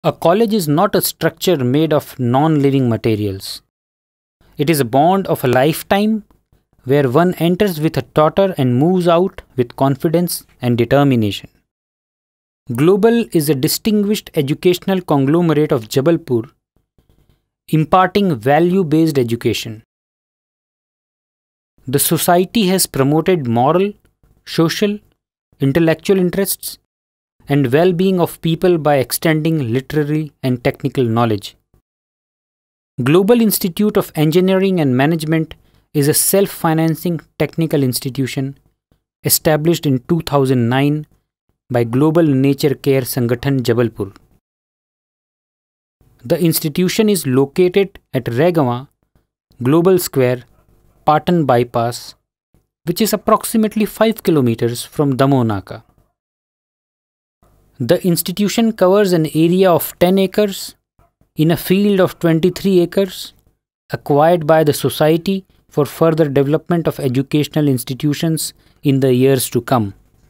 A college is not a structure made of non-living materials. It is a bond of a lifetime where one enters with a totter and moves out with confidence and determination. Global is a distinguished educational conglomerate of Jabalpur, imparting value-based education. The society has promoted moral, social, intellectual interests and well-being of people by extending literary and technical knowledge. Global Institute of Engineering and Management is a self-financing technical institution established in 2009 by Global Nature Care Sangathan Jabalpur. The institution is located at Regawa, Global Square, Patan Bypass, which is approximately 5 kilometers from Damoh-Naka. The institution covers an area of 10 acres in a field of 23 acres acquired by the Society for Further Development of Educational Institutions in the years to come.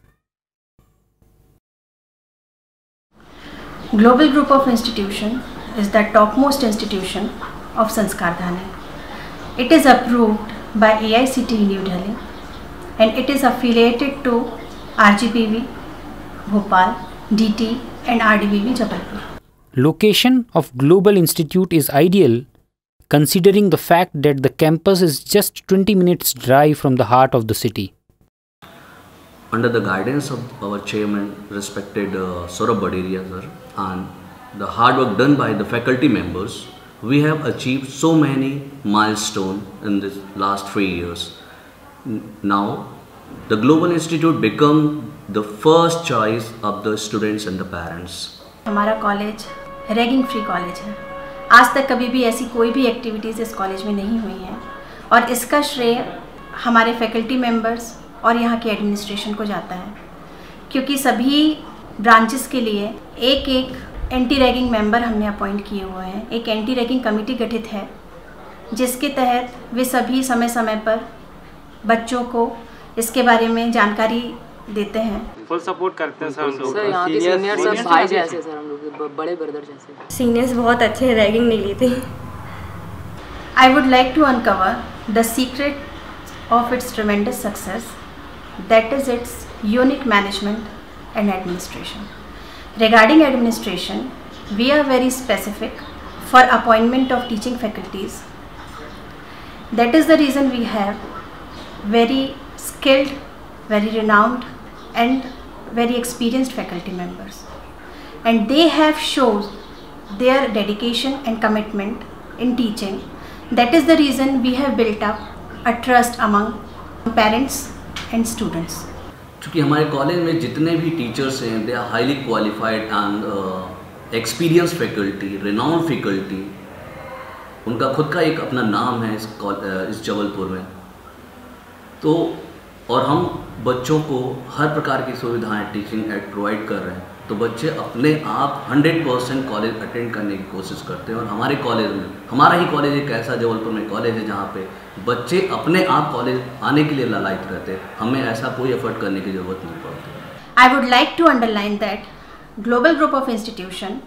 Global Group of Institution is the topmost institution of Sanskar Dhani. It is approved by AICTE New Delhi and it is affiliated to RGPV, Bhopal, DT and RDBV Jabalpur. Location of Global Institute is ideal considering the fact that the campus is just 20 minutes drive from the heart of the city. Under the guidance of our chairman, respected Saurabh Baderia sir, and the hard work done by the faculty members, we have achieved so many milestones in this last 3 years. Now, the Global Institute become the first choice of the students and the parents. हमारा college ragging free college है। आज तक कभी भी ऐसी कोई भी activities इस कॉलेज में नहीं हुई हैं और इसका श्रेय हमारे फैकल्टी मेंबर्स और यहाँ के एडमिनिस्ट्रेशन को जाता है, क्योंकि सभी ब्रांचेस के लिए एक एक एंटी रैगिंग मेंबर हमने अपॉइंट किए हुए हैं। एक एंटी रैगिंग कमेटी गठित है जिसके तहत वे सभी समय समय पर बच्चों को इसके बारे में जानकारी देते हैं। फुल सपोर्ट करते हैं सर हम लोग। सर यहाँ के सीनियर सब भाई जैसे सर, हम लोग बड़े ब्रदर जैसे। सीनियर्स बहुत अच्छे रैगिंग नहीं लेते। I would like to uncover the secret of its tremendous success, that is its unique management and administration. Regarding administration, we are very specific for appointment of teaching faculties. That is the reason we have very skilled, very renowned and very experienced faculty members, and they have shown their dedication and commitment in teaching. That is the reason we have built up a trust among parents and students. क्योंकि हमारे college में जितने भी teachers हैं, they are highly qualified and experience faculty, renowned faculty. उनका खुद का एक अपना नाम है इस जबलपुर में। तो और हम बच्चों को हर प्रकार की सुविधाएं टीचिंग एड प्रोवाइड कर रहे हैं, तो बच्चे अपने आप 100% कॉलेज अटेंड करने की कोशिश करते हैं। और हमारे कॉलेज में, हमारा ही कॉलेज एक ऐसा जबलपुर में कॉलेज है जहाँ पे बच्चे अपने आप कॉलेज आने के लिए ललायत रहते हैं। हमें ऐसा कोई एफर्ट करने की ज़रूरत नहीं पड़ती। I would like to underline that Global Group of Institution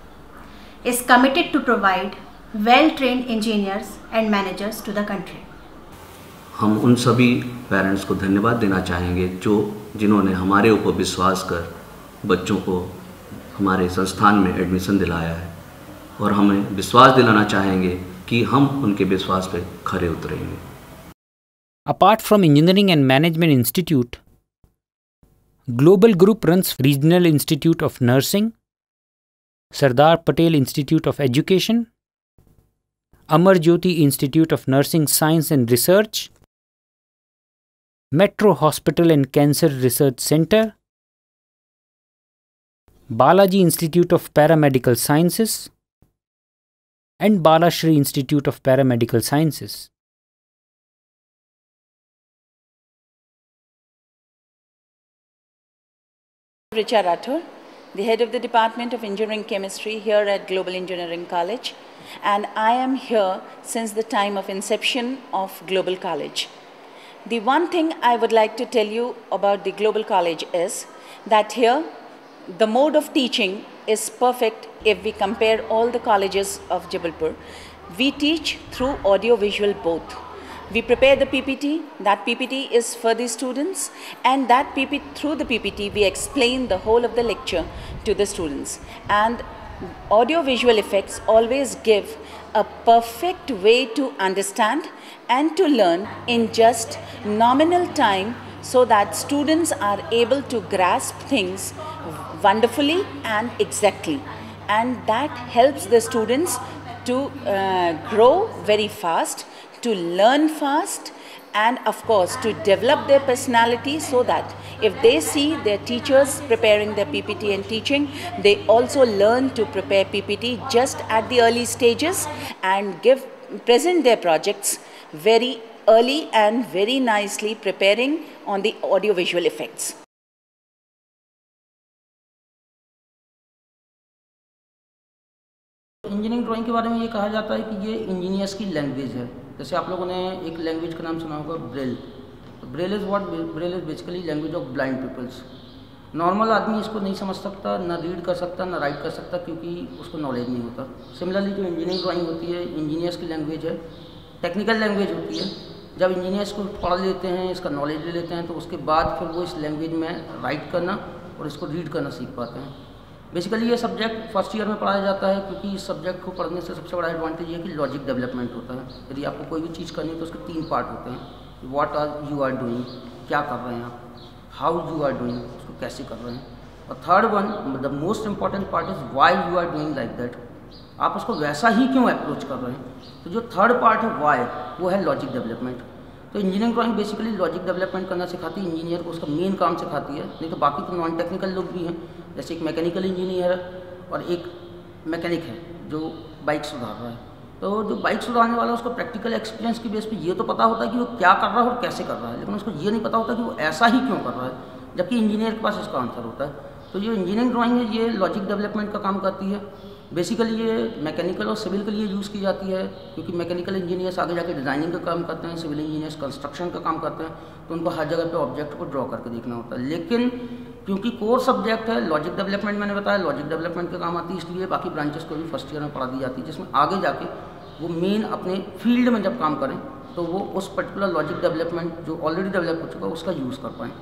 is committed to provide well-trained engineers and managers to the country. हम उन सभी पेरेंट्स को धन्यवाद देना चाहेंगे जिन्होंने हमारे ऊपर विश्वास कर बच्चों को हमारे संस्थान में एडमिशन दिलाया है, और हमें विश्वास दिलाना चाहेंगे कि हम उनके विश्वास पे खरे उतरेंगे। Apart from Engineering and Management Institute, Global Group runs Regional Institute of Nursing, Sardar Patel Institute of Education, Amar Jyoti Institute of Nursing Science and Research, Metro Hospital and Cancer Research Center, Balaji Institute of Paramedical Sciences, and Balashri Institute of Paramedical Sciences. Richa Rathore, the head of the Department of Engineering Chemistry here at Global Engineering College, and I am here since the time of inception of Global College. The one thing I would like to tell you about the Global College is that here the mode of teaching is perfect if we compare all the colleges of Jabalpur. We teach through audio-visual both. We prepare the PPT, that PPT is for the students, and that through the PPT we explain the whole of the lecture to the students. And audio-visual effects always give a perfect way to understand and to learn in just nominal time, so that students are able to grasp things wonderfully and exactly. And that helps the students to grow very fast, to learn fast, and of course to develop their personality, so that if they see their teachers preparing their PPT and teaching, they also learn to prepare PPT just at the early stages and present their projects very early and very nicely, preparing on the audio-visual effects. Engineering drawing के बारे में ये कहा जाता है कि ये engineers की लैंग्वेज है। जैसे आप लोगों ने एक लैंग्वेज का नाम सुना होगा, ब्रेल। तो Braille is what? Braille is basically language of blind peoples. Normal आदमी इसको नहीं समझ सकता, ना रीड कर सकता, ना राइट कर सकता, क्योंकि उसको नॉलेज नहीं होता। सिमिलरली जो इंजीनियरिंग ड्राइंग होती है, इंजीनियर्स की लैंग्वेज है, टेक्निकल लैंग्वेज होती है। जब इंजीनियर्स को पढ़ लेते हैं, इसका नॉलेज ले लेते हैं, तो उसके बाद फिर वो इस लैंग्वेज में राइट करना और इसको रीड करना सीख पाते हैं। बेसिकली ये सब्जेक्ट फर्स्ट ईयर में पढ़ाया जाता है, क्योंकि इस सब्जेक्ट को पढ़ने से सबसे बड़ा एडवांटेज है कि लॉजिक डेवलपमेंट होता है। यदि आपको कोई भी चीज़ करनी है तो उसके 3 पार्ट होते हैं। व्हाट यू आर डूइंग, क्या कर रहे हैं आप, हाउ यू आर डूइंग, उसको कैसे कर रहे हैं, और third one, the most important part is why you are doing like that, आप उसको वैसा ही क्यों अप्रोच कर रहे हैं। तो जो थर्ड पार्ट है वाई, वो है लॉजिक डेवलपमेंट। तो engineering drawing basically logic development करना सिखाती है, इंजीनियर को उसका मेन काम सिखाती है। नहीं तो बाकी तो नॉन टेक्निकल लोग भी हैं, जैसे एक मैकेनिकल इंजीनियर है और एक मैकेनिक है जो बाइक सुधार रहा है। तो जो बाइक सुधारने वाला है उसको प्रैक्टिकल एक्सपीरियंस की बेस पे ये तो पता होता है कि वो क्या कर रहा है और कैसे कर रहा है, लेकिन उसको ये नहीं पता होता कि वो ऐसा ही क्यों कर रहा है, जबकि इंजीनियर के पास इसका आंसर होता है। तो जो इंजीनियरिंग ड्राइंग है ये लॉजिक डेवलपमेंट का काम करती है। बेसिकली ये मैकेनिकल और सिविल के लिए यूज़ की जाती है, क्योंकि मैकेनिकल इंजीनियर्स आगे जाके डिज़ाइनिंग का काम करते हैं, सिविल इंजीनियर्स कंस्ट्रक्शन का काम करते हैं, तो उनको हर जगह पे ऑब्जेक्ट को ड्रॉ करके देखना होता है। लेकिन क्योंकि कोर सब्जेक्ट है लॉजिक डेवलपमेंट, मैंने बताया लॉजिक डेवलपमेंट का काम आती है, इसलिए बाकी ब्रांचेस को भी फर्स्ट ईयर में पढ़ा दी जाती है, जिसमें आगे जाके वो मेन अपने फील्ड में जब काम करें तो वो उस पर्टिकुलर लॉजिक डेवलपमेंट जो ऑलरेडी डेवलप हो चुका है उसका यूज़ कर पाएँ।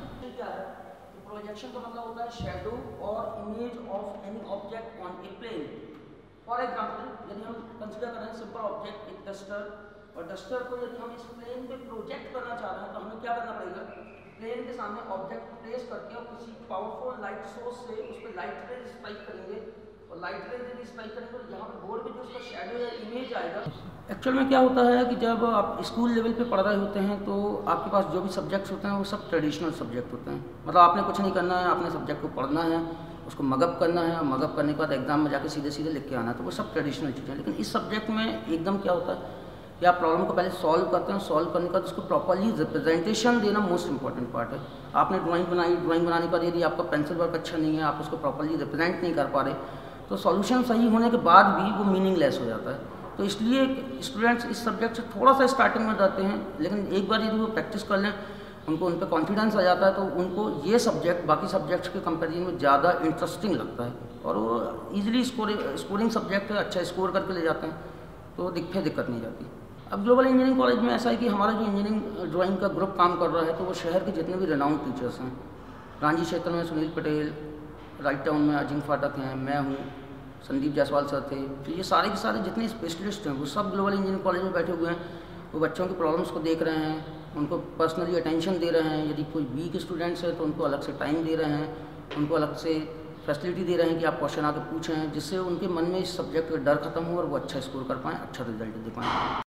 प्रोजेक्शन का मतलब होता है शेडो और image of any object on a plane. For example, यदि हम कंसिडर करें सिंपल ऑब्जेक्ट एक डस्टर, और डस्टर को यदि हम इस प्लेन पे प्रोजेक्ट करना चाह रहे हैं तो हमें क्या करना पड़ेगा, प्लेन के सामने ऑब्जेक्ट प्लेस करके और किसी पावरफुल लाइट सोर्स से उस पर लाइट रेज स्ट्राइक करेंगे, और लाइट रेज यदि स्ट्राइक करेंगे तो यहाँ पे बोर्ड पे जो उसका शेडो या इमेज आएगा। एक्चुअल में क्या होता है कि जब आप स्कूल लेवल पे पढ़ रहे होते हैं तो आपके पास जो भी सब्जेक्ट्स होते हैं वो सब ट्रेडिशनल सब्जेक्ट होते हैं। मतलब आपने कुछ नहीं करना है, आपने सब्जेक्ट को पढ़ना है, उसको मगअप करना है, और मगअप करने के बाद एग्जाम में जाके सीधे सीधे लिख के आना है, तो वो सब ट्रेडिशनल चीज़ें हैं। लेकिन इस सब्जेक्ट में एकदम क्या होता है कि आप प्रॉब्लम को पहले सॉल्व करते हैं, सॉल्व करने के बाद उसको प्रॉपर्ली रिप्रेजेंटेशन देना मोस्ट इंपॉर्टेंट पार्ट है। आपने ड्राइंग बनाई, ड्राइंग बनाने के बाद यदि आपका पेंसिल वर्क अच्छा नहीं है, आप उसको प्रॉपर्ली रिप्रेजेंट नहीं कर पा रहे, तो सॉल्यूशन सही होने के बाद भी वो मीनिंगलेस हो जाता है। तो इसलिए स्टूडेंट्स इस सब्जेक्ट से थोड़ा सा स्टार्टिंग में डरते हैं, लेकिन एक बार यदि वो प्रैक्टिस कर लें, उनको उन पर कॉन्फिडेंस आ जाता है, तो उनको ये सब्जेक्ट बाकी सब्जेक्ट्स के कंपेरिजन में ज़्यादा इंटरेस्टिंग लगता है, और वो ईजिली स्कोरिंग सब्जेक्ट है, अच्छा स्कोर करके ले जाते हैं, तो दिक्कत नहीं जाती। अब ग्लोबल इंजीनियरिंग कॉलेज में ऐसा है कि हमारा जो इंजीनियरिंग ड्राइंग का ग्रुप काम कर रहा है, तो वो शहर के जितने भी रेनाउंड टीचर्स हैं, रांझी क्षेत्र में सुनील पटेल, राइट टाउन में अजिंक फाटक हैं, मैं हूँ, संदीप जायसवाल सर थे, तो ये सारे के सारे जितने स्पेशलिस्ट हैं वो सब ग्लोबल इंजीनियरिंग कॉलेज में बैठे हुए हैं। वो बच्चों की प्रॉब्लम्स को देख रहे हैं, उनको पर्सनली अटेंशन दे रहे हैं, यदि कोई वीक स्टूडेंट्स है तो उनको अलग से टाइम दे रहे हैं, उनको अलग से फैसिलिटी दे रहे हैं कि आप क्वेश्चन आके पूछें, जिससे उनके मन में इस सब्जेक्ट का डर खत्म हो और वो अच्छा स्कोर कर पाएँ, अच्छा रिजल्ट दे पाएँ।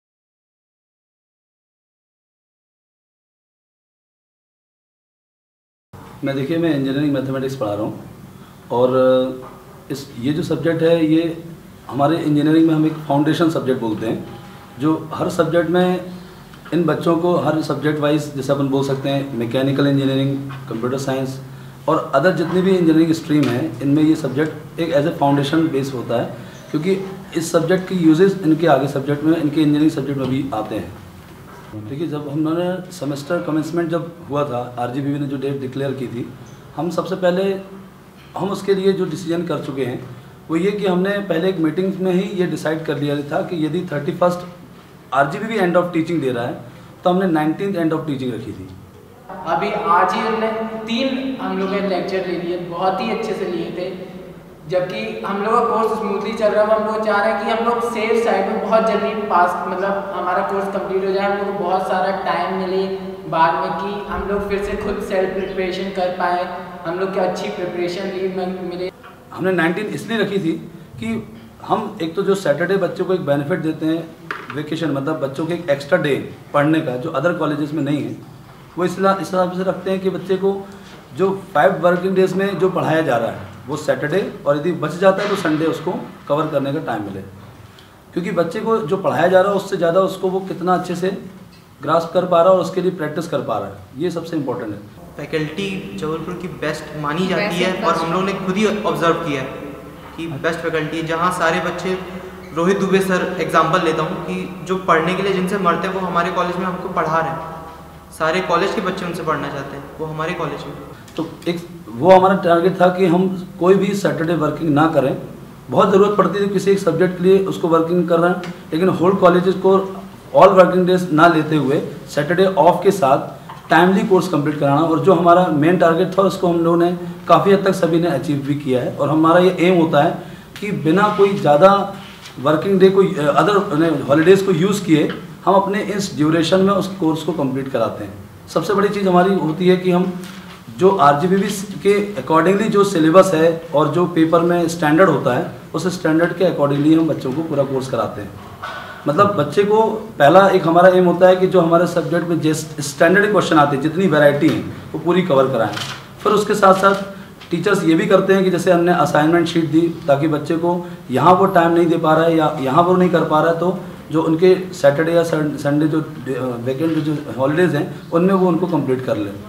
मैं इंजीनियरिंग मैथमेटिक्स पढ़ा रहा हूँ, और ये जो सब्जेक्ट है ये हमारे इंजीनियरिंग में हम एक फाउंडेशन सब्जेक्ट बोलते हैं, जो हर सब्जेक्ट में इन बच्चों को हर सब्जेक्ट वाइज, जैसे अपन बोल सकते हैं मैकेनिकल इंजीनियरिंग, कंप्यूटर साइंस और अदर जितनी भी इंजीनियरिंग स्ट्रीम है, इनमें ये सब्जेक्ट एक एज ए फाउंडेशन बेस होता है, क्योंकि इस सब्जेक्ट की यूजेस इनके आगे सब्जेक्ट में, इनके इंजीनियरिंग सब्जेक्ट में भी आते हैं। देखिए, जब हमने सेमेस्टर कमेंसमेंट जब हुआ था, RGPV ने जो डेट डिक्लेयर की थी, हम सबसे पहले हम उसके लिए जो डिसीजन कर चुके हैं वो ये कि हमने पहले एक मीटिंग में ही ये डिसाइड कर लिया था कि यदि 31 RGBV एंड ऑफ टीचिंग दे रहा है तो हमने 19th एंड ऑफ टीचिंग रखी थी। अभी आज ही हमने 3 हम लोग ने लेक्चर ले लिए, बहुत ही अच्छे से लिए थे, जबकि हम लोग का कोर्स स्मूथली चल रहा है। हम लोग चाह रहे हैं कि हम लोग सेफ साइड में बहुत जल्दी पास मतलब हमारा कोर्स कंप्लीट हो जाए, हम लोग को बहुत सारा टाइम मिले बाद में कि हम लोग फिर से खुद सेल्फ प्रिपरेशन कर पाए, हम लोग की अच्छी प्रिपरेशन लीव मिले। हमने 19 इसलिए रखी थी कि हम एक तो जो सैटरडे बच्चों को एक बेनिफिट देते हैं वेकेशन, मतलब बच्चों के एक एक्स्ट्रा डे पढ़ने का जो अदर कॉलेजेस में नहीं है, वो इस हिसाब से रखते हैं कि बच्चे को जो 5 वर्किंग डेज में जो पढ़ाया जा रहा है वो सैटरडे, और यदि बच जाता है तो संडे उसको कवर करने का टाइम मिले, क्योंकि बच्चे को जो पढ़ाया जा रहा है उससे ज़्यादा उसको वो कितना अच्छे से ग्रास्प कर पा रहा है और उसके लिए प्रैक्टिस कर पा रहा है, ये सबसे इम्पोर्टेंट है। फैकल्टी जबलपुर की बेस्ट मानी जाती है और हम लोग ने खुद ही ऑब्जर्व किया है कि बेस्ट फैकल्टी, जहाँ सारे बच्चे, रोहित दुबे सर एग्जांपल लेता हूँ कि जो पढ़ने के लिए जिनसे मरते हैं वो हमारे कॉलेज में हमको पढ़ा रहे हैं, सारे कॉलेज के बच्चे उनसे पढ़ना चाहते हैं, वो हमारे कॉलेज में। तो एक वो हमारा टारगेट था कि हम कोई भी सैटरडे वर्किंग ना करें। बहुत ज़रूरत पड़ती थी किसी एक सब्जेक्ट के लिए उसको वर्किंग कर रहे हैं, लेकिन होल कॉलेजेस को ऑल वर्किंग डेज ना लेते हुए सैटरडे ऑफ के साथ टाइमली कोर्स कंप्लीट कराना, और जो हमारा मेन टारगेट था उसको हम लोगों ने काफ़ी हद तक सभी ने अचीव भी किया है। और हमारा ये एम होता है कि बिना कोई ज़्यादा वर्किंग डे कोई अदर हॉलीडेज़ को यूज़ किए हम अपने इस ड्यूरेशन में उस कोर्स को कंप्लीट कराते हैं। सबसे बड़ी चीज़ हमारी होती है कि हम जो RGBV के अकॉर्डिंगली जो सिलेबस है और जो पेपर में स्टैंडर्ड होता है उस स्टैंडर्ड के अकॉर्डिंगली हम बच्चों को पूरा कोर्स कराते हैं। मतलब बच्चे को पहला एक हमारा एम होता है कि जो हमारे सब्जेक्ट में जिस स्टैंडर्ड क्वेश्चन आते हैं, जितनी वैरायटी है वो पूरी कवर कराएं। फिर उसके साथ साथ टीचर्स ये भी करते हैं कि जैसे हमने असाइनमेंट शीट दी ताकि बच्चे को यहाँ वो टाइम नहीं दे पा रहा है या यहाँ वो नहीं कर पा रहा है, तो जो उनके सैटरडे या संडे जो वीकेंड जो हॉलीडेज़ हैं उनमें वो उनको कंप्लीट कर लें।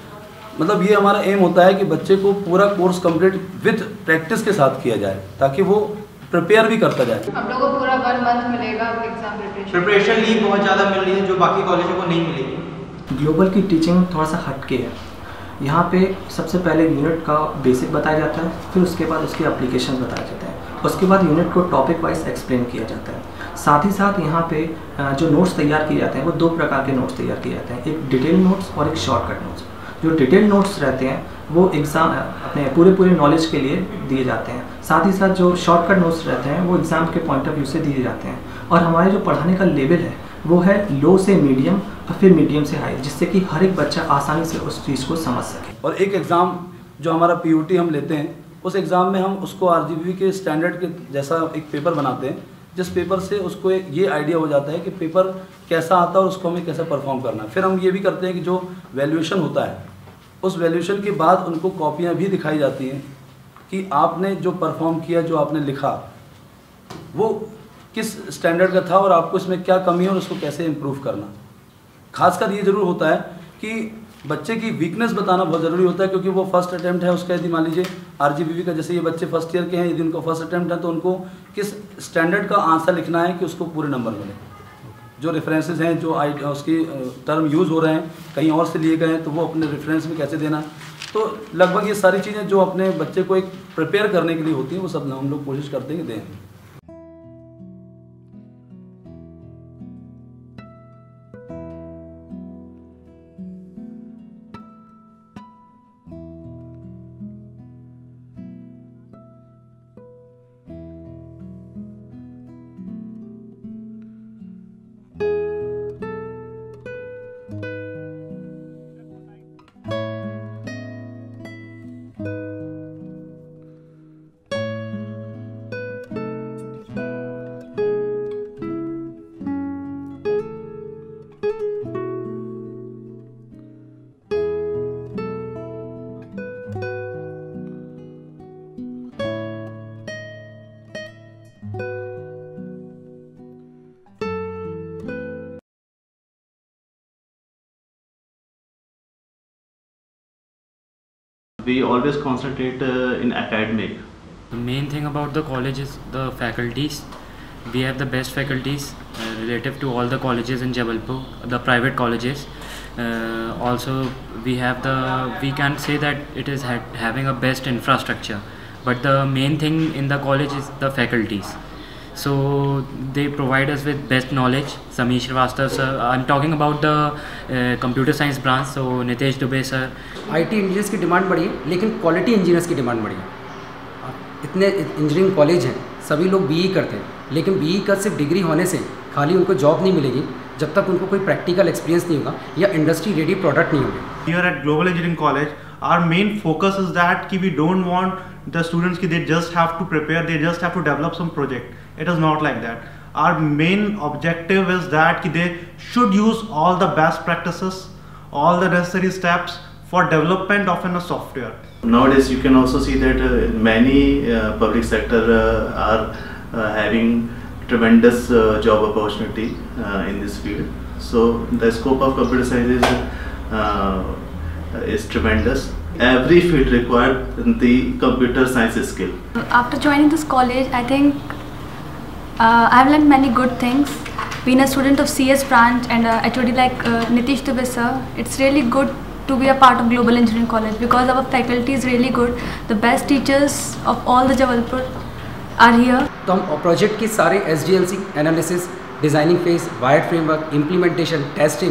मतलब ये हमारा एम होता है कि बच्चे को पूरा कोर्स कंप्लीट विथ प्रैक्टिस के साथ किया जाए ताकि वो प्रिपेयर भी करता जाए। हम लोगों को पूरा 1 मंथ मिलेगा एग्जाम प्रिपरेशन लीव बहुत ज़्यादा मिल रही है जो बाकी कॉलेजों को नहीं मिलेगी। ग्लोबल की टीचिंग थोड़ा सा हटके है। यहाँ पे सबसे पहले यूनिट का बेसिक बताया जाता है, फिर उसके बाद उसके एप्लीकेशन बताए जाते हैं, उसके बाद यूनिट को टॉपिक वाइज एक्सप्लेन किया जाता है। साथ ही साथ यहाँ पे जो नोट्स तैयार किए जाते हैं वो 2 प्रकार के नोट्स तैयार किए जाते हैं, एक डिटेल नोट्स और एक शॉर्टकट नोट्स। जो डिटेल नोट्स रहते हैं वो एग्ज़ाम अपने पूरे नॉलेज के लिए दिए जाते हैं, साथ ही साथ जो शॉर्टकट नोट्स रहते हैं वो एग्ज़ाम के पॉइंट ऑफ व्यू से दिए जाते हैं। और हमारे जो पढ़ाने का लेवल है वो है लो से मीडियम और फिर मीडियम से हाई, जिससे कि हर एक बच्चा आसानी से उस चीज़ को समझ सके। और एक एग्ज़ाम जो हमारा PUT हम लेते हैं उस एग्ज़ाम में हम उसको RGBV के स्टैंडर्ड के जैसा एक पेपर बनाते हैं, जिस पेपर से उसको ये आइडिया हो जाता है कि पेपर कैसा आता है और उसको हमें कैसा परफॉर्म करना है। फिर हम ये भी करते हैं कि जो वैल्यूएशन होता है उस वैल्यूएशन के बाद उनको कॉपियाँ भी दिखाई जाती हैं कि आपने जो परफॉर्म किया, जो आपने लिखा वो किस स्टैंडर्ड का था और आपको इसमें क्या कमी है और उसको कैसे इम्प्रूव करना। खासकर ये ज़रूर होता है कि बच्चे की वीकनेस बताना बहुत ज़रूरी होता है, क्योंकि वो फर्स्ट अटैम्प्ट है उसका। यदि मान लीजिए RGBV का, जैसे ये बच्चे फर्स्ट ईयर के हैं, यदि उनका फर्स्ट अटैम्प्ट है तो उनको किस स्टैंडर्ड का आंसर लिखना है कि उसको पूरे नंबर मिले। जो रेफरेंसेस हैं, जो उसकी टर्म यूज़ हो रहे हैं कहीं और से लिए गए हैं, तो वो अपने रेफरेंस में कैसे देना। तो लगभग ये सारी चीज़ें जो अपने बच्चे को एक प्रिपेयर करने के लिए होती हैं वो सब हम लोग कोशिश करते हैं कि दें। We always concentrate in academic. The main thing about the college is the faculties. We have the best faculties relative to all the colleges in Jabalpur, the private colleges. Also we can say that it is having a best infrastructure, but the main thing in the college is the faculties. So they provide us with best knowledge. Sameer Srivastava sir, I'm talking about the computer science branch, so Nitesh Dubey sir. IT engineers की demand बढ़ी है, लेकिन quality engineers की demand बढ़ी है। इतने engineering college हैं, सभी लोग BE करते हैं, लेकिन BE का सिर्फ डिग्री होने से खाली उनको जॉब नहीं मिलेगी जब तक उनको कोई प्रैक्टिकल एक्सपीरियंस नहीं होगा या इंडस्ट्री रेडी प्रोडक्ट नहीं होगी। Here at Global Engineering College, our main focus is that we don't want the students they just have to prepare, they just have to develop some project. It is not like that. Our main objective is that they should use all the best practices, all the necessary steps for development of a software. Nowadays you can also see that many public sector are having tremendous job opportunity in this field. So the scope of computer science is tremendous. Every field required the computer science skill. After joining this college, I think I have learned many good things. Being a student of CS branch and HOD like Nitesh Dubey sir, it's really good to be a part of Global Engineering College because our faculty is really good. The best teachers of all the Jabalpur are here. तो हम project के सारे SDLC analysis, designing phase, wired framework, implementation, testing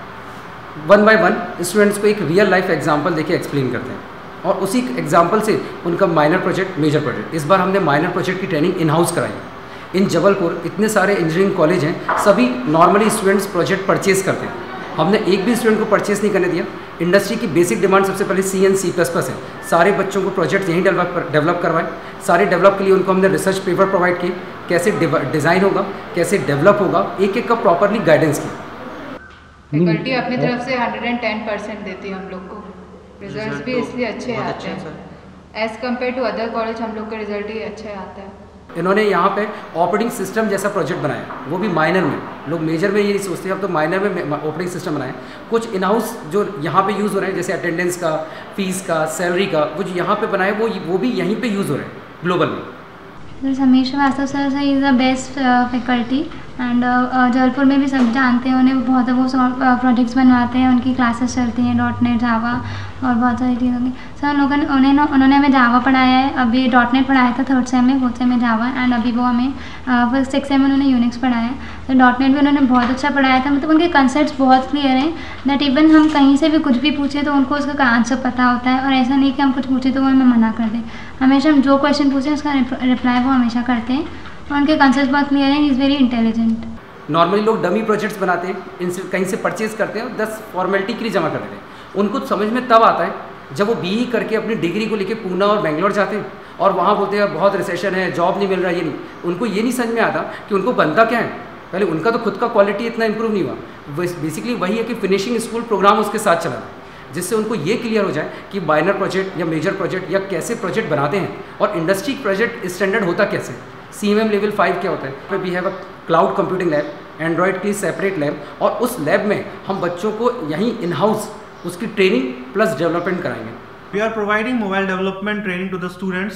1 by 1 students को एक real life example देके explain करते हैं और उसी एग्जांपल से उनका माइनर प्रोजेक्ट, मेजर प्रोजेक्ट। इस बार हमने माइनर प्रोजेक्ट की ट्रेनिंग इन हाउस कराई। इन जबलपुर इतने सारे इंजीनियरिंग कॉलेज हैं, सभी नॉर्मली स्टूडेंट्स प्रोजेक्ट परचेज करते हैं। हमने एक भी स्टूडेंट को परचेज नहीं करने दिया। इंडस्ट्री की बेसिक डिमांड सबसे पहले C and C++ है। सारे बच्चों को प्रोजेक्ट यहीं डेवलप करवाए। सारे डेवलप के लिए उनको हमने रिसर्च पेपर प्रोवाइड किए, कैसे डिज़ाइन होगा, कैसे डेवलप होगा, एक एक का प्रॉपरली गाइडेंस किया। फैकल्टी अपनी तरफ से 110% देती है हम लोग को। रिजल्ट्स भी इसलिए अच्छे आते हैं as compare to other college. हम लोग का रिजल्ट ही अच्छे आता है। इन्होंने यहाँ पे ऑपरेटिंग सिस्टम जैसा प्रोजेक्ट बनाया, वो भी माइनर में। लोग मेजर में ये नहीं सोचते, अब तो माइनर में ऑपरेटिंग सिस्टम बनाए। कुछ इन हाउस जो यहाँ पे यूज़ हो रहे हैं, जैसे अटेंडेंस का, फीस का, सैलरी का, वो जो यहाँ पे बनाए वो भी यहीं पे यूज़ हो रहे हैं ग्लोबल में। Sameer Srivastava sir is the best faculty and Jabalpur में भी सब जानते हैं उन्हें। बहुत वो प्रोजेक्ट्स बनवाते हैं, उनकी क्लासेस चलती हैं .NET, जावा और बहुत सारी चीज़ों की। सर उन्होंने हमें जावा पढ़ाया है। अभी .NET पढ़ाया था 3rd सेम में, 4th सेम में जावा, एंड अभी वो हमें 6th सेम में उन्होंने यूनिक्स पढ़ाया है। तो .NET भी उन्होंने बहुत अच्छा पढ़ाया था। मतलब उनके कंसेप्ट बहुत क्लियर हैं दैट इवन हम कहीं से भी कुछ भी पूछें तो उनको उसका आंसर पता होता है, और ऐसा नहीं कि हम कुछ पूछें तो वो हमें मना कर दें। हमेशा हम जो क्वेश्चन पूछें उसका रिप्लाई वो हमेशा करते हैं, और उनके कंसेप्ट बहुत क्लियर हैं। He is very intelligent. Normally लोग डमी प्रोजेक्ट्स बनाते हैं, इनसे कहीं से परचेज करते हैं और 10 फॉर्मेलिटी के लिए जमा कर देते हैं। उनको समझ में तब आता है जब वो BE करके अपनी डिग्री को लेके पूना और बेंगलोर जाते हैं और वहाँ बोलते हैं बहुत रिसेशन है, जॉब नहीं मिल रहा। ये नहीं, उनको ये नहीं समझ में आता कि उनको बनता क्या है। पहले उनका तो खुद का क्वालिटी इतना इंप्रूव नहीं हुआ। बेसिकली वही है कि फिनिशिंग स्कूल प्रोग्राम उसके साथ चला, जिससे उनको ये क्लियर हो जाए कि माइनर प्रोजेक्ट या मेजर प्रोजेक्ट या कैसे प्रोजेक्ट बनाते हैं और इंडस्ट्री प्रोजेक्ट स्टैंडर्ड होता कैसे। CMM लेवल 5 क्या होता है। We have a cloud computing lab, android की सेपरेट लैब, और उस लैब में हम बच्चों को यहीं इन हाउस उसकी ट्रेनिंग प्लस डेवलपमेंट कराएंगे। We are providing mobile development training to the students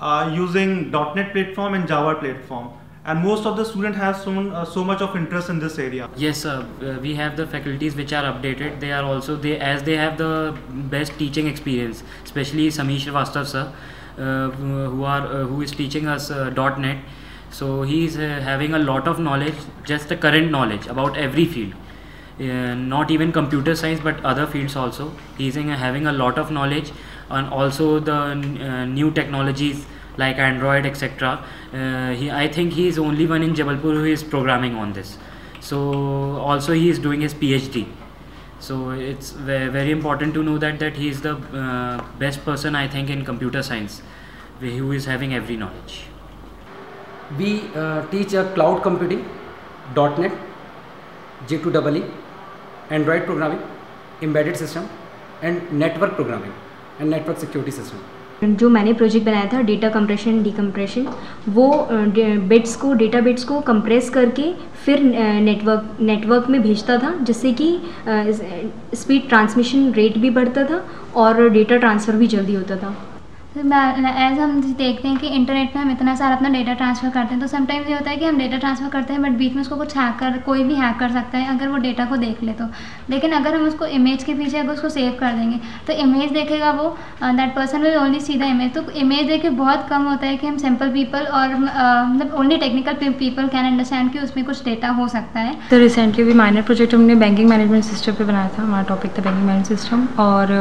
using .NET platform and Java platform, and most of the student has shown so much of interest in this area. Yes, we have the faculties which are updated. They are also as they have the best teaching experience, especially Sameer Srivastava sir, who is teaching us .NET. So he is having a lot of knowledge, just the current knowledge about every field, not even computer science but other fields also. He is having a lot of knowledge, and also the new technologies like Android, etc. I think he is only one in Jabalpur who is programming on this. So also he is doing his PhD. So it's very important to know that he is the best person, I think, in computer science, who is having every knowledge. We teach cloud computing, .NET, J2EE, Android programming, embedded system, and network programming and network security system. जो मैंने project बनाया था data compression decompression, वो data bits को compress करके फिर network में भेजता था, जिससे कि स्पीड ट्रांसमिशन रेट भी बढ़ता था और डेटा ट्रांसफ़र भी जल्दी होता था। एज हम देखते हैं कि इंटरनेट पे हम इतना सारा अपना डेटा ट्रांसफ़र करते हैं, तो समटाइम्स ये होता है कि हम डेटा ट्रांसफ़र करते हैं बट बीच में उसको कुछ हैकर, कोई भी हैक कर सकता है अगर वो डेटा को देख ले तो। लेकिन अगर हम उसको इमेज के पीछे अगर उसको सेव कर देंगे तो इमेज देखेगा वो, that person will only see the image. तो इमेज देख के बहुत कम होता है कि हम सिंपल पीपल और मतलब only technical people can understand कि उसमें कुछ डेटा हो सकता है। तो रिसेंटली भी माइनर प्रोजेक्ट हमने बैंकिंग मैनेजमेंट सिस्टम पे बनाया था। हमारा टॉपिक था बैंकिंग मैनेजमेंट सिस्टम, और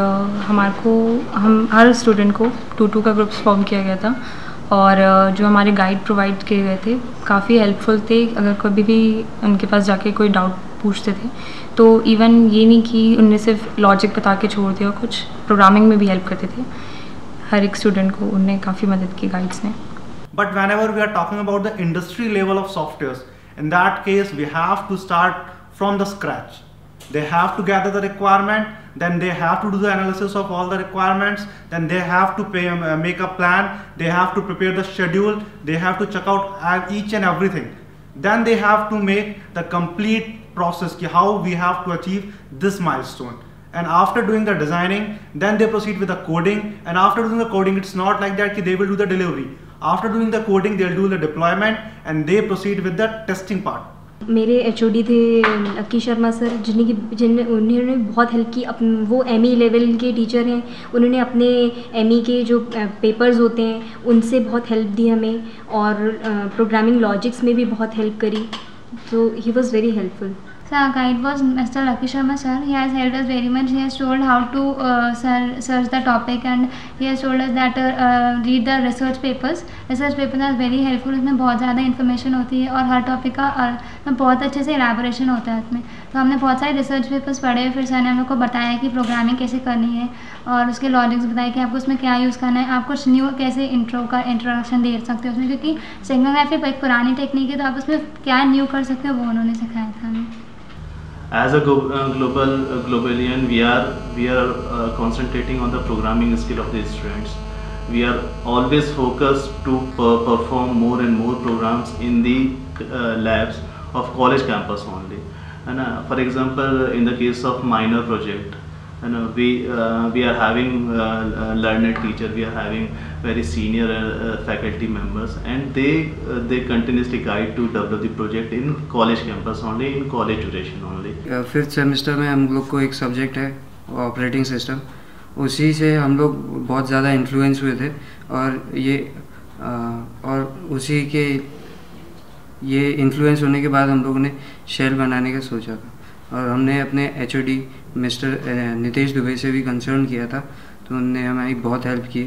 हम हर स्टूडेंट को 2-2 का ग्रुप्स फॉर्म किया गया था, और जो हमारे गाइड प्रोवाइड किए गए थे काफ़ी हेल्पफुल थे। अगर कभी भी उनके पास जाके कोई डाउट पूछते थे तो इवन ये नहीं कि उनने सिर्फ लॉजिक बता के छोड़ दिया, कुछ प्रोग्रामिंग में भी हेल्प करते थे। हर एक स्टूडेंट को उनने काफ़ी मदद की गाइड्स ने। But whenever we are talking about the industry level of softwares, in that case we have to start from the scratch. They have to gather the requirement, then they have to do the analysis of all the requirements, then they have to make a plan, they have to prepare the schedule, they have to check out each and everything. Then they have to make the complete process how we have to achieve this milestone. And after doing the designing, then they proceed with the coding, and after doing the coding, it's not like that they will do the delivery. After doing the coding, they'll do the deployment and they proceed with the testing part. मेरे HOD थे लक्की Sharma sir, उन्होंने बहुत help की। वो ME level के teacher हैं, उन्होंने अपने ME के जो पेपर्स होते हैं उनसे बहुत हेल्प दी हमें, और प्रोग्रामिंग लॉजिक्स में भी बहुत हेल्प करी। So he was very helpful. So our guide was Mr. Lucky Sharma sir. He has helped us very much. He has told how to search the topic, and he has told us that read the research papers. Research papers are very helpful. उसमें बहुत ज़्यादा information होती है और हर topic का बहुत अच्छे से एलैबोरेशन होता है उसमें। तो हमने बहुत सारे रिसर्च पेपर्स पढ़े, फिर सर ने हम लोग को बताया कि प्रोग्रामिंग कैसे करनी है और उसके लॉजिक्स बताए कि आपको उसमें क्या यूज़ करना है, आप कुछ न्यू कैसे इंट्रोडक्शन दे सकते हो उसमें, क्योंकि सिग्नोग्राफी एक पुरानी टेक्निक है, तो आप उसमें क्या न्यू कर सकते हो वो उन्होंने सिखाया था हमें। As a globalian, we are concentrating on the programming skill of the students. We are always focused to perform more and more programs in the labs of college campus only. And for example, in the case of minor project, and we are having learned teacher, we are having very senior faculty members, and they continuously guide to develop the project in college campus only, in college duration only. 5th semester में हम लोग को एक subject है operating system, उसी से हम लोग बहुत ज़्यादा इन्फ्लुएंस हुए थे, और उसी के ये इन्फ्लुएंस होने के बाद हम लोगों ने शेल बनाने का सोचा था, और हमने अपने HOD मिस्टर नितेश दुबे से भी कंसर्न किया था, तो उन्होंने हमारी बहुत हेल्प की।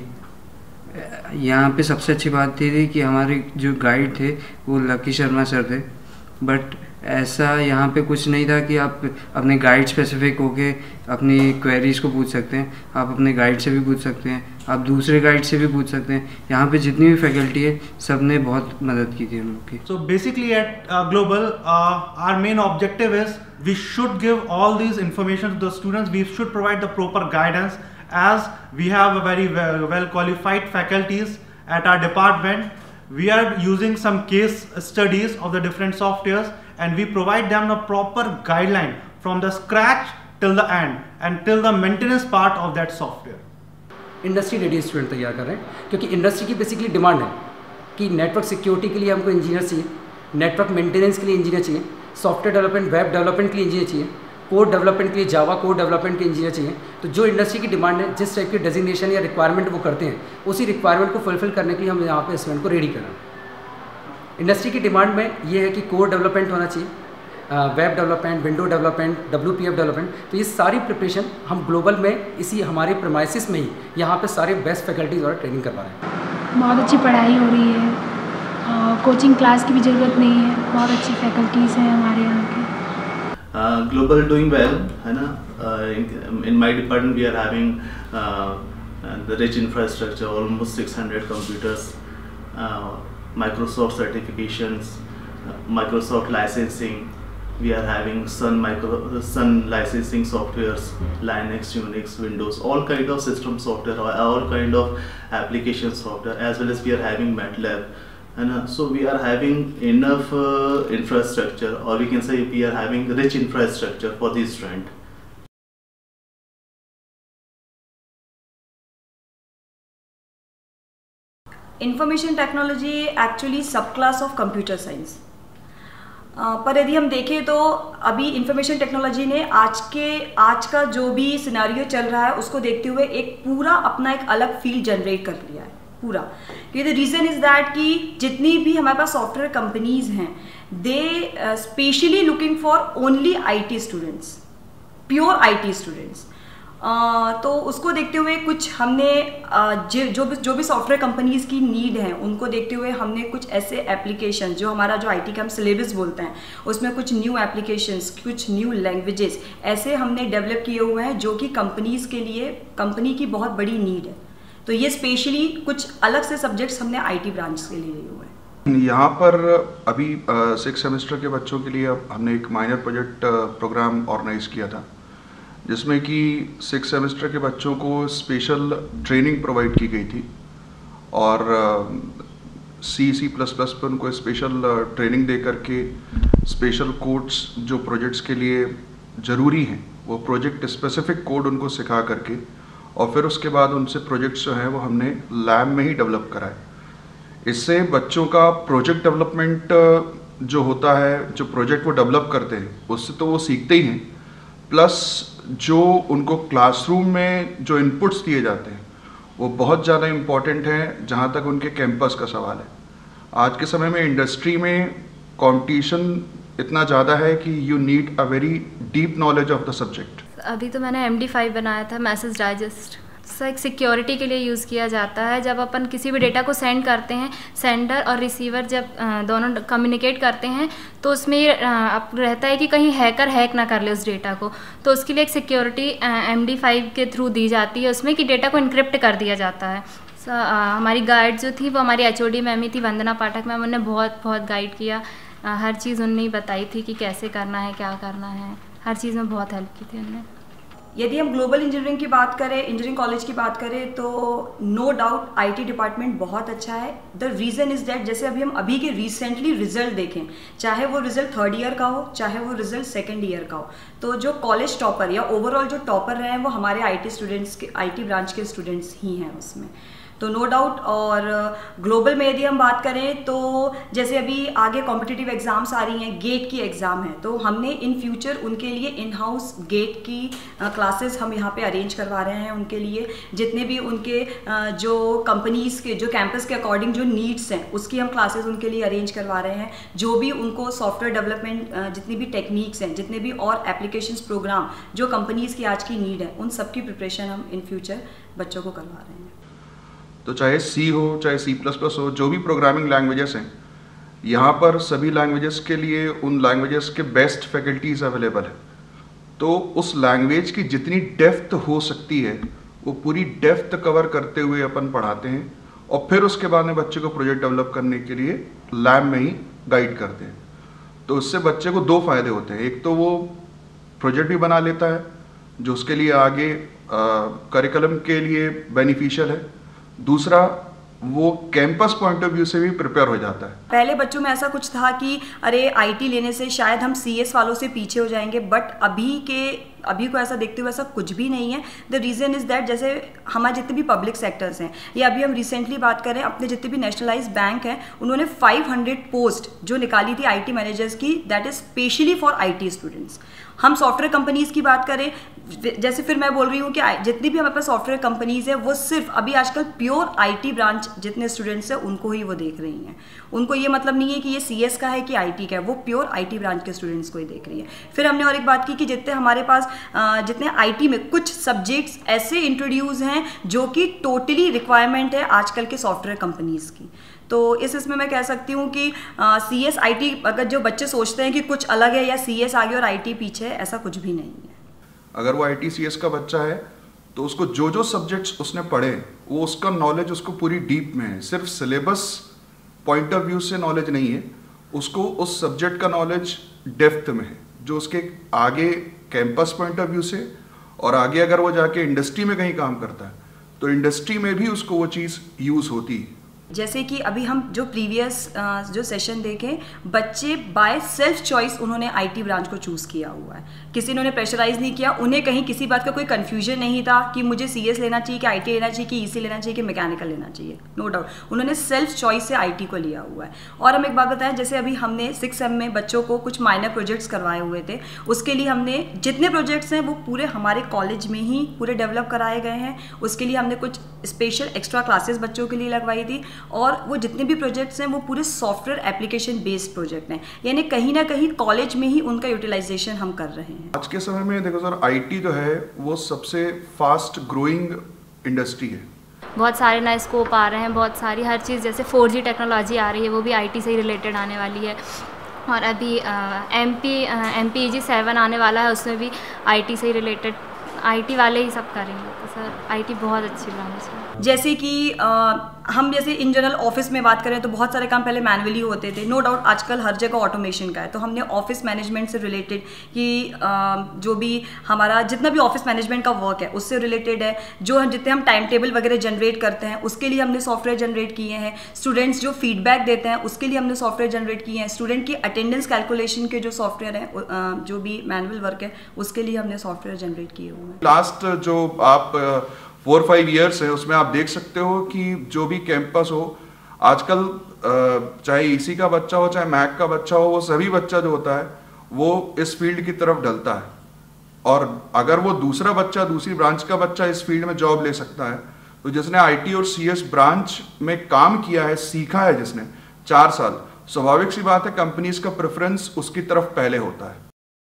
यहाँ पे सबसे अच्छी बात थी कि हमारे जो गाइड थे वो लकी शर्मा सर थे, बट ऐसा यहाँ पे कुछ नहीं था कि आप अपने गाइड स्पेसिफिक होके अपनी क्वेरीज को पूछ सकते हैं, आप अपने गाइड से भी पूछ सकते हैं, आप दूसरे गाइड से भी पूछ सकते हैं। यहाँ पे जितनी भी फैकल्टी है सब ने बहुत मदद की थी हम लोग की। So basically at Global, our main objective is we should give all these information to the students. We should provide the proper guidance, as we have a very well qualified faculties at our department. We are using some case studies of the different softwares, and we provide them a proper guideline from the scratch till the end and till the maintenance part of that software. Industry ready student तैयार कर रहे हैं, क्योंकि industry की basically demand है कि network security के लिए हमको इंजीनियर चाहिए, नेटवर्क मेंटेनेंस के लिए इंजीनियर चाहिए, सॉफ्टवेयर डेवलपमेंट वेब डेवलपमेंट के लिए इंजीनियर चाहिए, कोड डेवलपमेंट के लिए जावा कोड डेवलपमेंट के इंजीनियर चाहिए। तो जो इंडस्ट्री की डिमांड है, जिस टाइप की डेजिग्नेशन या रिक्वायरमेंट वो करते हैं, उसी रिक्वायरमेंट को फुलफिल करने के लिए हम यहाँ पे स्टूडेंट को रेडी कर रहे हैं। इंडस्ट्री की डिमांड में ये है कि कोड डेवलपमेंट होना चाहिए, web development, window development, WPF development. तो ये सारी प्रिपरेशन हम ग्लोबल में इसी हमारे प्रेमाइसिस में ही यहाँ पे सारे बेस्ट फैकल्टीज और ट्रेनिंग करवा रहे हैं। बहुत अच्छी पढ़ाई हो रही है, कोचिंग क्लास की भी ज़रूरत नहीं है, बहुत अच्छी फैकल्टीज़ हैं हमारे यहाँ के। Global doing well, है ना। In my department we are having the rich infrastructure, almost 600 computers, Microsoft certifications, Microsoft licensing. We are having Sun licensing softwares, Linux, Unix, Windows, all kind of system software, all kind of application software, as well as we are having MATLAB. And so we are having enough infrastructure, or we can say we are having rich infrastructure for this trend. Information technology actually subclass of computer science, पर यदि हम देखें तो अभी information technology ने आज का जो भी सिनेरियो चल रहा है उसको देखते हुए एक पूरा अपना एक अलग फील्ड जनरेट कर लिया है पूरा। क्योंकि द रीज़न इज़ दैट कि जितनी भी हमारे पास सॉफ्टवेयर कंपनीज हैं they specially looking for only IT students, pure IT students. तो उसको देखते हुए कुछ हमने जो भी सॉफ्टवेयर कंपनीज की नीड है उनको देखते हुए हमने कुछ ऐसे एप्लीकेशन जो हमारा जो IT का हम सिलेबस बोलते हैं उसमें कुछ न्यू एप्लीकेशंस, कुछ न्यू लैंग्वेजेस ऐसे हमने डेवलप किए हुए हैं जो कि कंपनीज के लिए कंपनी की बहुत बड़ी नीड है। तो ये स्पेशली कुछ अलग से सब्जेक्ट्स हमने IT ब्रांच के लिए लिए हुए हैं। यहाँ पर अभी 6 सेमेस्टर के बच्चों के लिए हमने एक माइनर प्रोजेक्ट प्रोग्राम ऑर्गेनाइज किया था जिसमें कि 6 सेमेस्टर के बच्चों को स्पेशल ट्रेनिंग प्रोवाइड की गई थी और C++ पर उनको स्पेशल ट्रेनिंग दे करके स्पेशल कोड्स जो प्रोजेक्ट्स के लिए ज़रूरी हैं वो प्रोजेक्ट स्पेसिफिक कोड उनको सिखा करके और फिर उसके बाद उनसे प्रोजेक्ट्स जो हैं वो हमने लैब में ही डेवलप कराए। इससे बच्चों का प्रोजेक्ट डेवलपमेंट जो होता है, जो प्रोजेक्ट वो डेवलप करते हैं उससे तो वो सीखते ही हैं, प्लस जो उनको क्लासरूम में जो इनपुट्स दिए जाते हैं वो बहुत ज़्यादा इम्पॉर्टेंट हैं। जहाँ तक उनके कैंपस का सवाल है, आज के समय में इंडस्ट्री में कंपटीशन इतना ज़्यादा है कि you need a very deep knowledge of the subject. अभी तो मैंने MD5 बनाया था, मैसेज डाइजेस्ट। सर एक सिक्योरिटी के लिए यूज़ किया जाता है। जब अपन किसी भी डेटा को सेंड करते हैं, सेंडर और रिसीवर जब दोनों कम्युनिकेट करते हैं तो उसमें ये रहता है कि कहीं हैकर हैक ना कर ले उस डेटा को, तो उसके लिए एक सिक्योरिटी MD5 के थ्रू दी जाती है उसमें कि डेटा को इनक्रिप्ट कर दिया जाता है। हमारी गाइड जो थी वो हमारी HOD मैम ही थी, वंदना पाठक मैम। उन्होंने बहुत गाइड किया, हर चीज़ उन्होंने ही बताई थी कि कैसे करना है, क्या करना है, हर चीज़ में बहुत हेल्प की थी उन्होंने। यदि हम ग्लोबल इंजीनियरिंग की बात करें, इंजीनियरिंग कॉलेज की बात करें तो नो डाउट IT डिपार्टमेंट बहुत अच्छा है। द रीज़न इज़ दैट जैसे हम अभी के रिसेंटली रिजल्ट देखें, चाहे वो रिजल्ट 3rd ईयर का हो चाहे वो रिजल्ट 2nd ईयर का हो, तो जो कॉलेज टॉपर या ओवरऑल जो टॉपर रहे हैं वो हमारे IT स्टूडेंट्स के, IT ब्रांच के स्टूडेंट्स ही हैं उसमें, तो नो डाउट। और ग्लोबल में यदि हम बात करें तो जैसे अभी आगे कॉम्पिटिटिव एग्ज़ाम्स आ रही हैं, गेट की एग्ज़ाम है, तो हमने इन फ्यूचर उनके लिए इन हाउस गेट की क्लासेस हम यहाँ पे अरेंज करवा रहे हैं उनके लिए। जितने भी उनके जो कंपनीज़ के जो कैंपस के अकॉर्डिंग जो नीड्स हैं उसकी हम क्लासेस उनके लिए अरेंज करवा रहे हैं। जो भी उनको सॉफ्टवेयर डेवलपमेंट जितनी भी टेक्निक्स हैं, जितने भी और एप्लीकेशंस प्रोग्राम जो कंपनीज़ की आज की नीड है, उन सब की प्रिपरेशन हम इन फ्यूचर बच्चों को करवा रहे हैं। तो चाहे C हो चाहे C++ हो, जो भी प्रोग्रामिंग लैंग्वेजेस हैं, यहाँ पर सभी लैंग्वेजेस के लिए उन लैंग्वेजेस के बेस्ट फैकल्टीज़ अवेलेबल है। तो उस लैंग्वेज की जितनी डेप्थ हो सकती है वो पूरी डेप्थ कवर करते हुए अपन पढ़ाते हैं और फिर उसके बाद में बच्चे को प्रोजेक्ट डेवलप करने के लिए लैब में ही गाइड करते हैं। तो उससे बच्चे को 2 फ़ायदे होते हैं। एक तो वो प्रोजेक्ट भी बना लेता है जो उसके लिए आगे करिकुलम के लिए बेनिफिशियल है, दूसरा वो कैंपस पॉइंट ऑफ व्यू से भी प्रिपेयर हो जाता है। पहले बच्चों में ऐसा कुछ था कि अरे IT लेने से शायद हम CS वालों से पीछे हो जाएंगे, बट अभी को ऐसा देखते हुए ऐसा कुछ भी नहीं है। द रीज़न इज़ दैट जैसे हमारे जितने भी पब्लिक सेक्टर्स हैं, या अभी हम रिसेंटली बात करें अपने जितने भी नेशनलाइज बैंक हैं, उन्होंने 500 पोस्ट जो निकाली थी IT मैनेजर्स की, that is specially for IT students. हम सॉफ्टवेयर कंपनीज़ की बात करें, जैसे फिर मैं बोल रही हूँ कि जितनी भी हमारे पास सॉफ्टवेयर कंपनीज़ है वो सिर्फ अभी आजकल प्योर IT ब्रांच जितने स्टूडेंट्स हैं उनको ही वो देख रही हैं। उनको ये मतलब नहीं है कि ये CS का है कि IT का है, वो प्योर IT ब्रांच के स्टूडेंट्स को ही देख रही है। फिर हमने और एक बात की कि जितने हमारे पास जितने IT में कुछ सब्जेक्ट्स ऐसे इंट्रोड्यूस हैं जो कि टोटली रिक्वायरमेंट है आजकल के सॉफ्टवेयर कंपनीज़ की। तो इसमें मैं कह सकती हूँ कि CS IT अगर जो बच्चे सोचते हैं कि कुछ अलग है या CS आगे और IT पीछे है, ऐसा कुछ भी नहीं है। अगर वो IT CS का बच्चा है तो उसको जो सब्जेक्ट्स उसने पढ़े वो उसका नॉलेज उसको पूरी डीप में है, सिर्फ सिलेबस पॉइंट ऑफ व्यू से नॉलेज नहीं है, उसको उस सब्जेक्ट का नॉलेज डेप्थ में है जो उसके आगे कैंपस पॉइंट ऑफ व्यू से, और आगे अगर वो जाके इंडस्ट्री में कहीं काम करता है तो इंडस्ट्री में भी उसको वो चीज़ यूज़ होती है। जैसे कि अभी हम जो प्रीवियस जो सेशन देखें, बच्चे बाय सेल्फ चॉइस उन्होंने आईटी ब्रांच को चूज़ किया हुआ है, किसी ने प्रेशराइज नहीं किया, उन्हें कहीं किसी बात का कोई कन्फ्यूजन नहीं था कि मुझे सीएस लेना चाहिए कि आईटी लेना चाहिए कि ईसी लेना चाहिए कि मैकेनिकल लेना चाहिए। नो डाउट उन्होंने सेल्फ चॉइस से आईटी को लिया हुआ है। और हम एक बात बताएं, जैसे अभी हमने 6 सेम में बच्चों को कुछ माइनर प्रोजेक्ट्स करवाए हुए थे, उसके लिए हमने जितने प्रोजेक्ट्स हैं वो पूरे हमारे कॉलेज में ही पूरे डेवलप कराए गए हैं। उसके लिए हमने कुछ स्पेशल एक्स्ट्रा क्लासेस बच्चों के लिए लगवाई थी, और वो जितने भी प्रोजेक्ट्स हैं वो पूरे सॉफ्टवेयर एप्लीकेशन बेस्ड प्रोजेक्ट हैं, यानी कहीं ना कहीं कॉलेज में ही उनका यूटिलाइजेशन हम कर रहे हैं। आज के समय में देखो सर, आईटी जो है वो सबसे फास्ट ग्रोइंग इंडस्ट्री है। बहुत सारे नए स्कोप आ रहे हैं, बहुत सारी हर चीज़, जैसे 4G टेक्नोलॉजी आ रही है, वो भी आईटी से ही रिलेटेड आने वाली है। और अभी MPEG 7 आने वाला है, उसमें भी आईटी से ही रिलेटेड आईटी वाले ही सब करेंगे। तो सर आईटी बहुत अच्छी ब्रांच है। जैसे कि हम जैसे इन जनरल ऑफिस में बात करें तो बहुत सारे काम पहले मैनुअली होते थे। नो डाउट आजकल हर जगह ऑटोमेशन का है, तो हमने ऑफिस मैनेजमेंट से रिलेटेड कि जो भी हमारा जितना भी ऑफिस मैनेजमेंट का वर्क है उससे रिलेटेड है, जो हम जितने हम टाइम टेबल वगैरह जनरेट करते हैं उसके लिए हमने सॉफ्टवेयर जनरेट किए हैं। स्टूडेंट्स जो फीडबैक देते हैं उसके लिए हमने सॉफ्टवेयर जनरेट किए हैं। स्टूडेंट की अटेंडेंस कैलकुलेशन के जो सॉफ्टवेयर हैं, जो भी मैनुअल वर्क है उसके लिए हमने सॉफ्टवेयर जनरेट किए हुए हैं। लास्ट जो आप 4-5 ईयर्स है उसमें आप देख सकते हो कि जो भी कैंपस हो आजकल, चाहे ईसी का बच्चा हो चाहे मैक का बच्चा हो, वो सभी बच्चा जो होता है वो इस फील्ड की तरफ ढलता है। और अगर वो दूसरा बच्चा, दूसरी ब्रांच का बच्चा इस फील्ड में जॉब ले सकता है, तो जिसने आईटी और सीएस ब्रांच में काम किया है, सीखा है जिसने 4 साल, स्वाभाविक सी बात है कंपनीज का प्रेफरेंस उसकी तरफ पहले होता है।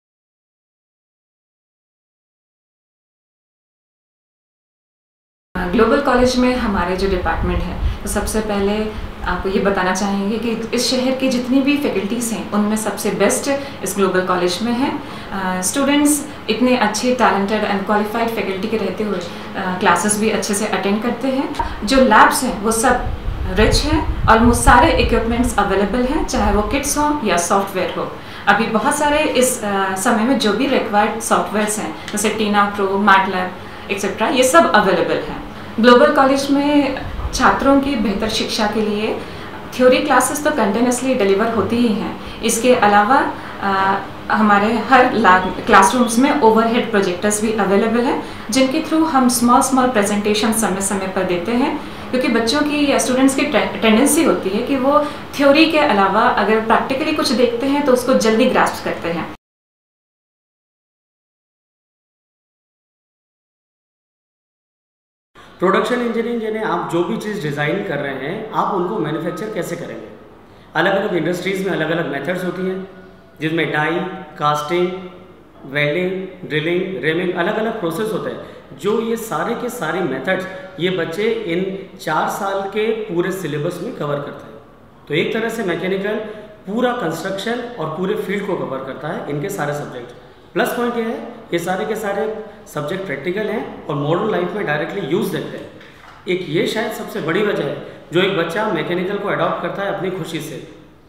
ग्लोबल कॉलेज में हमारे जो डिपार्टमेंट है, तो सबसे पहले आपको ये बताना चाहेंगे कि इस शहर की जितनी भी फैकल्टीज़ हैं उनमें सबसे बेस्ट इस ग्लोबल कॉलेज में है। स्टूडेंट्स इतने अच्छे टैलेंटेड एंड क्वालिफाइड फैकल्टी के रहते हुए क्लासेस भी अच्छे से अटेंड करते हैं। जो लैब्स हैं वो सब रिच हैं, ऑलमोस्ट सारे इक्विपमेंट्स अवेलेबल हैं, चाहे वो किट्स हो या सॉफ्टवेयर हो। अभी बहुत सारे इस समय में जो भी रिक्वायर्ड सॉफ्टवेयर्स हैं, जैसे टीना प्रो, मैटलैब एक्सेट्रा, ये सब अवेलेबल हैं। ग्लोबल कॉलेज में छात्रों की बेहतर शिक्षा के लिए थ्योरी क्लासेस तो कंटिन्यूसली डिलीवर होती ही हैं। इसके अलावा हमारे हर क्लासरूम्स में ओवरहेड प्रोजेक्टर्स भी अवेलेबल हैं, जिनके थ्रू हम स्मॉल प्रेजेंटेशन समय समय पर देते हैं, क्योंकि बच्चों की या स्टूडेंट्स की टेंडेंसी होती है कि वो थ्योरी के अलावा अगर प्रैक्टिकली कुछ देखते हैं तो उसको जल्दी ग्रास्प करते हैं। प्रोडक्शन इंजीनियरिंग यानी आप जो भी चीज़ डिज़ाइन कर रहे हैं आप उनको मैन्युफैक्चर कैसे करेंगे। अलग अलग इंडस्ट्रीज़ में अलग अलग मेथड्स होती हैं, जिसमें die, casting, welding, drilling, reaming, अलग अलग प्रोसेस होते हैं। जो ये सारे के सारे मेथड्स ये बच्चे इन 4 साल के पूरे सिलेबस में कवर करते हैं। तो एक तरह से मैकेनिकल पूरा कंस्ट्रक्शन और पूरे फील्ड को कवर करता है, इनके सारे सब्जेक्ट। प्लस पॉइंट ये है ये सारे के सारे सब्जेक्ट प्रैक्टिकल हैं और मॉडर्न लाइफ में डायरेक्टली यूज़ देखते हैं। एक ये शायद सबसे बड़ी वजह है जो एक बच्चा मैकेनिकल को अडॉप्ट करता है अपनी खुशी से।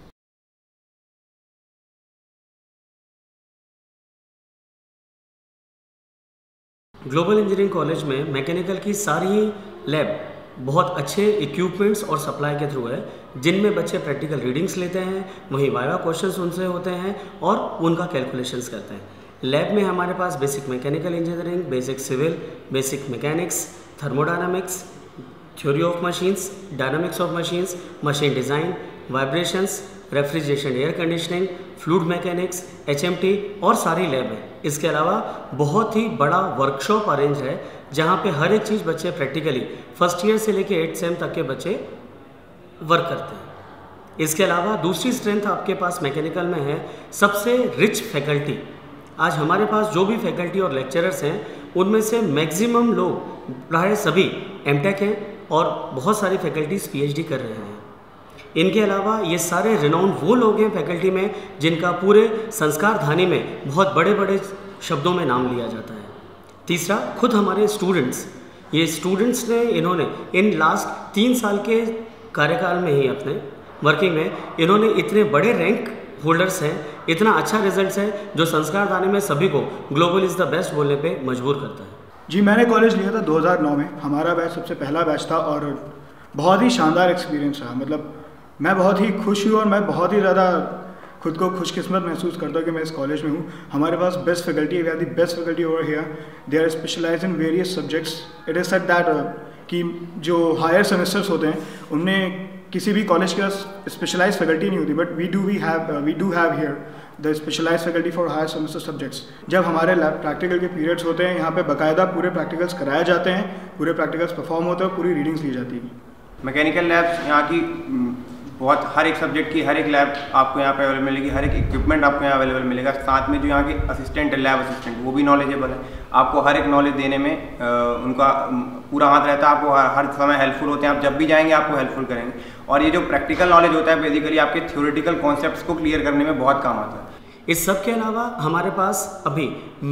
ग्लोबल इंजीनियरिंग कॉलेज में मैकेनिकल की सारी लैब बहुत अच्छे इक्विपमेंट्स और सप्लाई के थ्रू है, जिनमें बच्चे प्रैक्टिकल रीडिंग्स लेते हैं, वहीं वाइवा क्वेश्चंस उनसे होते हैं और उनका कैलकुलेशंस करते हैं। लैब में हमारे पास basic mechanical engineering, basic civil, basic mechanics, thermodynamics, theory of machines, dynamics of machines, machine design, vibrations, refrigeration, air conditioning, fluid mechanics, HMT और सारी लैब है। इसके अलावा बहुत ही बड़ा वर्कशॉप अरेंज है जहाँ पे हर एक चीज़ बच्चे प्रैक्टिकली फर्स्ट ईयर से लेके 8th सेम तक के बच्चे वर्क करते हैं। इसके अलावा दूसरी स्ट्रेंथ आपके पास मैकेनिकल में है सबसे रिच फैकल्टी। आज हमारे पास जो भी फैकल्टी और लेक्चरर्स हैं उनमें से मैक्सिमम लोग प्राय सभी MTech हैं और बहुत सारी फैकल्टीज़ PhD कर रहे हैं। इनके अलावा ये सारे रिनाउंड वो लोग हैं फैकल्टी में जिनका पूरे संस्कार धानी में बहुत बड़े बड़े शब्दों में नाम लिया जाता है। तीसरा, खुद हमारे स्टूडेंट्स, ये स्टूडेंट्स ने इन्होंने इन लास्ट 3 साल के कार्यकाल में ही अपने वर्किंग में इन्होंने इतने बड़े रैंक होल्डर्स हैं, इतना अच्छा रिजल्ट्स है जो संस्कार दाने में सभी को ग्लोबल इज़ द बेस्ट बोलने पे मजबूर करता है। जी, मैंने कॉलेज लिया था 2009 में। हमारा बैच सबसे पहला बैच था और बहुत ही शानदार एक्सपीरियंस रहा। मतलब मैं बहुत ही खुश हूँ और मैं बहुत ही ज़्यादा खुद को खुशकिस्मत महसूस करता हूँ कि मैं इस कॉलेज में हूँ। हमारे पास बेस्ट फैकल्टी है, we are the best faculty over here, they are specialise in various subjects. It is said that कि जो हायर सेमेस्टर्स होते हैं उनमें किसी भी कॉलेज के पास स्पेशलाइज फैकल्टी नहीं होती, but we do have here the specialise faculty for higher semester subjects. जब हमारे लैब प्रैक्टिकल के पीरियड्स होते हैं, यहाँ पे बाकायदा पूरे प्रैक्टिकल्स कराए जाते हैं, पूरे प्रैक्टिकल्स परफॉर्म होते हैं, पूरी रीडिंग्स ली जाती है। मैकेनिकल लैब्स यहाँ की बहुत, हर एक सब्जेक्ट की हर एक लैब आपको यहाँ पे अवेलेबल मिलेगी, हर एक इक्विपमेंट आपको यहाँ अवेलेबल मिलेगा। साथ में जो यहाँ के असिस्टेंट है, लैब असिस्टेंट, वो भी नॉलेजेबल है, आपको हर एक नॉलेज देने में उनका पूरा हाथ रहता है, आपको हर समय हेल्पफुल होते हैं। आप जब भी जाएंगे आपको हेल्पफुल करेंगे। और ये जो प्रैक्टिकल नॉलेज होता है बेसिकली आपके थ्योरेटिकल कॉन्सेप्ट्स को क्लियर करने में बहुत काम आता है। इस सब के अलावा हमारे पास अभी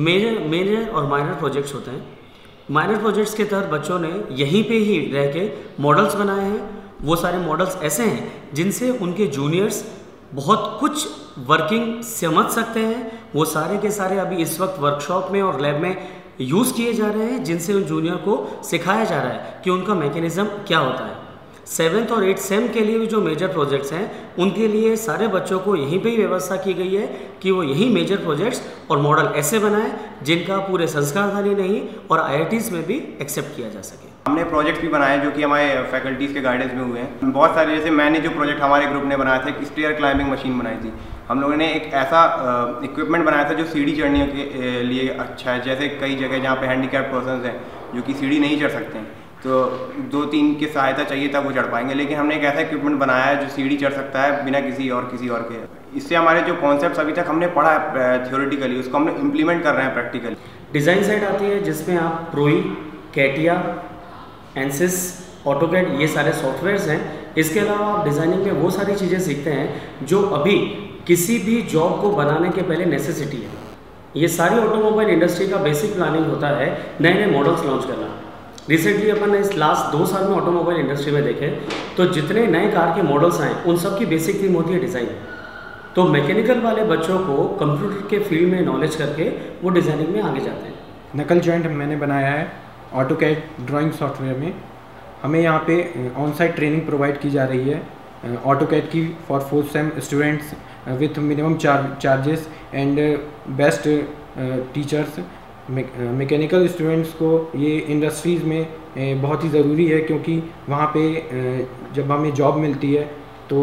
मेजर और माइनर प्रोजेक्ट्स होते हैं। माइनर प्रोजेक्ट्स के तहत बच्चों ने यहीं पे ही रह के मॉडल्स बनाए हैं। वो सारे मॉडल्स ऐसे हैं जिनसे उनके जूनियर्स बहुत कुछ वर्किंग समझ सकते हैं। वो सारे के सारे अभी इस वक्त वर्कशॉप में और लैब में यूज़ किए जा रहे हैं, जिनसे उन जूनियर को सिखाया जा रहा है कि उनका मैकेनिज़्म क्या होता है। 7th और 8th सेम के लिए भी जो मेजर प्रोजेक्ट्स हैं उनके लिए सारे बच्चों को यहीं पे ही व्यवस्था की गई है कि वो यही मेजर प्रोजेक्ट्स और मॉडल ऐसे बनाएं जिनका पूरे संस्कारधारी नहीं और IITs में भी एक्सेप्ट किया जा सके। हमने प्रोजेक्ट्स भी बनाए जो कि हमारे फैकल्टीज़ के गाइडेंस में हुए हैं बहुत सारे। जैसे मैंने जो प्रोजेक्ट हमारे ग्रुप ने बनाया था, एक स्टेयर क्लाइंबिंग मशीन बनाई थी। हम लोगों ने एक ऐसा इक्विपमेंट बनाया था जो सीढ़ी चढ़ने के लिए अच्छा है। जैसे कई जगह जहाँ पे हैंडीकैप्ड पर्सन्स हैं जो कि सीढ़ी नहीं चढ़ सकते हैं, तो 2-3 की सहायता चाहिए तब वो चढ़ पाएंगे, लेकिन हमने एक ऐसा इक्विपमेंट बनाया है जो सीढ़ी चढ़ सकता है बिना किसी और के। इससे हमारे जो कॉन्सेप्ट्स अभी तक हमने पढ़ा है थ्योरेटिकली, उसको हमने इम्प्लीमेंट कर रहे हैं प्रैक्टिकली। डिज़ाइन साइड आती है जिसमें आप प्रोई, कैटिया, एनसिस, ऑटोकैड ये सारे सॉफ्टवेयर्स हैं। इसके अलावा आप डिज़ाइनिंग में वो सारी चीज़ें सीखते हैं जो अभी किसी भी जॉब को बनाने के पहले नेसेसिटी है। ये सारी ऑटोमोबाइल इंडस्ट्री का बेसिक प्लानिंग होता है नए नए मॉडल्स लॉन्च करना। रिसेंटली अपन ने इस लास्ट 2 साल में ऑटोमोबाइल इंडस्ट्री में देखे तो जितने नए कार के मॉडल्स आए उन सब की बेसिक थीम होती है डिज़ाइन। तो मैकेनिकल वाले बच्चों को कंप्यूटर के फील्ड में नॉलेज करके वो डिज़ाइनिंग में आगे जाते हैं। नकल जॉइंट मैंने बनाया है ऑटोकैड ड्राइंग सॉफ्टवेयर में। हमें यहाँ पे ऑन साइट ट्रेनिंग प्रोवाइड की जा रही है ऑटोकैड की for 4th sem students with minimum charges and best teachers. Mechanical students को ये इंडस्ट्रीज़ में बहुत ही ज़रूरी है, क्योंकि वहाँ पे जब हमें जॉब मिलती है तो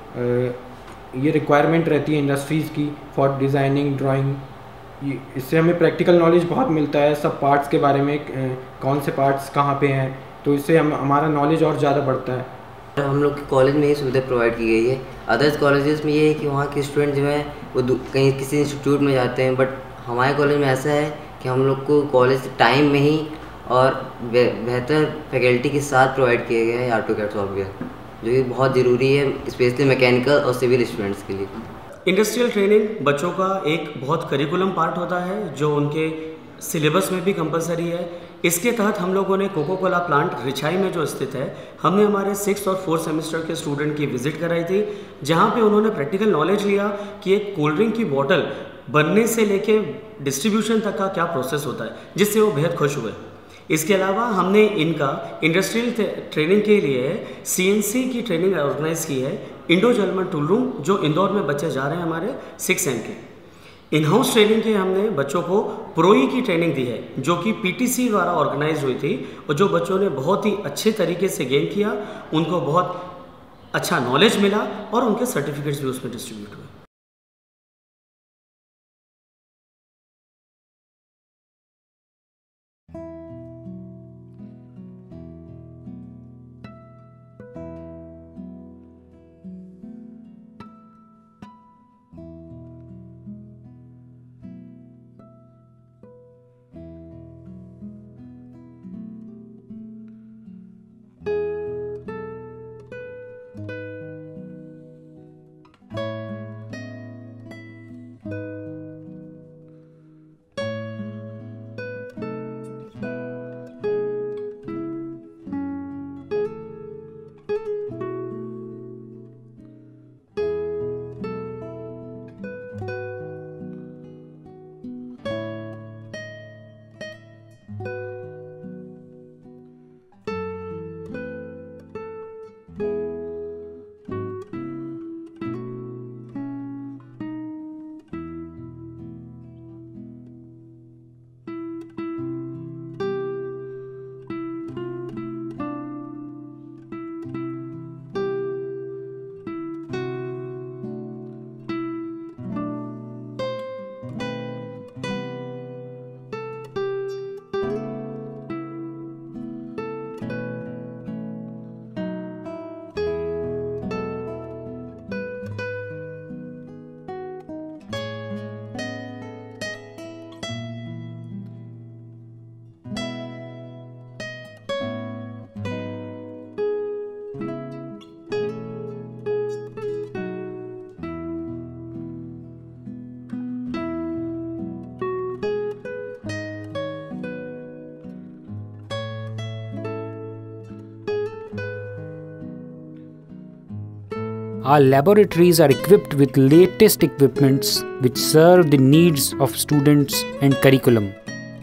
ये रिक्वायरमेंट रहती है इंडस्ट्रीज़ की फॉर डिज़ाइनिंग, ड्राइंग। इससे हमें प्रैक्टिकल नॉलेज बहुत मिलता है सब पार्ट्स के बारे में, कौन से पार्ट्स कहाँ पे हैं, तो इससे हमारा नॉलेज और ज़्यादा बढ़ता है। हम लोग के कॉलेज में ये सुविधा प्रोवाइड की गई है। अदर्स कॉलेजेस में ये है कि वहाँ के स्टूडेंट जो हैं वो कहीं किसी इंस्टीट्यूट में जाते हैं, बट हमारे कॉलेज में ऐसा है कि हम लोग को कॉलेज टाइम में ही और बेहतर फैकल्टी के साथ प्रोवाइड किया गया है ऑटोकैड सॉफ्टवेयर, जो कि बहुत ज़रूरी है स्पेशली मैकेनिकल और सिविल स्टूडेंट्स के लिए। इंडस्ट्रियल ट्रेनिंग बच्चों का एक बहुत करिकुलम पार्ट होता है जो उनके सिलेबस में भी कंपलसरी है। इसके तहत हम लोगों ने कोको कोला प्लांट रिछाई में जो स्थित है, हमने हमारे 6th और 4th सेमेस्टर के स्टूडेंट की विजिट कराई थी, जहाँ पे उन्होंने प्रैक्टिकल नॉलेज लिया कि एक कोल्ड ड्रिंक की बॉटल बनने से लेके डिस्ट्रीब्यूशन तक का क्या प्रोसेस होता है, जिससे वो बेहद खुश हुए। इसके अलावा हमने इनका इंडस्ट्रियल ट्रेनिंग के लिए CNC की ट्रेनिंग ऑर्गेनाइज की है, इंडो जर्मन टूल रूम, जो इंदौर में बच्चे जा रहे हैं हमारे 6 सेम के। इन हाउस ट्रेनिंग के हमने बच्चों को प्रोई की ट्रेनिंग दी है, जो कि PTC द्वारा ऑर्गेनाइज हुई थी, और जो बच्चों ने बहुत ही अच्छे तरीके से गेन किया, उनको बहुत अच्छा नॉलेज मिला और उनके सर्टिफिकेट्स भी उसमें डिस्ट्रीब्यूट हुए। Our laboratories are equipped with latest equipments which serve the needs of students and curriculum.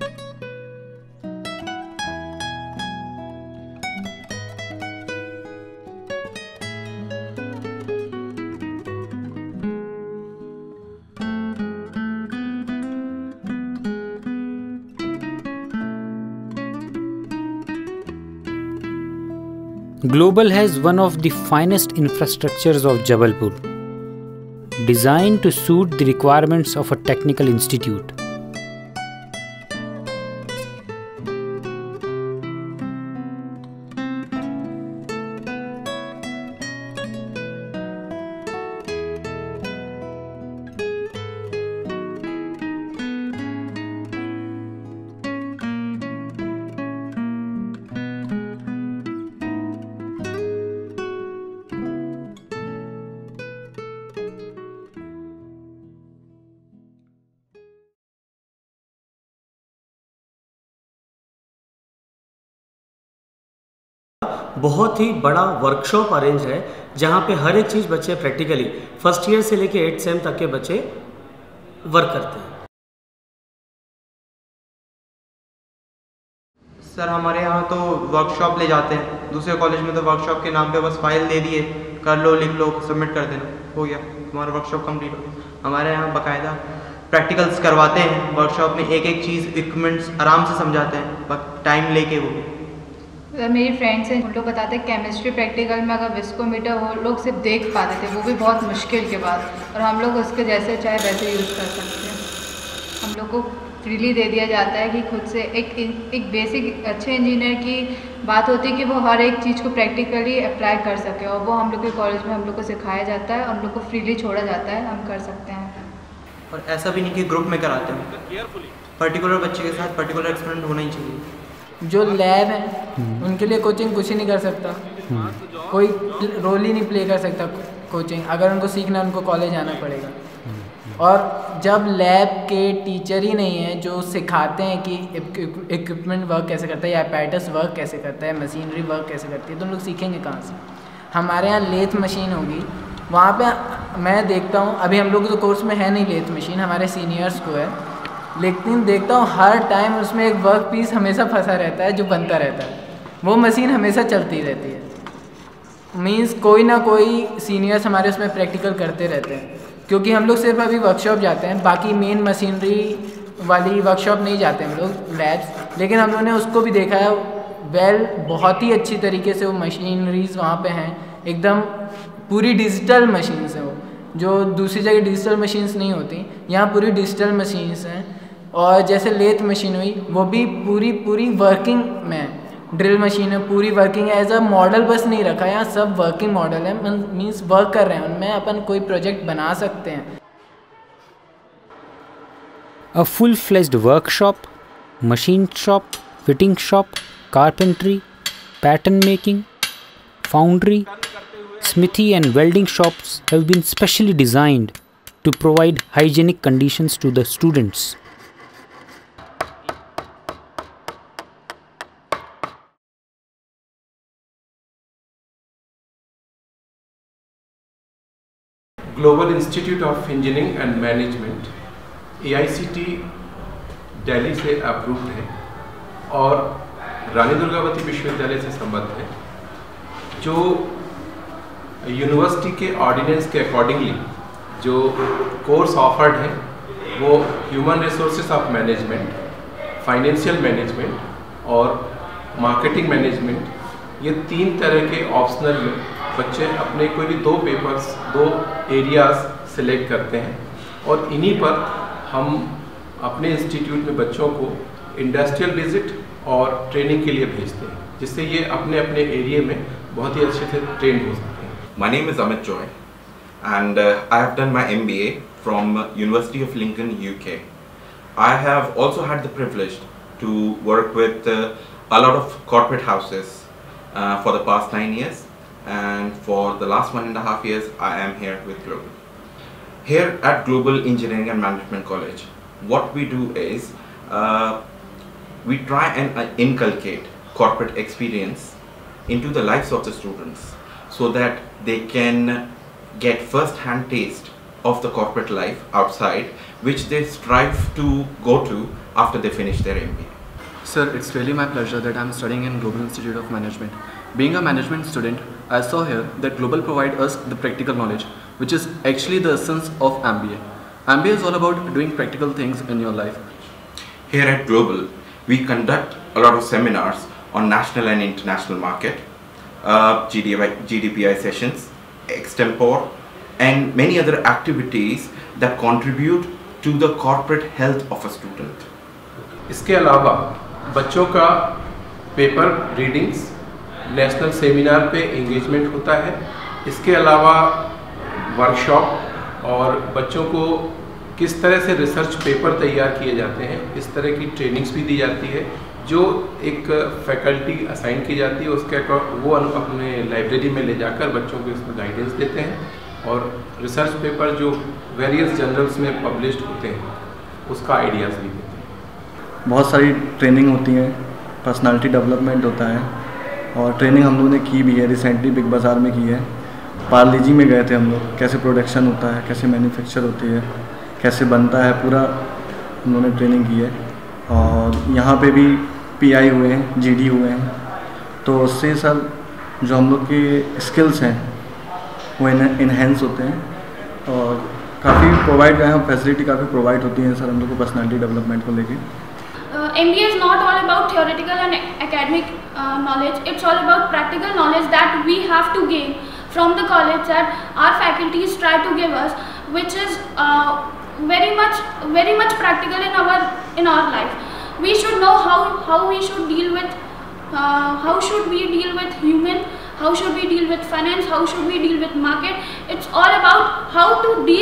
Global has one of the finest infrastructures of Jabalpur, designed to suit the requirements of a technical institute. बहुत ही बड़ा workshop arrange है जहाँ पे हर एक चीज़ बच्चे practically first year से लेके 8th same तक के बच्चे वर्क करते हैं। सर हमारे यहाँ तो वर्कशॉप ले जाते हैं, दूसरे कॉलेज में तो वर्कशॉप के नाम पे बस फाइल दे दिए, कर लो लिख लो सबमिट कर देना, हो गया तुम्हारा वर्कशॉप कंप्लीट हो गया। हमारे यहाँ बाकायदा प्रैक्टिकल्स करवाते हैं, वर्कशॉप में एक एक चीज़ इक्विपमेंट्स आराम से समझाते हैं, टाइम लेके वो। मेरी फ्रेंड्स हैं उन लोग बताते हैं केमिस्ट्री प्रैक्टिकल में अगर विस्कोमीटर वो लोग सिर्फ देख पाते थे, वो भी बहुत मुश्किल के बाद, और हम लोग उसके जैसे चाहे वैसे यूज़ कर सकते हैं। हम लोग को फ्रीली दे दिया जाता है कि खुद से एक बेसिक अच्छे इंजीनियर की बात होती है कि वो हर एक चीज़ को प्रैक्टिकली अप्लाई कर सके, और वो हम लोग के कॉलेज में हम लोग को सिखाया जाता है और हम लोग को फ्रीली छोड़ा जाता है, हम कर सकते हैं। और ऐसा भी नहीं कि ग्रुप में कराते हैं, पर्टिकुलर बच्चे के साथ पर्टिकुलर एक्सपेरिमेंट होना ही चाहिए। जो लैब है उनके लिए कोचिंग कुछ ही नहीं कर सकता, कोई रोल ही नहीं प्ले कर सकता कोचिंग, अगर उनको सीखना उनको कॉलेज आना पड़ेगा। और जब लैब के टीचर ही नहीं है जो सिखाते हैं कि इक्विपमेंट वर्क कैसे करता है या अपैरेटस वर्क कैसे करता है, मशीनरी वर्क कैसे करती है, तो लोग सीखेंगे कहाँ से। हमारे यहाँ लेथ मशीन होगी, वहाँ पे मैं देखता हूँ, अभी हम लोग तो कोर्स में है नहीं लेथ मशीन, हमारे सीनियर्स को है, लेकिन देखता हूँ हर टाइम उसमें एक वर्क पीस हमेशा फंसा रहता है जो बनता रहता है, वो मशीन हमेशा चलती रहती है। मींस कोई ना कोई सीनियर्स हमारे उसमें प्रैक्टिकल करते रहते हैं, क्योंकि हम लोग सिर्फ अभी वर्कशॉप जाते हैं, बाकी मेन मशीनरी वाली वर्कशॉप नहीं जाते हम लोग लैब्स, लेकिन हम लोगों ने उसको भी देखा है बहुत ही अच्छी तरीके से वो मशीनरीज वहाँ पे हैं, एकदम पूरी डिजिटल मशीन्स हैं वो, जो दूसरी जगह डिजिटल मशीन्स नहीं होती, यहाँ पूरी डिजिटल मशीन्स हैं। और जैसे लेथ मशीन हुई वो भी पूरी वर्किंग में, ड्रिल मशीन है पूरी वर्किंग है, एज अ मॉडल बस नहीं रखा, यहाँ सब वर्किंग मॉडल है, मीन्स वर्क कर रहे हैं, उनमें अपन कोई प्रोजेक्ट बना सकते हैं। A full-fledged workshop, machine shop, fitting shop, carpentry, pattern making, foundry, smithy and welding shops have been specially designed to provide hygienic conditions to the students. Global institute of engineering and management AICTE Delhi से approved है और रानी दुर्गावती विश्वविद्यालय से संबद्ध है, जो university के ordinance के अकॉर्डिंगली जो कोर्स ऑफर्ड है वो human resources of management, financial management और मार्केटिंग मैनेजमेंट, ये 3 तरह के ऑप्शनल में बच्चे अपने कोई भी 2 पेपर्स 2 एरियाज सेलेक्ट करते हैं, और इन्हीं पर हम अपने इंस्टीट्यूट में बच्चों को इंडस्ट्रियल विजिट और ट्रेनिंग के लिए भेजते हैं, जिससे ये अपने अपने एरिया में बहुत ही अच्छे से ट्रेन हो सकते हैं। My name is Amit Joy and I have done my MBA from University of Lincoln, UK. I have also had the privilege to work with a lot of corporate houses for the past 9 years, and for the last 1.5 years I am here with Global. Here at Global Engineering and Management College, what we do is we try and inculcate corporate experience into the lives of the students so that they can get first-hand taste of the corporate life outside, which they strive to go to after they finish their MBA. Sir, it's really my pleasure that I'm studying in Global Institute of Management. Being a management student, I saw here that Global provide us the practical knowledge, which is actually the essence of MBA. MBA is all about doing practical things in your life. Here at Global, we conduct a lot of seminars on national and international market, GDPI sessions, extempore, and many other activities that contribute to the corporate health of a student. इसके अलावा बच्चों का paper readings, national seminar पे engagement होता है। इसके अलावा workshop और बच्चों को किस तरह से रिसर्च पेपर तैयार किए जाते हैं, इस तरह की ट्रेनिंग्स भी दी जाती है, जो एक फैकल्टी असाइन की जाती है। उसके वो अपने लाइब्रेरी में ले जाकर बच्चों को इसमें गाइडेंस देते हैं और रिसर्च पेपर जो वेरियस जर्नल्स में पब्लिश्ड होते हैं उसका आइडियाज़ भी देते हैं। बहुत सारी ट्रेनिंग होती हैं, पर्सनालिटी डेवलपमेंट होता है, और ट्रेनिंग हम लोगों ने की भी है। रिसेंटली बिग बाज़ार में की है, पार्ले जी में गए थे हम लोग। कैसे प्रोडक्शन होता है, कैसे मैन्युफैक्चर होती है, कैसे बनता है, पूरा हम लोगों ने ट्रेनिंग की है। और यहाँ पे भी PI हुए हैं, GD हुए हैं, तो उससे सब जो हम लोग के स्किल्स हैं वो इन्हेंस होते हैं और काफ़ी प्रोवाइड हैं, फैसिलिटी काफ़ी प्रोवाइड होती हैं सर हम लोग को पर्सनालिटी डेवलपमेंट को लेके। MBA is not all about theoretical and academic knowledge. It's all about practical knowledge that we have to gain from the college that our faculties try to give us, which is very much practical in our life. We should know how we should deal with human, how should we deal with finance, how should we deal with market. It's all about how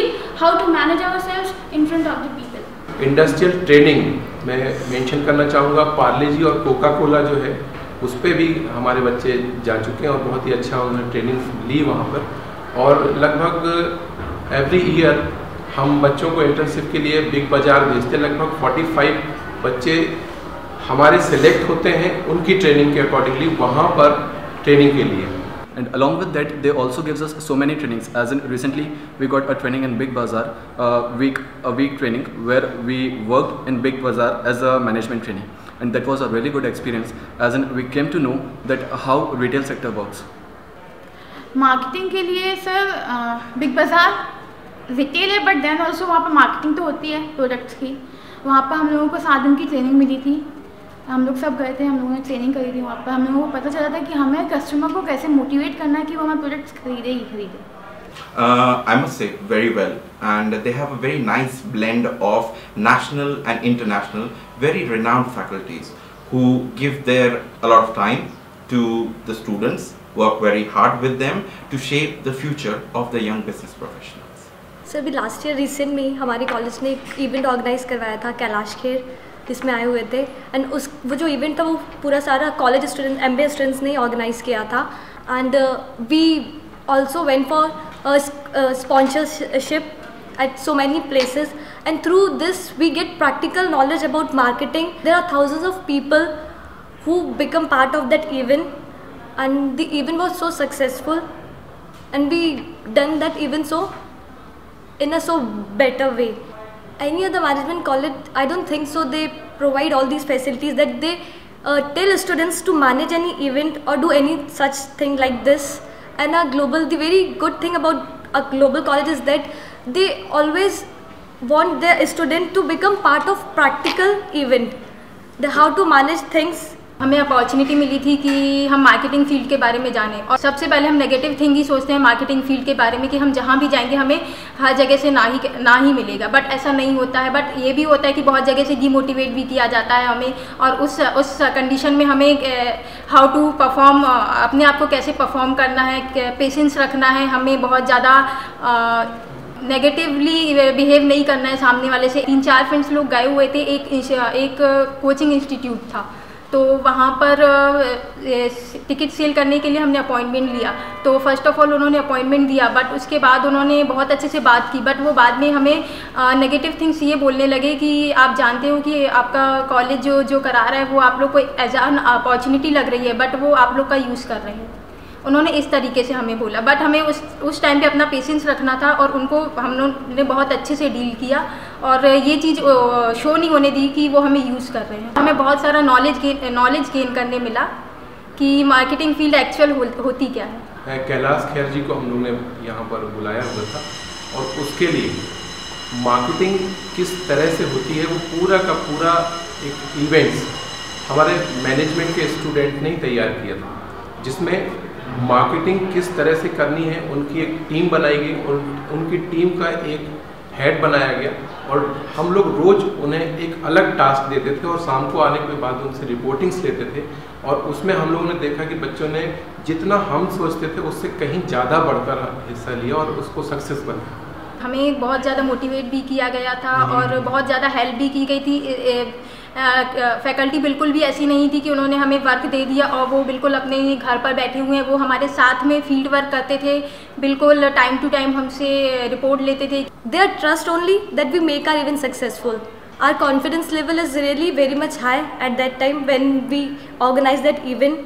to manage ourselves in front of the people. Industrial training मैं mention करना चाहूँगा। पार्ले जी और Coca Cola जो है उस पर भी हमारे बच्चे जा चुके हैं और बहुत ही अच्छा उन्होंने ट्रेनिंग ली वहाँ पर। और लगभग एवरी ईयर हम बच्चों को इंटर्नशिप के लिए बिग बाज़ार भेजते हैं। लगभग 45 बच्चे हमारे सिलेक्ट होते हैं उनकी ट्रेनिंग के अकॉर्डिंगली वहाँ पर ट्रेनिंग के लिए। And along with that, they also gives us so many trainings. As in recently, we got a training in Big Bazaar, a week training where we worked in Big Bazaar as a management trainee, and that was a really good experience. As in we came to know that how retail sector works. Marketing के लिए sir Big Bazaar retail है, but then also वहाँ पर marketing तो होती है products की। वहाँ पर हम लोगों को 7 दिन की ट्रेनिंग मिली थी। हम लोग सब गए थे, हम लोगों ने ट्रेनिंग करी थी। वहाँ पर हम लोगों को पता चला था कि हमें कस्टमर को कैसे मोटिवेट करना है कि वो हमें प्रोडक्ट्स खरीदे ही खरीदे। I must say very well, and they have a very nice blend of national and international, very renowned faculties who give their a lot of time to the students, work very hard with them to shape the future of the young business professionals. Sir अभी last year recent में हमारे college ने एक event organise करवाया था कैलाश खेर, जिसमें आए हुए थे। एंड वो जो इवेंट था वो पूरा सारा कॉलेज स्टूडेंट MBA स्टूडेंट्स ने ऑर्गेनाइज किया था। And we also went for sponsorship at so many places, and through this we get practical knowledge about marketing. There are thousands of people who become part of that event, and the event was so successful, and we done that event so in a so better way. Any other management college, I don't think so, they provide all these facilities that they tell students to manage any event or do any such thing like this. And the very good thing about a global college is that they always want their student to become part of practical event, how to manage things. हमें opportunity मिली थी कि हम marketing field के बारे में जानें, और सबसे पहले हम नेगेटिव थिंग ही सोचते हैं मार्केटिंग फील्ड के बारे में कि हम जहाँ भी जाएंगे हमें हर जगह से ना ही मिलेगा, बट ऐसा नहीं होता है। बट ये भी होता है कि बहुत जगह से डीमोटिवेट भी किया जाता है हमें, और उस कंडीशन में हमें हाउ टू परफॉर्म, अपने आप को कैसे परफॉर्म करना है, पेशेंस रखना है, हमें बहुत ज़्यादा नेगेटिवली बिहेव नहीं करना है सामने वाले से। 3-4 फ्रेंड्स लोग गए हुए थे, एक कोचिंग इंस्टीट्यूट था, तो वहाँ पर टिकट सेल करने के लिए हमने अपॉइंटमेंट लिया। तो फर्स्ट ऑफ ऑल उन्होंने अपॉइंटमेंट दिया, बट उसके बाद उन्होंने बहुत अच्छे से बात की, बट वो बाद में हमें नेगेटिव थिंग्स ये बोलने लगे कि आप जानते हो कि आपका कॉलेज जो करा रहा है वो आप लोग को एज एन अपॉर्चुनिटी लग रही है, बट वो आप लोग का यूज़ कर रहे हैं। उन्होंने इस तरीके से हमें बोला, बट हमें उस टाइम पे अपना पेशेंस रखना था और उनको हम लोगों ने बहुत अच्छे से डील किया और ये चीज़ शो नहीं होने दी कि वो हमें यूज़ कर रहे हैं। हमें बहुत सारा नॉलेज गेन करने मिला कि मार्केटिंग फील्ड एक्चुअल होती क्या है। कैलाश खेर जी को हम लोग ने यहाँ पर बुलाया हुआ था और उसके लिए मार्केटिंग किस तरह से होती है वो पूरा का पूरा एक इवेंट्स हमारे मैनेजमेंट के स्टूडेंट ने तैयार किया था, जिसमें मार्केटिंग किस तरह से करनी है उनकी एक टीम बनाई गई और उनकी टीम का एक हेड बनाया गया और हम लोग रोज़ उन्हें एक अलग टास्क देते थे और शाम को आने के बाद उनसे रिपोर्टिंग्स लेते थे और उसमें हम लोगों ने देखा कि बच्चों ने जितना हम सोचते थे उससे कहीं ज़्यादा बढ़कर हिस्सा लिया और उसको सक्सेस बना। हमें बहुत ज़्यादा मोटिवेट भी किया गया था और बहुत ज़्यादा हेल्प भी की गई थी। फैकल्टी बिल्कुल भी ऐसी नहीं थी कि उन्होंने हमें वर्क दे दिया और वो बिल्कुल अपने ही घर पर बैठे हुए हैं, वो हमारे साथ में फील्ड वर्क करते थे, बिल्कुल टाइम टू टाइम हमसे रिपोर्ट लेते थे। Their trust only that we make our event successful. Our confidence level is really very much high at that time when we organize that event.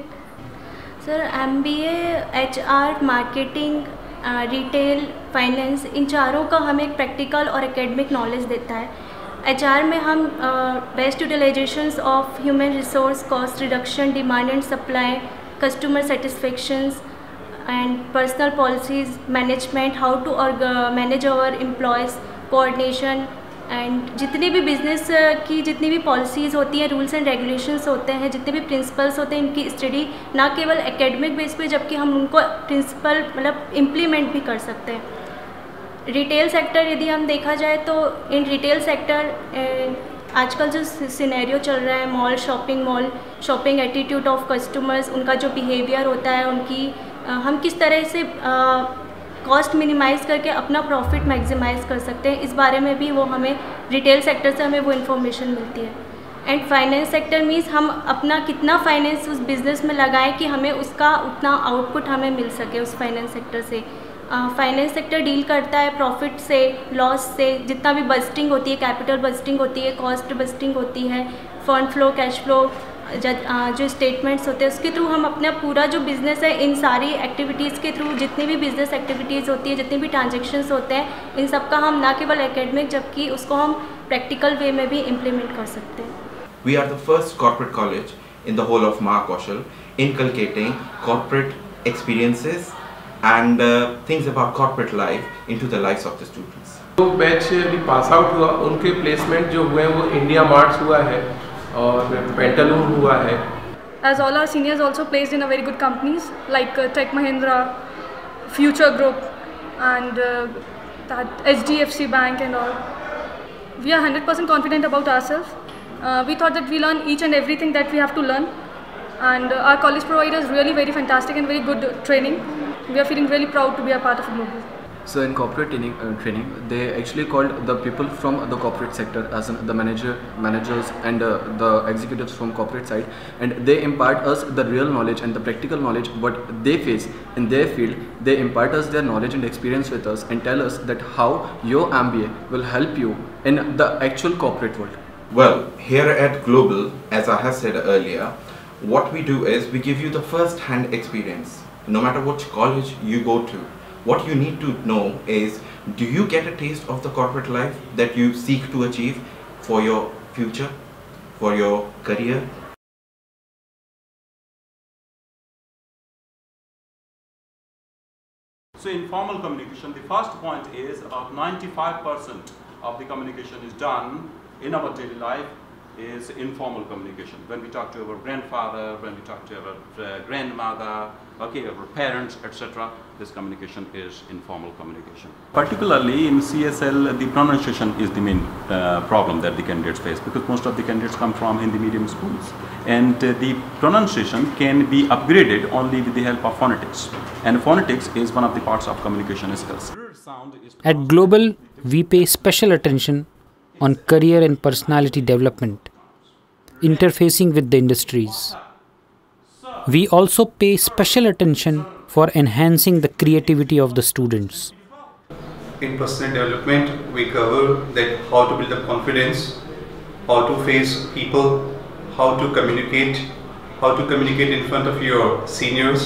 Sir MBA, HR, marketing, retail, finance, इन चारों का हमें एक practical और academic knowledge देता है। HR में हम best utilisations of human resource, cost reduction, demand and supply, customer satisfactions and personal policies, management, how to manage our employees, coordination and जितने भी बिजनेस की जितनी भी पॉलिसीज़ होती हैं, रूल्स एंड रेगुलेशंस होते हैं, जितने भी प्रिंसिपल्स होते हैं, इनकी स्टडी ना केवल एकेडमिक बेस पे जबकि हम उनको प्रिंसिपल मतलब इम्प्लीमेंट भी कर सकते हैं। रिटेल सेक्टर यदि हम देखा जाए तो इन रिटेल सेक्टर आजकल जो सिनेरियो चल रहा है, mall, shopping attitude of customers, उनका जो बिहेवियर होता है, उनकी हम किस तरह से कॉस्ट मिनिमाइज़ करके अपना प्रॉफिट मैक्सिमाइज़ कर सकते हैं, इस बारे में भी वो हमें रिटेल सेक्टर से हमें वो इन्फॉर्मेशन मिलती है। एंड फाइनेंस सेक्टर मीन्स हम अपना कितना फाइनेंस उस बिज़नेस में लगाएं कि हमें उसका उतना आउटपुट हमें मिल सके उस फाइनेंस सेक्टर से। फाइनेंस सेक्टर डील करता है प्रॉफिट से, लॉस से, जितना भी बस्टिंग होती है, कैपिटल बस्टिंग होती है, कॉस्ट बस्टिंग होती है, फंड फ्लो, कैश फ्लो, जो स्टेटमेंट्स होते हैं उसके थ्रू हम अपना पूरा जो बिज़नेस है, इन सारी एक्टिविटीज़ के थ्रू जितनी भी बिज़नेस एक्टिविटीज़ होती है, जितने भी ट्रांजेक्शन्स होते हैं, इन सब का हम ना केवल एकेडमिक जबकि उसको हम प्रैक्टिकल वे में भी इम्प्लीमेंट कर सकते हैं। We are the first corporate college in the whole of Mahakaushal inculcating corporate experiences and things about corporate life into the lives of the students. जो बैच अभी पास आउट हुआ उनके placement जो हुए वो इंडिया मार्ट्स हुआ है और पेंटालून हुआ है। As all our seniors also placed in a very good companies like Tech Mahindra, Future Group and that HDFC Bank and all. We are 100% confident about ourselves. We thought that we learn each and everything that we have to learn, and our college provides really very fantastic and very good training. We are feeling really proud to be a part of Global. So in corporate training, they actually called the people from the corporate sector as the managers and the executives from corporate side, and they impart us the real knowledge and the practical knowledge what they face in their field. They impart us their knowledge and experience with us and tell us that how your MBA will help you in the actual corporate world. Well, here at Global, as I have said earlier, what we do is we give you the first-hand experience. No matter which college you go to, what you need to know is, do you get a taste of the corporate life that you seek to achieve for your future, for your career? So informal communication, the first point is about 95% of the communication is done in our daily life is informal communication. When we talk to our grandfather, when we talk to our grandmother, okay, our parents, etc., this communication is informal communication. Particularly in CSL, the pronunciation is the main problem that the candidates face, because most of the candidates come from Hindi medium schools, and the pronunciation can be upgraded only with the help of phonetics, and phonetics is one of the parts of communication skills. At Global, we pay special attention on career and personality development, interfacing with the industries. We also pay special attention for enhancing the creativity of the students. In personal development, we cover that how to build up confidence, how to face people, how to communicate in front of your seniors,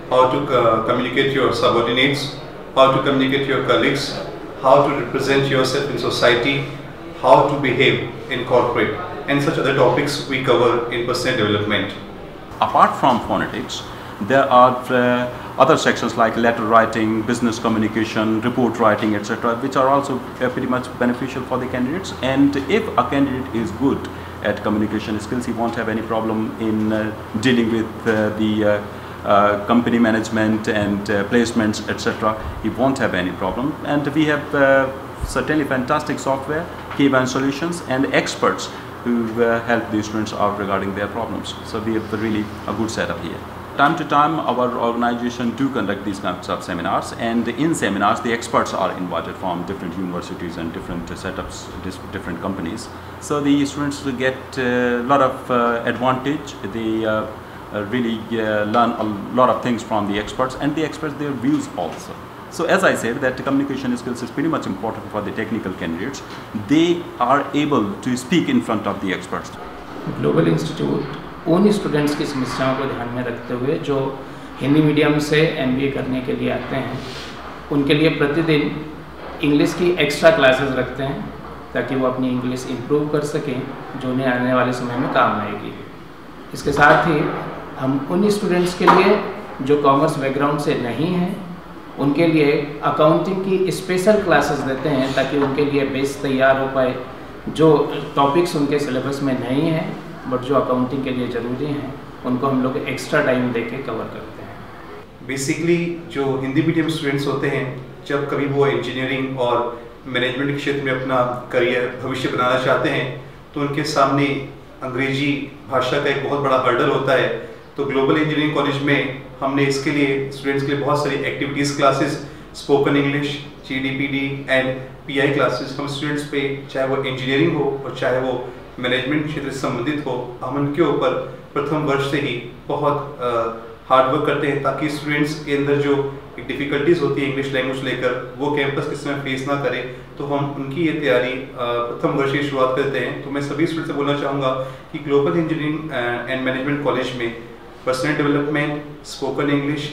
how to communicate your subordinates, how to communicate your colleagues, how to represent yourself in society, how to behave in corporate, and such other topics we cover in personal development. Apart from phonetics, there are other sections like letter writing, business communication, report writing, etc., which are also pretty much beneficial for the candidates. And if a candidate is good at communication skills, he won't have any problem in dealing with the company management and placements, etc. He won't have any problem. And we have certainly fantastic software, K-Van solutions, and experts who help the students out regarding their problems. So we have really a good setup here. Time to time, our organization do conduct these kinds of seminars, and in seminars, the experts are invited from different universities and different setups, different companies. So the students get a lot of advantage. They really learn a lot of things from the experts, and the experts their views also. So as I said, that communication skills is pretty much important for the technical candidates. They are able to speak in front of the experts. Global institute उन students की समस्याओं को ध्यान में रखते हुए जो Hindi medium से MBA करने के लिए आते हैं, उनके लिए प्रतिदिन इंग्लिश की एक्स्ट्रा क्लासेस रखते हैं ताकि वो अपनी इंग्लिश इम्प्रूव कर सकें, जो उन्हें आने वाले समय में काम आएगी। इसके साथ ही हम उन स्टूडेंट्स के लिए जो कॉमर्स बैकग्राउंड से नहीं हैं, उनके लिए अकाउंटिंग की स्पेशल क्लासेस देते हैं ताकि उनके लिए बेस तैयार हो पाए। जो टॉपिक्स उनके सिलेबस में नहीं हैं बट जो अकाउंटिंग के लिए ज़रूरी हैं, उनको हम लोग एक्स्ट्रा टाइम देके कवर करते हैं। बेसिकली जो हिंदी मीडियम स्टूडेंट्स होते हैं, जब कभी वो इंजीनियरिंग और मैनेजमेंट के क्षेत्र में अपना करियर भविष्य बनाना चाहते हैं, तो उनके सामने अंग्रेजी भाषा का एक बहुत बड़ा हर्डल होता है। तो ग्लोबल इंजीनियरिंग कॉलेज में हमने इसके लिए स्टूडेंट्स के लिए बहुत सारी activities classes, spoken English, GDPD and PI classes हम स्टूडेंट्स पे, चाहे वो इंजीनियरिंग हो और चाहे वो मैनेजमेंट क्षेत्र से संबंधित हो, हम उनके ऊपर प्रथम वर्ष से ही बहुत हार्ड वर्क करते हैं ताकि स्टूडेंट्स के अंदर जो डिफ़िकल्टीज होती है इंग्लिश लैंग्वेज लेकर, वो कैंपस के समय फेस ना करें। तो हम उनकी ये तैयारी प्रथम वर्ष की शुरुआत करते हैं। तो मैं सभी स्टूडेंट्स से बोलना चाहूँगा कि global engineering and management college में personal development, spoken English,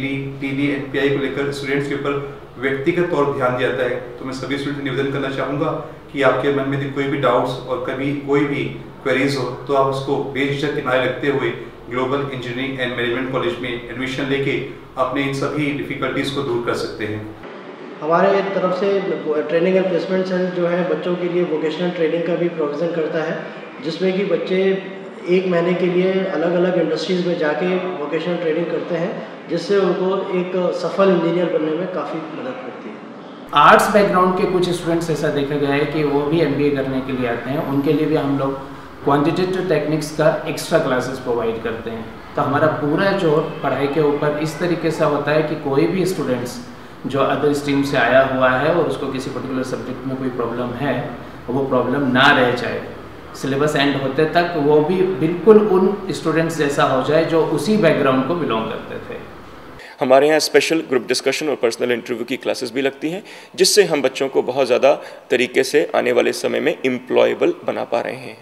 GDPD and PI को लेकर स्टूडेंट्स के ऊपर व्यक्तिगत तौर ध्यान दिया जाता है। तो मैं सभी स्टूडेंट्स से निवेदन करना चाहूँगा कि आपके मन में कोई भी डाउट्स और कभी कोई भी क्वेरीज हो तो आप उसको बेझिझक किनारे रखते हुए global engineering and management college में एडमिशन लेके अपने इन सभी डिफ़िकल्टीज़ को दूर कर सकते हैं। हमारे तरफ से ट्रेनिंग एंड प्लेसमेंट सेल जो है बच्चों के लिए वोकेशनल ट्रेनिंग का भी प्रोविज़न करता है, जिसमें कि बच्चे 1 महीने के लिए अलग अलग इंडस्ट्रीज़ में जाके वोकेशनल ट्रेनिंग करते हैं, जिससे उनको एक सफल इंजीनियर बनने में काफ़ी मदद करती है। आर्ट्स बैकग्राउंड के कुछ स्टूडेंट्स ऐसा देखा गया है कि वो भी MBA करने के लिए आते हैं, उनके लिए भी हम लोग क्वांटिटेटिव टेक्निक्स का एक्स्ट्रा क्लासेस प्रोवाइड करते हैं। तो हमारा पूरा जो पढ़ाई के ऊपर इस तरीके से होता है कि कोई भी स्टूडेंट्स जो अदर स्ट्रीम से आया हुआ है और उसको किसी पर्टिकुलर सब्जेक्ट में कोई प्रॉब्लम है, वो प्रॉब्लम ना रह जाए, सिलेबस एंड होते तक वो भी बिल्कुल उन स्टूडेंट्स जैसा हो जाए जो उसी बैकग्राउंड को बिलोंग करते थे। हमारे यहाँ स्पेशल ग्रुप डिस्कशन और पर्सनल इंटरव्यू की क्लासेस भी लगती हैं, जिससे हम बच्चों को बहुत ज़्यादा तरीके से आने वाले समय में एम्प्लॉयबल बना पा रहे हैं।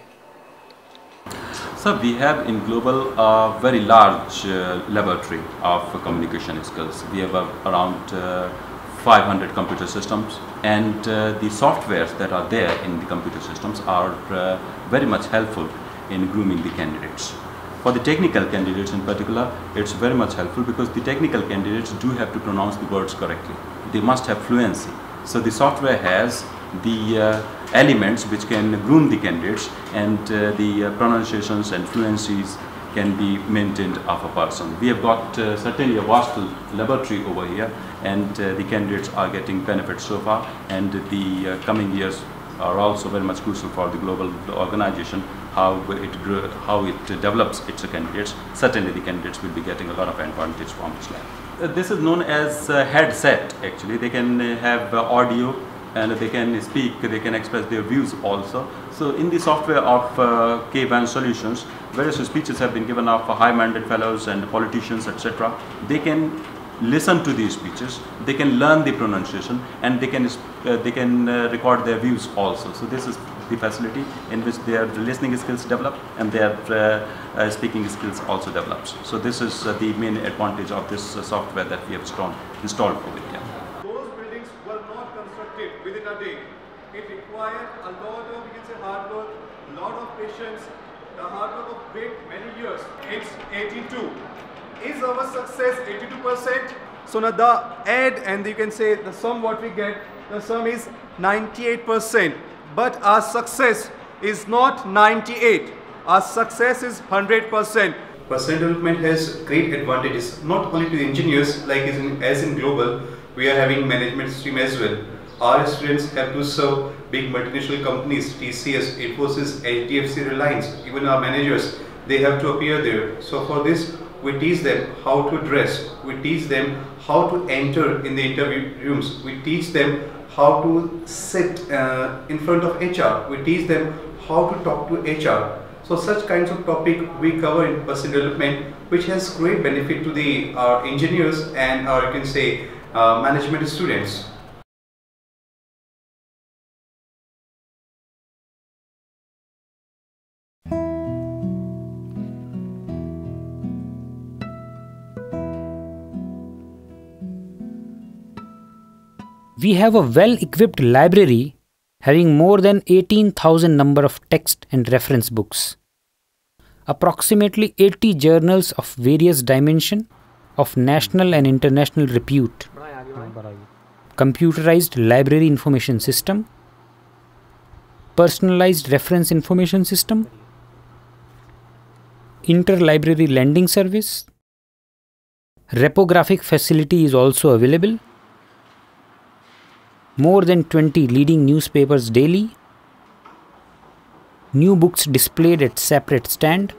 So we have in Global a very large laboratory of communication skills. We have around 500 computer systems, and the softwares that are there in the computer systems are very much helpful in grooming the candidates. For the technical candidates in particular, it's very much helpful because the technical candidates do have to pronounce the words correctly. They must have fluency. So the software has the elements which can groom the candidates, and the pronunciations and fluencies can be maintained of a person. We have got certainly a vast laboratory over here, and the candidates are getting benefits so far, and the coming years are also very much crucial for the global organization, how it develops its candidates. Certainly the candidates will be getting a lot of advantage from this lab. This is known as headset actually. They can have audio and they can speak, they can express their views also. So in the software of K-Van solutions, various speeches have been given of high-minded fellows and politicians, etc. They can listen to these speeches, they can learn the pronunciation, and they can record their views also. So this is the facility in which their listening skills develop and their speaking skills also develops. So this is the main advantage of this software that we have installed over here. Those buildings were not constructed within a day. It required a lot of, you can say, hard work, a lot of patience, the hard work of many years. It's 82. Is our success 82%? So now the add and you can say the sum what we get, the sum is 98%. But our success is not 98. Our success is 100%. Personal development has great advantages, not only to engineers, like as in global, we are having management stream as well. Our students have to serve big multinational companies, TCS, Infosys, HDFC, Reliance, even our managers, they have to appear there. So for this, we teach them how to dress, we teach them how to enter in the interview rooms, we teach them how to sit in front of HR, we teach them how to talk to HR. So such kinds of topic we cover in personal development, which has great benefit to our engineers and our, you can say, management students. We have a well-equipped library having more than 18,000 number of text and reference books, approximately 80 journals of various dimension of national and international repute, computerized library information system, personalized reference information system, interlibrary lending service, reprographic facility is also available, more than 20 leading newspapers daily, new books displayed at separate stand,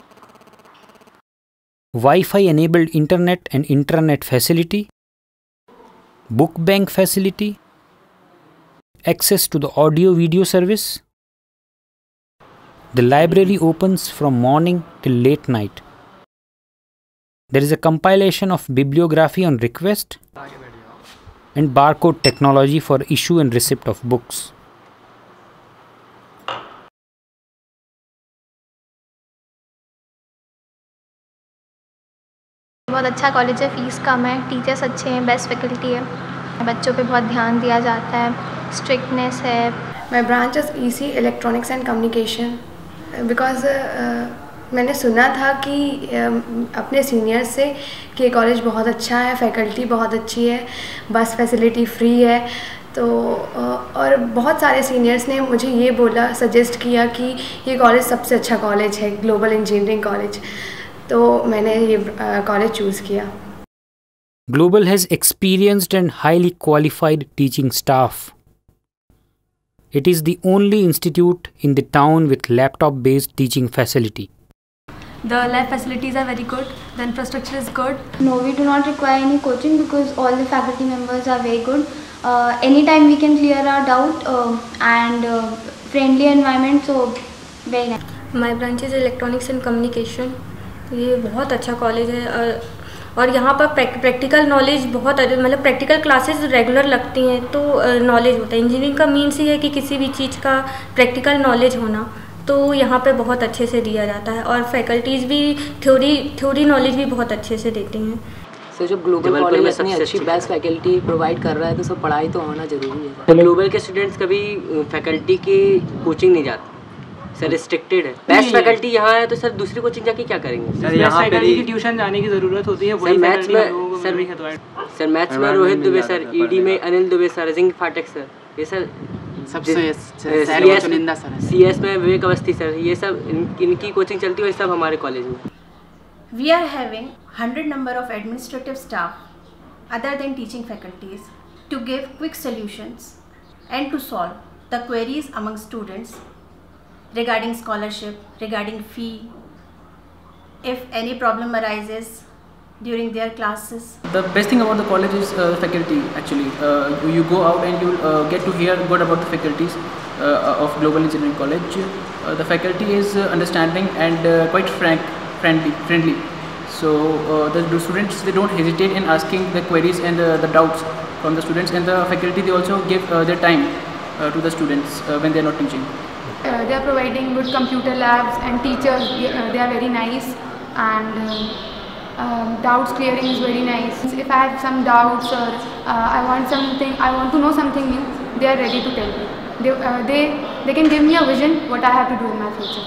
Wi-Fi enabled internet and intranet facility, book bank facility, access to the audio video service. The library opens from morning till late night. There is a compilation of bibliography on request and barcode technology for issue and receipt of books. बहुत अच्छा college है, fees कम है, teachers अच्छे हैं, best faculty है, बच्चों पे बहुत ध्यान दिया जाता है, स्ट्रिक्टनेस है. My branch is EC Electronics and Communication because मैंने सुना था कि अपने सीनियर से कि ये कॉलेज बहुत अच्छा है, फैकल्टी बहुत अच्छी है, बस फैसिलिटी फ्री है. तो और बहुत सारे सीनियर्स ने मुझे ये बोला, सजेस्ट किया कि ये कॉलेज सबसे अच्छा कॉलेज है, ग्लोबल इंजीनियरिंग कॉलेज. तो मैंने ये कॉलेज चूज़ किया. Global has experienced and highly qualified teaching staff. It is the only institute in the town with laptop-based teaching facility. The lab facilities are very good. The infrastructure is good. No, we do not require any coaching because all the faculty members are very good. Anytime we can clear our doubt and friendly environment, so very nice. My branch is Electronics and Communication. ये बहुत अच्छा college है और यहाँ पर practical knowledge बहुत मतलब practical classes regular लगती हैं तो नॉलेज होता है. इंजीनियरिंग का मीन्स ही है कि किसी भी चीज़ का प्रैक्टिकल नॉलेज होना, तो यहाँ पे बहुत अच्छे से दिया जाता है और फैकल्टीज़ भी थ्योरी नॉलेज भी बहुत अच्छे से देती हैं. सो जब ग्लोबल कॉलेज इतनी अच्छी बेस्ट फैकल्टी प्रोवाइड कर रहा है तो सब पढ़ाई तो होना जरूरी है. ग्लोबल के स्टूडेंट्स कभी फैकल्टी की कोचिंग नहीं जाते सर, रिस्ट्रिक्टेड है. बेस्ट फैकल्टी यहाँ है तो सर दूसरी कोचिंग जाके क्या करेंगे सर? यहाँ पे की ट्यूशन जाने की ज़रूरत होती है. सर मैथ्स में रोहित दुबे सर, ईडी में अनिल दुबे सर, जिंग फाटक सर, ये सर CS में विवेक अवस्थी सर, ये सब इनकी कोचिंग चलती है, सब हमारे कॉलेज में. We are having 100 number of administrative staff other than teaching faculties to give quick solutions and to solve the queries among students regarding scholarship, regarding fee, if any problem arises during their classes. The best thing about the college is faculty actually. You go out and you get to hear good about the faculties of Global Engineering College. The faculty is understanding and quite friendly. So the students, they don't hesitate in asking the queries and the doubts from the students, and the faculty, they also give their time to the students when they are not teaching. They are providing good computer labs and teachers, they are very nice, and doubts clearing is very nice. If I have some doubts or I want to know something new, they are ready to tell me. They can give me a vision what I have to do in my future.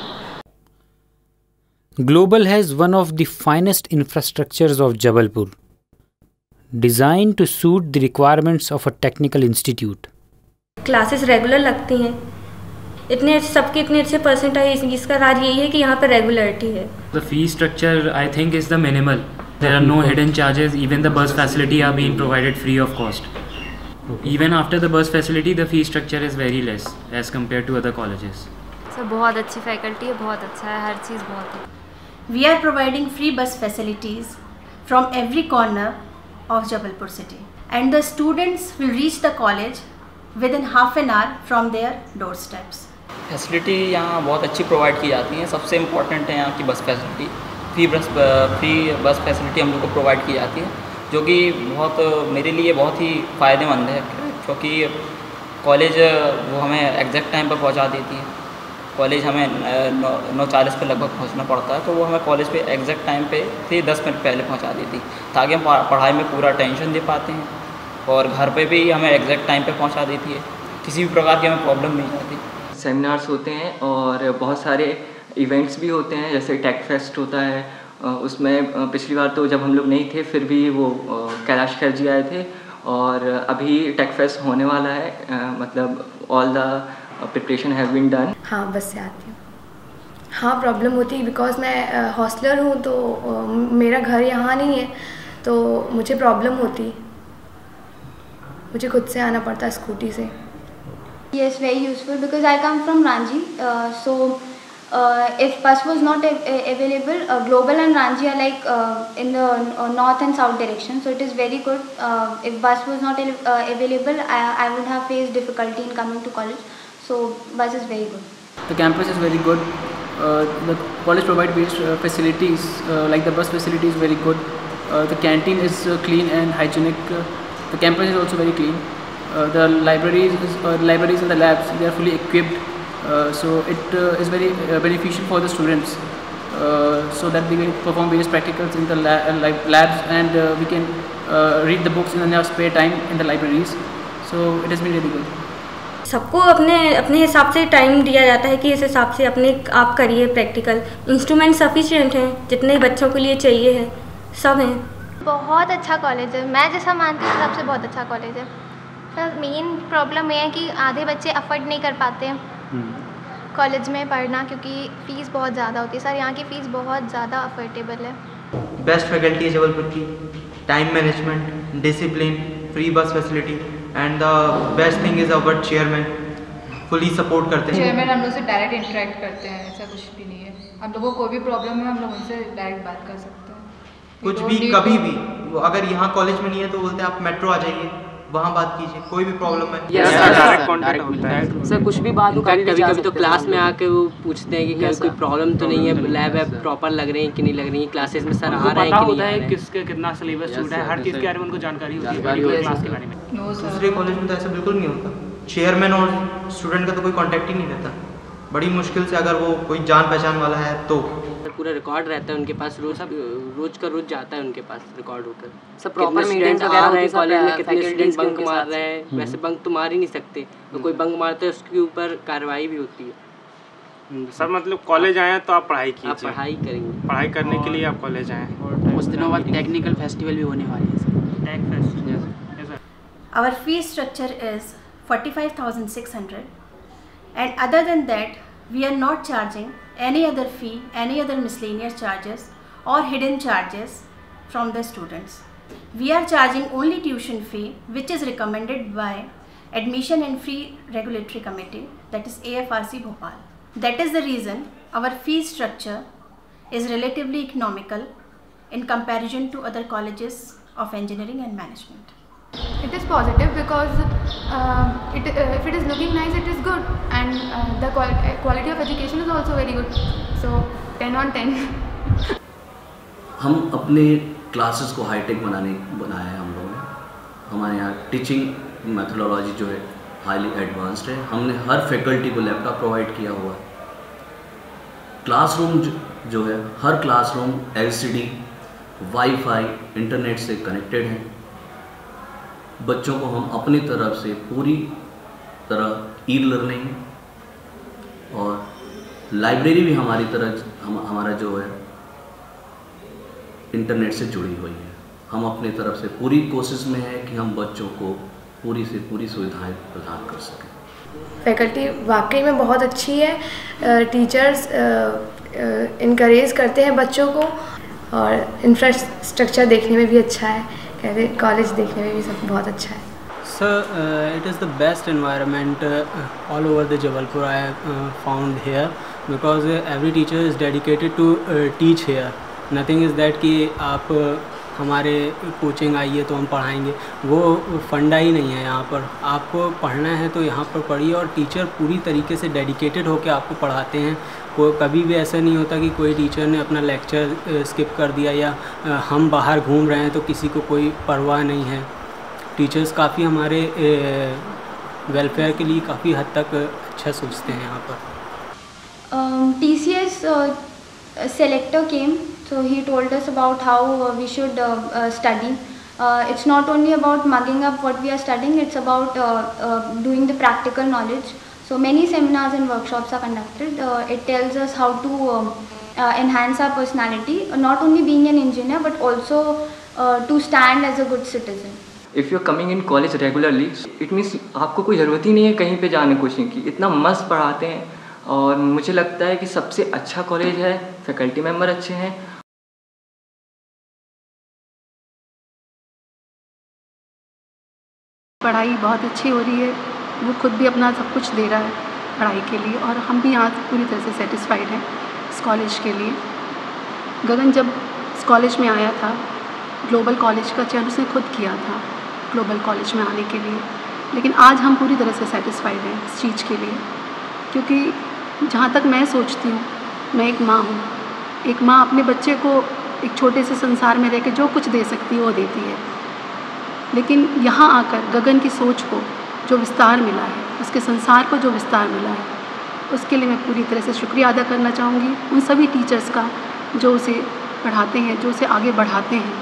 Global has one of the finest infrastructures of Jabalpur, designed to suit the requirements of a technical institute. Classes regular लगती हैं, सबके इतने अच्छे percent आए, इसका राज यही है कि यहाँ पर रेगुलरिटी है. The fee structure I think is the minimal. There are no hidden charges. Even the bus facility are being provided free of cost. Even after the bus facility, the fee structure is very less as compared to other colleges. Sir बहुत अच्छी faculty है, बहुत अच्छा है, हर चीज़ बहुत है. We are providing free bus facilities from every corner of Jabalpur city, and the students will reach the college within half an hour from their doorsteps. Facility यहाँ बहुत अच्छी प्रोवाइड की जाती हैं. सबसे इम्पॉर्टेंट है यहाँ की बस फैसिलिटी. फ्री बस फैसिलिटी हम लोग को प्रोवाइड की जाती है, जो कि मेरे लिए बहुत ही फ़ायदेमंद है, क्योंकि कॉलेज वो हमें एग्जैक्ट टाइम पर पहुँचा देती है. कॉलेज हमें 9:40 पे लगभग पहुंचना पड़ता है, तो वो हमें कॉलेज पे एग्जैक्ट टाइम पे 10 मिनट पहले पहुंचा देती, ताकि हम पढ़ाई में पूरा टेंशन दे पाते हैं. और घर पे भी हमें एग्जैक्ट टाइम पे पहुंचा देती है, किसी भी प्रकार की हमें प्रॉब्लम नहीं आती. सेमिनार्स होते हैं और बहुत सारे इवेंट्स भी होते हैं, जैसे टेक फेस्ट होता है. उसमें पिछली बार तो जब हम लोग नहीं थे फिर भी वो कैलाश खेर जी आए थे, और अभी टेक फेस्ट होने वाला है. मतलब all the preparation have been done. हाँ, बस से आती हूँ. हाँ, प्रॉब्लम होती है बिकॉज मैं हॉस्टलर हूँ, तो मेरा घर यहाँ नहीं है, तो मुझे प्रॉब्लम होती. मुझे खुद से आना पड़ता है स्कूटी से. Yes, very useful because I come from Ranchi. So if bus was not available, Global and Ranchi are like in the north and south direction. So it is very good. If bus was not available, I would have faced difficulty in coming to college. So bus is very good. The campus is very good. The college provides various facilities, like the bus facility is very good. The canteen is clean and hygienic. The campus is also very clean. The libraries and the labs, they are fully equipped. So it is very beneficial for the students, so that they can perform various practicals in the labs, and we can read the books in our spare time in the libraries. So it has been really good. सबको अपने हिसाब से time दिया जाता है कि इस हिसाब से आप करिए प्रैक्टिकल. इंस्ट्रूमेंट सफिशिएंट हैं, जितने बच्चों के लिए चाहिए है सब हैं. बहुत अच्छा कॉलेज है, मैं जैसा मानती हूँ सबसे बहुत अच्छा कॉलेज है. सर मेन प्रॉब्लम ये है कि आधे बच्चे अफोर्ड नहीं कर पाते हैं कॉलेज में पढ़ना, क्योंकि फ़ीस बहुत ज़्यादा होती है. सर यहाँ की फ़ीस बहुत ज़्यादा अफोर्डेबल है. बेस्ट फैकल्टी है जबलपुर की. Time management, discipline, free bus facility, and the best thing is our chairman fully support करते हैं. चेयरमैन हम लोग से डायरेक्ट इंटरेक्ट करते हैं, ऐसा कुछ भी नहीं है. हम लोगों को कोई भी प्रॉब्लम है हम लोग उनसे डायरेक्ट बात कर सकते हैं. कुछ भी कभी भी, अगर यहाँ कॉलेज में नहीं है तो बोलते हैं आप मेट्रो आ जाइए, वहाँ बात कीजिए, कोई भी प्रॉब्लम है. डायरेक्ट कांटेक्ट होता है सर. कुछ भी बात हो, कभी तो क्लास में आके वो पूछते हैं कि क्या कोई प्रॉब्लम तो नहीं है, लैब है प्रॉपर लग रही है कि नहीं लग रही है, क्लासेस में सर आ रहे हैं कि नहीं, किसके कितना सिलेबस छूटा है, हर चीज़ के बारे में उनको जानकारी होती है क्लास के बारे में. दूसरे कॉलेज में तो ऐसा बिल्कुल नहीं होता. चेयरमैन और स्टूडेंट का तो कोई कॉन्टैक्ट ही नहीं रहता. बड़ी मुश्किल से अगर वो कोई जान पहचान वाला है तो पूरा रिकॉर्ड रहता है उनके पास. रोज का रोज जाता है उनके पास रिकॉर्ड होकर. सब प्रॉपर मेंटेनेंस वगैरह होती है. कॉलेज में कितने स्टूडेंट बंक मार रहे हैं, वैसे बंक तो मार ही नहीं सकते. तो कोई बंक मारता है उसके ऊपर कार्रवाई भी होती है. सर मतलब कॉलेज आए तो आप पढ़ाई कीजिए. आप पढ़ाई करेंगे, पढ़ाई करने के लिए आप कॉलेज आए. कुछ दिनों बाद टेक्निकल फेस्टिवल भी होने वाली है sir. Tech fest. Our fee structure is 45,600, and other than that we are not charging any other fee, any other miscellaneous charges or hidden charges from the students. We are charging only tuition fee, which is recommended by Admission and Fee Regulatory Committee, that is AFRC Bhopal. That is the reason our fee structure is relatively economical in comparison to other colleges of engineering and management. It is positive because if it is looking nice, it is good, and the quality of education is also very good. So 10 on 10. हम अपने classes को hi tech बनाया है हम लोगों ने. हमारे यहाँ टीचिंग मेथोडोलॉजी जो है हाईली एडवांस्ड है। हमने हर फैकल्टी को लैपटॉप प्रोवाइड किया हुआ है। क्लासरूम जो है, हर क्लासरूम LCD, वाईफाई, इंटरनेट से कनेक्टेड है। बच्चों को हम अपनी तरफ से पूरी तरह ई-लर्निंग, और लाइब्रेरी भी हमारी तरह हमारा जो है इंटरनेट से जुड़ी हुई है। हम अपनी तरफ से पूरी कोशिश में है कि हम बच्चों को पूरी से पूरी सुविधाएं प्रदान कर सकें। फैकल्टी वाकई में बहुत अच्छी है। टीचर्स इनकरेज करते हैं बच्चों को, और इंफ्रास्ट्रक्चर देखने में भी अच्छा है। कहते कॉलेज देखने में भी सब बहुत अच्छा है। Sir, it is the best environment all over the Jabalpur I have found here, because every teacher is dedicated to teach here. Nothing is that कि आप हमारे कोचिंग आइए तो हम पढ़ाएंगे, वो फंडा ही नहीं है यहाँ पर। आपको पढ़ना है तो यहाँ पर पढ़िए, और टीचर पूरी तरीके से डेडिकेटेड होकर आपको पढ़ाते हैं। कोई कभी भी ऐसा नहीं होता कि कोई टीचर ने अपना लेक्चर स्किप कर दिया, या हम बाहर घूम रहे हैं तो किसी को कोई परवाह नहीं है। टीचर्स काफ़ी हमारे वेलफेयर के लिए काफ़ी हद तक अच्छा सोचते हैं यहाँ पर। TCS selector came, so he told us about how we should study. It's not only about mugging up what we are studying, it's about doing the practical knowledge. So many seminars and workshops are conducted. It tells us how to enhance our personality, not only being an engineer but also to stand as a good citizen. If you are coming in college regularly, it means आपको कोई ज़रूरत ही नहीं है कहीं पे जाने coaching की। इतना मस्त पढ़ाते हैं, और मुझे लगता है कि सबसे अच्छा कॉलेज है। फैकल्टी मेंबर अच्छे हैं। पढ़ाई बहुत अच्छी हो रही है, वो खुद भी अपना सब कुछ दे रहा है पढ़ाई के लिए, और हम भी यहाँ पूरी तरह से सेटिस्फाइड हैं इस कॉलेज के लिए। गगन जब इस कॉलेज में आया था, ग्लोबल कॉलेज का चयन उसने खुद किया था ग्लोबल कॉलेज में आने के लिए, लेकिन आज हम पूरी तरह से सेटिस्फाइड हैं इस चीज़ के लिए। क्योंकि जहाँ तक मैं सोचती हूँ, मैं एक माँ हूँ। एक माँ अपने बच्चे को एक छोटे से संसार में रह के जो कुछ दे सकती है वो देती है, लेकिन यहाँ आकर गगन की सोच को जो विस्तार मिला है, उसके संसार को जो विस्तार मिला है, उसके लिए मैं पूरी तरह से शुक्रिया अदा करना चाहूँगी उन सभी टीचर्स का जो उसे पढ़ाते हैं, जो उसे आगे बढ़ाते हैं।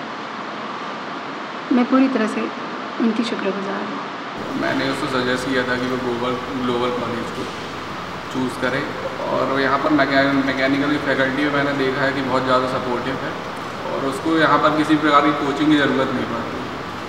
मैं पूरी तरह से उनकी शुक्रगुजार हूँ। मैंने उसको सजेस्ट किया था कि वो ग्लोबल कॉलेज को चूज़ करे, और यहाँ पर मैकेनिकल फैकल्टी में मैंने देखा है कि बहुत ज़्यादा सपोर्टिव है, और उसको यहाँ पर किसी प्रकार की कोचिंग की ज़रूरत नहीं पड़ती,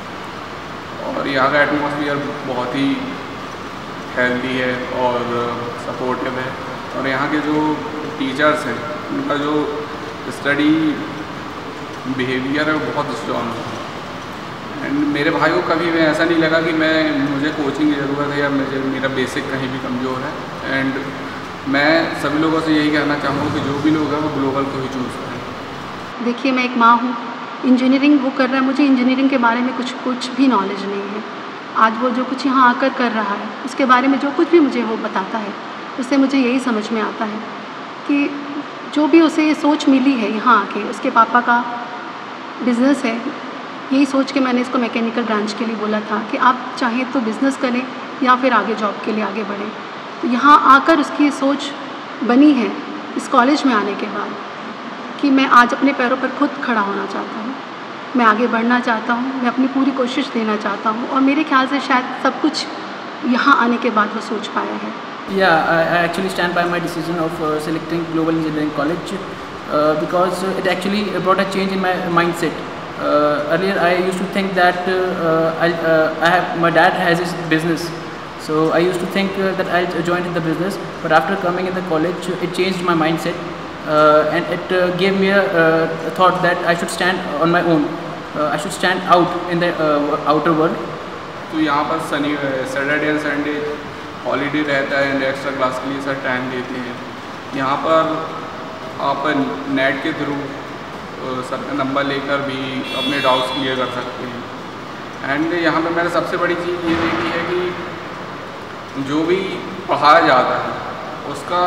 और यहाँ का एटमॉस्फेयर बहुत ही हेल्दी है और सपोर्टिव है। और यहाँ के जो टीचर्स हैं, उनका जो स्टडी बिहेवियर है वो बहुत स्ट्रॉन्ग है। एंड मेरे भाई को कभी भी ऐसा नहीं लगा कि मुझे कोचिंग की ज़रूरत है या मेरा बेसिक कहीं भी कमज़ोर है। एंड मैं सभी लोगों से यही कहना चाहूँगा कि जो भी लोग हैं वो ग्लोबल को ही चूज़ करें। देखिए, मैं एक माँ हूँ, इंजीनियरिंग वो कर रहा है, मुझे इंजीनियरिंग के बारे में कुछ भी नॉलेज नहीं है। आज वो जो कुछ यहाँ आकर कर रहा है, उसके बारे में जो कुछ भी मुझे वो बताता है, उससे मुझे यही समझ में आता है कि जो भी उसे ये सोच मिली है यहाँ आके, उसके पापा का बिज़नेस है, यही सोच के मैंने इसको मैकेनिकल ब्रांच के लिए बोला था कि आप चाहें तो बिज़नेस करें या फिर आगे जॉब के लिए आगे बढ़ें। तो यहाँ आकर उसकी ये सोच बनी है इस कॉलेज में आने के बाद कि मैं आज अपने पैरों पर खुद खड़ा होना चाहता हूँ, मैं आगे बढ़ना चाहता हूँ, मैं अपनी पूरी कोशिश देना चाहता हूँ, और मेरे ख्याल से शायद सब कुछ यहाँ आने के बाद वो सोच पाया है। Yeah, I actually stand by my decision of selecting Global Engineering College because it actually brought a change in my mindset. Earlier I used to think that my dad has his business, so I used to think that I'll join in the business, but after coming in the college it changed my mindset and it gave me a thought that I should stand on my own, I should stand out in the outer world. तो यहाँ पर Saturday and Sunday holiday रहता है and extra class के लिए sir time देते हैं। यहाँ पर आप नेट के थ्रू सर का नंबर लेकर भी अपने डाउट्स क्लियर कर सकते हैं। एंड यहाँ पे मैंने सबसे बड़ी चीज़ ये देखी है कि जो भी पढ़ाया जाता है उसका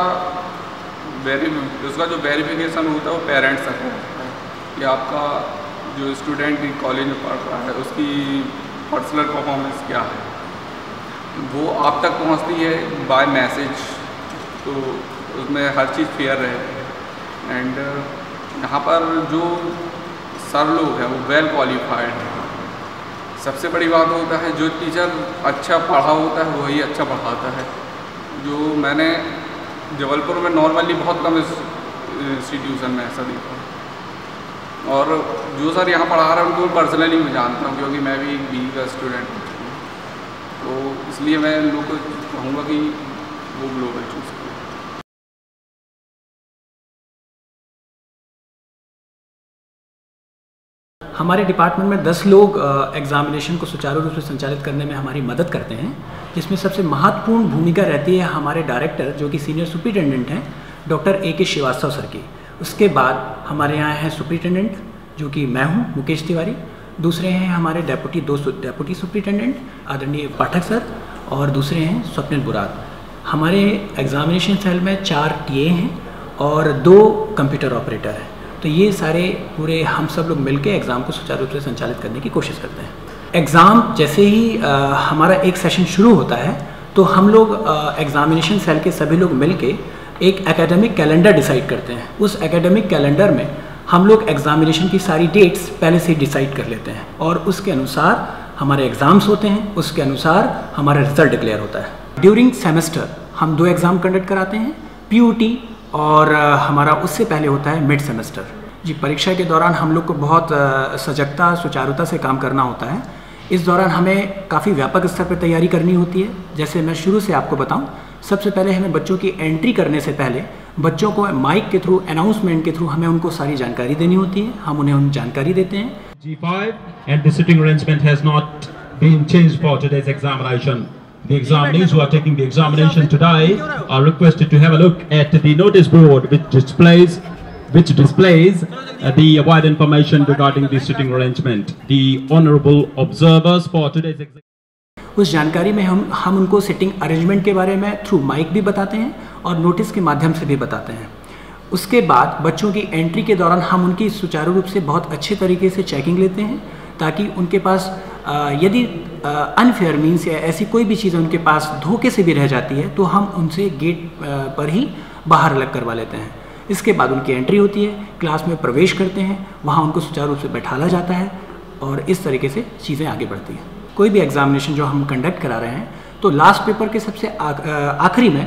जो वेरिफिकेशन होता है वो पेरेंट्स तक होता है कि आपका जो स्टूडेंट कॉलेज में पढ़ रहा है उसकी पर्सनल परफॉर्मेंस क्या है। वो आप तक पहुंचती है बाय मैसेज, तो उसमें हर चीज़ फेयर रहे। एंड यहाँ पर जो सर लोग हैं वो वेल क्वालिफाइड हैं। सबसे बड़ी बात होता है जो टीचर अच्छा पढ़ा होता है वही अच्छा पढ़ाता है। जो मैंने जबलपुर में नॉर्मली बहुत कम इंस्टीट्यूशन में ऐसा देखा, और जो सर यहाँ पढ़ा रहे हैं उनको पर्सनली मैं जानता हूँ क्योंकि मैं भी बी का स्टूडेंट हूँ, तो इसलिए मैं लोगों को कहूँगा कि वो ग्लोबल चूज़ करें। हमारे डिपार्टमेंट में 10 लोग एग्ज़ामिनेशन को सुचारू रूप से संचालित करने में हमारी मदद करते हैं, जिसमें सबसे महत्वपूर्ण भूमिका रहती है हमारे डायरेक्टर जो कि सीनियर सुपरिटेंडेंट हैं डॉक्टर A.K. श्रीवास्तव सर की। उसके बाद हमारे यहाँ हैं सुपरिटेंडेंट जो कि मैं हूँ मुकेश तिवारी, दूसरे हैं हमारे डेप्यूटी सुपरिटेंडेंट आदरणीय पाठक सर, और दूसरे हैं स्वप्निल बुराद। हमारे एग्ज़ामिनेशन सेल में 4 TA हैं और 2 कंप्यूटर ऑपरेटर हैं। तो ये सारे पूरे हम सब लोग मिलके एग्ज़ाम को सुचारू रूप से संचालित करने की कोशिश करते हैं। एग्ज़ाम जैसे ही हमारा एक सेशन शुरू होता है तो हम लोग एग्ज़ामिनेशन सेल के सभी लोग मिलके एक एकेडमिक कैलेंडर डिसाइड करते हैं। उस एकेडमिक कैलेंडर में हम लोग एग्ज़ामिनेशन की सारी डेट्स पहले से डिसाइड कर लेते हैं और उसके अनुसार हमारे एग्ज़ाम्स होते हैं, उसके अनुसार हमारा रिज़ल्ट डिक्लेयर होता है। ड्यूरिंग सेमेस्टर हम 2 एग्ज़ाम कंडक्ट कराते हैं, PUT और हमारा उससे पहले होता है मिड सेमेस्टर। जी, परीक्षा के दौरान हम लोग को बहुत सजगता सुचारुता से काम करना होता है। इस दौरान हमें काफ़ी व्यापक स्तर पर तैयारी करनी होती है। जैसे मैं शुरू से आपको बताऊं, सबसे पहले हमें बच्चों की एंट्री करने से पहले बच्चों को माइक के थ्रू, अनाउंसमेंट के थ्रू हमें उनको सारी जानकारी देनी होती है। हम उन्हें उन जानकारी देते हैं। G5 and the sitting arrangement has not been changed for today's examination. The examinees who are taking the examination today are requested to have a look at the notice board which displays the wide information regarding the sitting arrangement. The honorable observers for today's exam. उस जानकारी में हम उनको sitting arrangement के बारे में through mic भी बताते हैं और नोटिस के माध्यम से भी बताते हैं। उसके बाद बच्चों की एंट्री के दौरान हम उनकी सुचारू रूप से बहुत अच्छे तरीके से चेकिंग लेते हैं ताकि उनके पास यदि अनफेयर मीन्स या ऐसी कोई भी चीज़ उनके पास धोखे से भी रह जाती है तो हम उनसे गेट पर ही बाहर अलग करवा लेते हैं। इसके बाद उनकी एंट्री होती है, क्लास में प्रवेश करते हैं, वहाँ उनको सुचारू रूप से बैठाला जाता है और इस तरीके से चीज़ें आगे बढ़ती हैं। कोई भी एग्ज़ामिनेशन जो हम कंडक्ट करा रहे हैं तो लास्ट पेपर के सबसे आखिरी में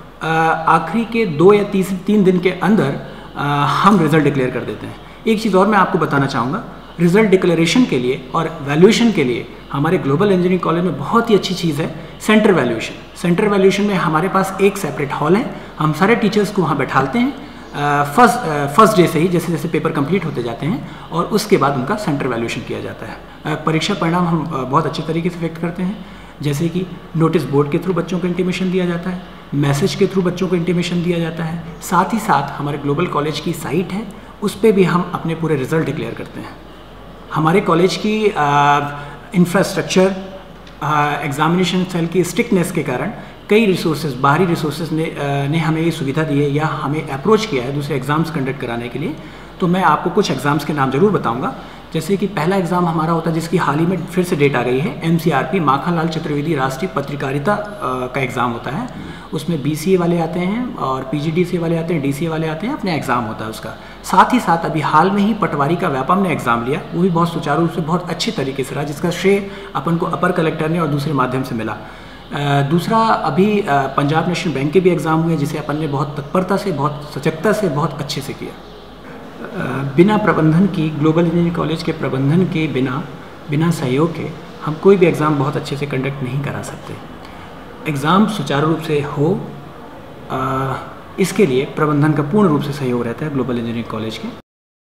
आखिरी के 2 या 3 दिन के अंदर हम रिज़ल्ट डिक्लेयर कर देते हैं। एक चीज़ और मैं आपको बताना चाहूँगा, रिज़ल्ट डिक्लेरेशन के लिए और वैल्यूएशन के लिए हमारे ग्लोबल इंजीनियरिंग कॉलेज में बहुत ही अच्छी चीज़ है सेंटर वैल्यूएशन। सेंटर वैल्यूएशन में हमारे पास एक सेपरेट हॉल है, हम सारे टीचर्स को वहाँ बैठालते हैं फर्स्ट डे से ही, जैसे जैसे पेपर कंप्लीट होते जाते हैं, और उसके बाद उनका सेंटर वैल्यूएशन किया जाता है। परीक्षा परिणाम हम बहुत अच्छे तरीके से व्यक्त करते हैं, जैसे कि नोटिस बोर्ड के थ्रू बच्चों को इंटीमेशन दिया जाता है, मैसेज के थ्रू बच्चों को इंटीमेशन दिया जाता है। साथ ही साथ हमारे ग्लोबल कॉलेज की साइट है, उस पर भी हम अपने पूरे रिज़ल्ट डिक्लेयर करते हैं। हमारे कॉलेज की इंफ्रास्ट्रक्चर, एग्ज़ामिनेशन सेल की स्ट्रिक्टनेस के कारण कई रिसोर्सेज, बाहरी रिसोर्सेज ने हमें ये सुविधा दी है या हमें अप्रोच किया है दूसरे एग्ज़ाम्स कंडक्ट कराने के लिए। तो मैं आपको कुछ एग्ज़ाम्स के नाम ज़रूर बताऊंगा। जैसे कि पहला एग्ज़ाम हमारा होता है जिसकी हाल ही में फिर से डेट आ गई है, MCRP माखनलाल चतुर्वेदी राष्ट्रीय पत्रकारिता का एग्ज़ाम होता है। उसमें BCA वाले आते हैं और PGDCA वाले आते हैं, DCA वाले आते हैं, अपने एग्ज़ाम होता है उसका। साथ ही साथ अभी हाल में ही पटवारी का व्यापम ने एग्ज़ाम लिया, वो भी बहुत सुचारू रूप से बहुत अच्छे तरीके से रहा, जिसका श्रेय अपन को अपर कलेक्टर ने और दूसरे माध्यम से मिला। दूसरा अभी पंजाब नेशनल बैंक के भी एग्ज़ाम हुए जिसे अपन ने बहुत तत्परता से, बहुत सजगता से, बहुत अच्छे से किया। बिना प्रबंधन की, ग्लोबल इंजीनियरिंग कॉलेज के प्रबंधन के बिना सहयोग के हम कोई भी एग्ज़ाम बहुत अच्छे से कंडक्ट नहीं करा सकते। एग्ज़ाम सुचारू रूप से हो, इसके लिए प्रबंधन का पूर्ण रूप से सहयोग रहता है ग्लोबल इंजीनियरिंग कॉलेज के।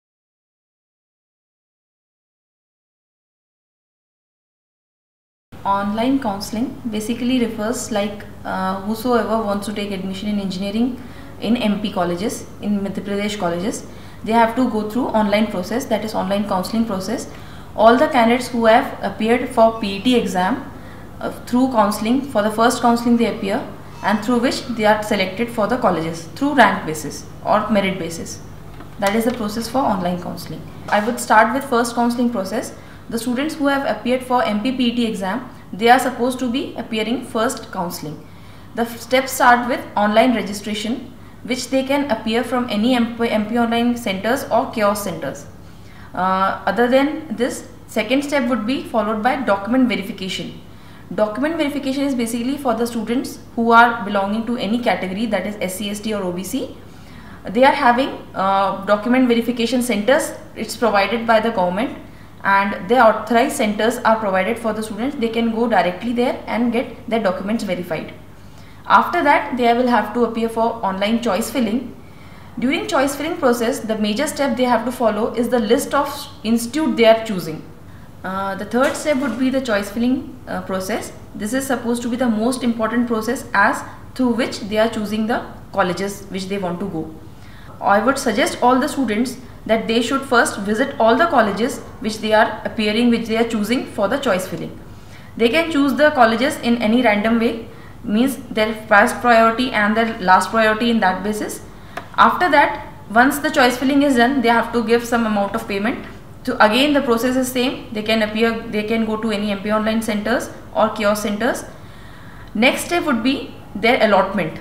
Online counseling basically refers like whosoever wants to take admission in engineering in MP colleges, in Madhya Pradesh colleges, they have to go through online process, that is online counseling process. All the candidates who have appeared for PET exam through counseling, for the first counseling they appear and through which they are selected for the colleges through rank basis or merit basis. That is the process for online counseling. I would start with first counseling process. The students who have appeared for MP PET exam they are supposed to be appearing first counseling. The steps start with online registration, which they can appear from any MP Online centers or kiosk centers. Other than this, second step would be followed by document verification. Document verification is basically for the students who are belonging to any category, that is SC, ST or OBC. They are having document verification centers. It's provided by the government, and the authorized centers are provided for the students. They can go directly there and get their documents verified. After that, they will have to appear for online choice filling. During choice filling process, the major step they have to follow is the list of institute they are choosing. The third step would be the choice filling process. This is supposed to be the most important process, as through which they are choosing the colleges which they want to go. I would suggest all the students that they should first visit all the colleges which they are appearing, which they are choosing for the choice filling. They can choose the colleges in any random way, means their first priority and their last priority in that basis. After that, once the choice filling is done, they have to give some amount of payment. So again the process is same. They can appear, they can go to any MP Online centers or kiosk centers. Next step would be their allotment.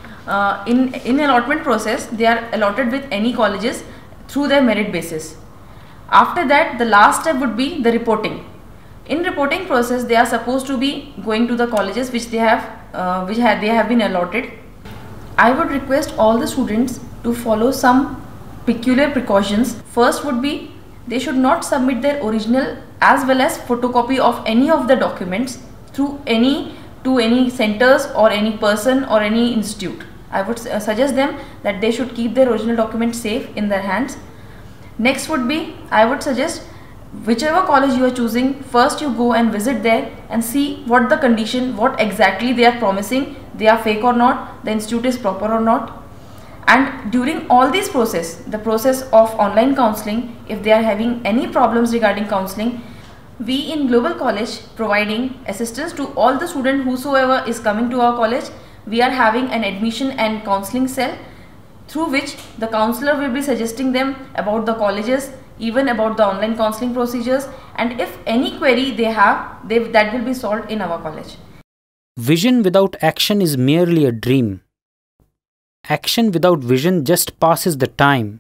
In allotment process, they are allotted with any colleges through their merit basis. After that, the last step would be the reporting. In reporting process, they are supposed to be going to the colleges which they have been allotted. I would request all the students to follow some peculiar precautions. First would be, they should not submit their original as well as photocopy of any of the documents to any centers or any person or any institute. I would suggest them that they should keep their original documents safe in their hands. Next would be, I would suggest, whichever college you are choosing, first you go and visit there and see what the condition, what exactly they are promising, they are fake or not, the institute is proper or not. And during all these process, the process of online counseling, if they are having any problems regarding counseling, we in Global College providing assistance to all the students whosoever is coming to our college. We are having an admission and counseling cell through which the counselor will be suggesting them about the colleges, even about the online counseling procedures, and if any query they have, that will be solved in our college. Vision without action is merely a dream. Action without vision just passes the time.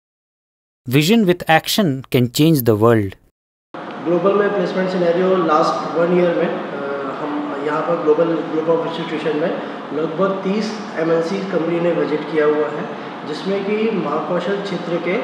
Vision with action can change the world. Global में placement scenario last 1 year में हम यहाँ पर global group of institution में लगभग 30 MNC company ने visit किया हुआ है, जिसमें कि महाकौशल क्षेत्र के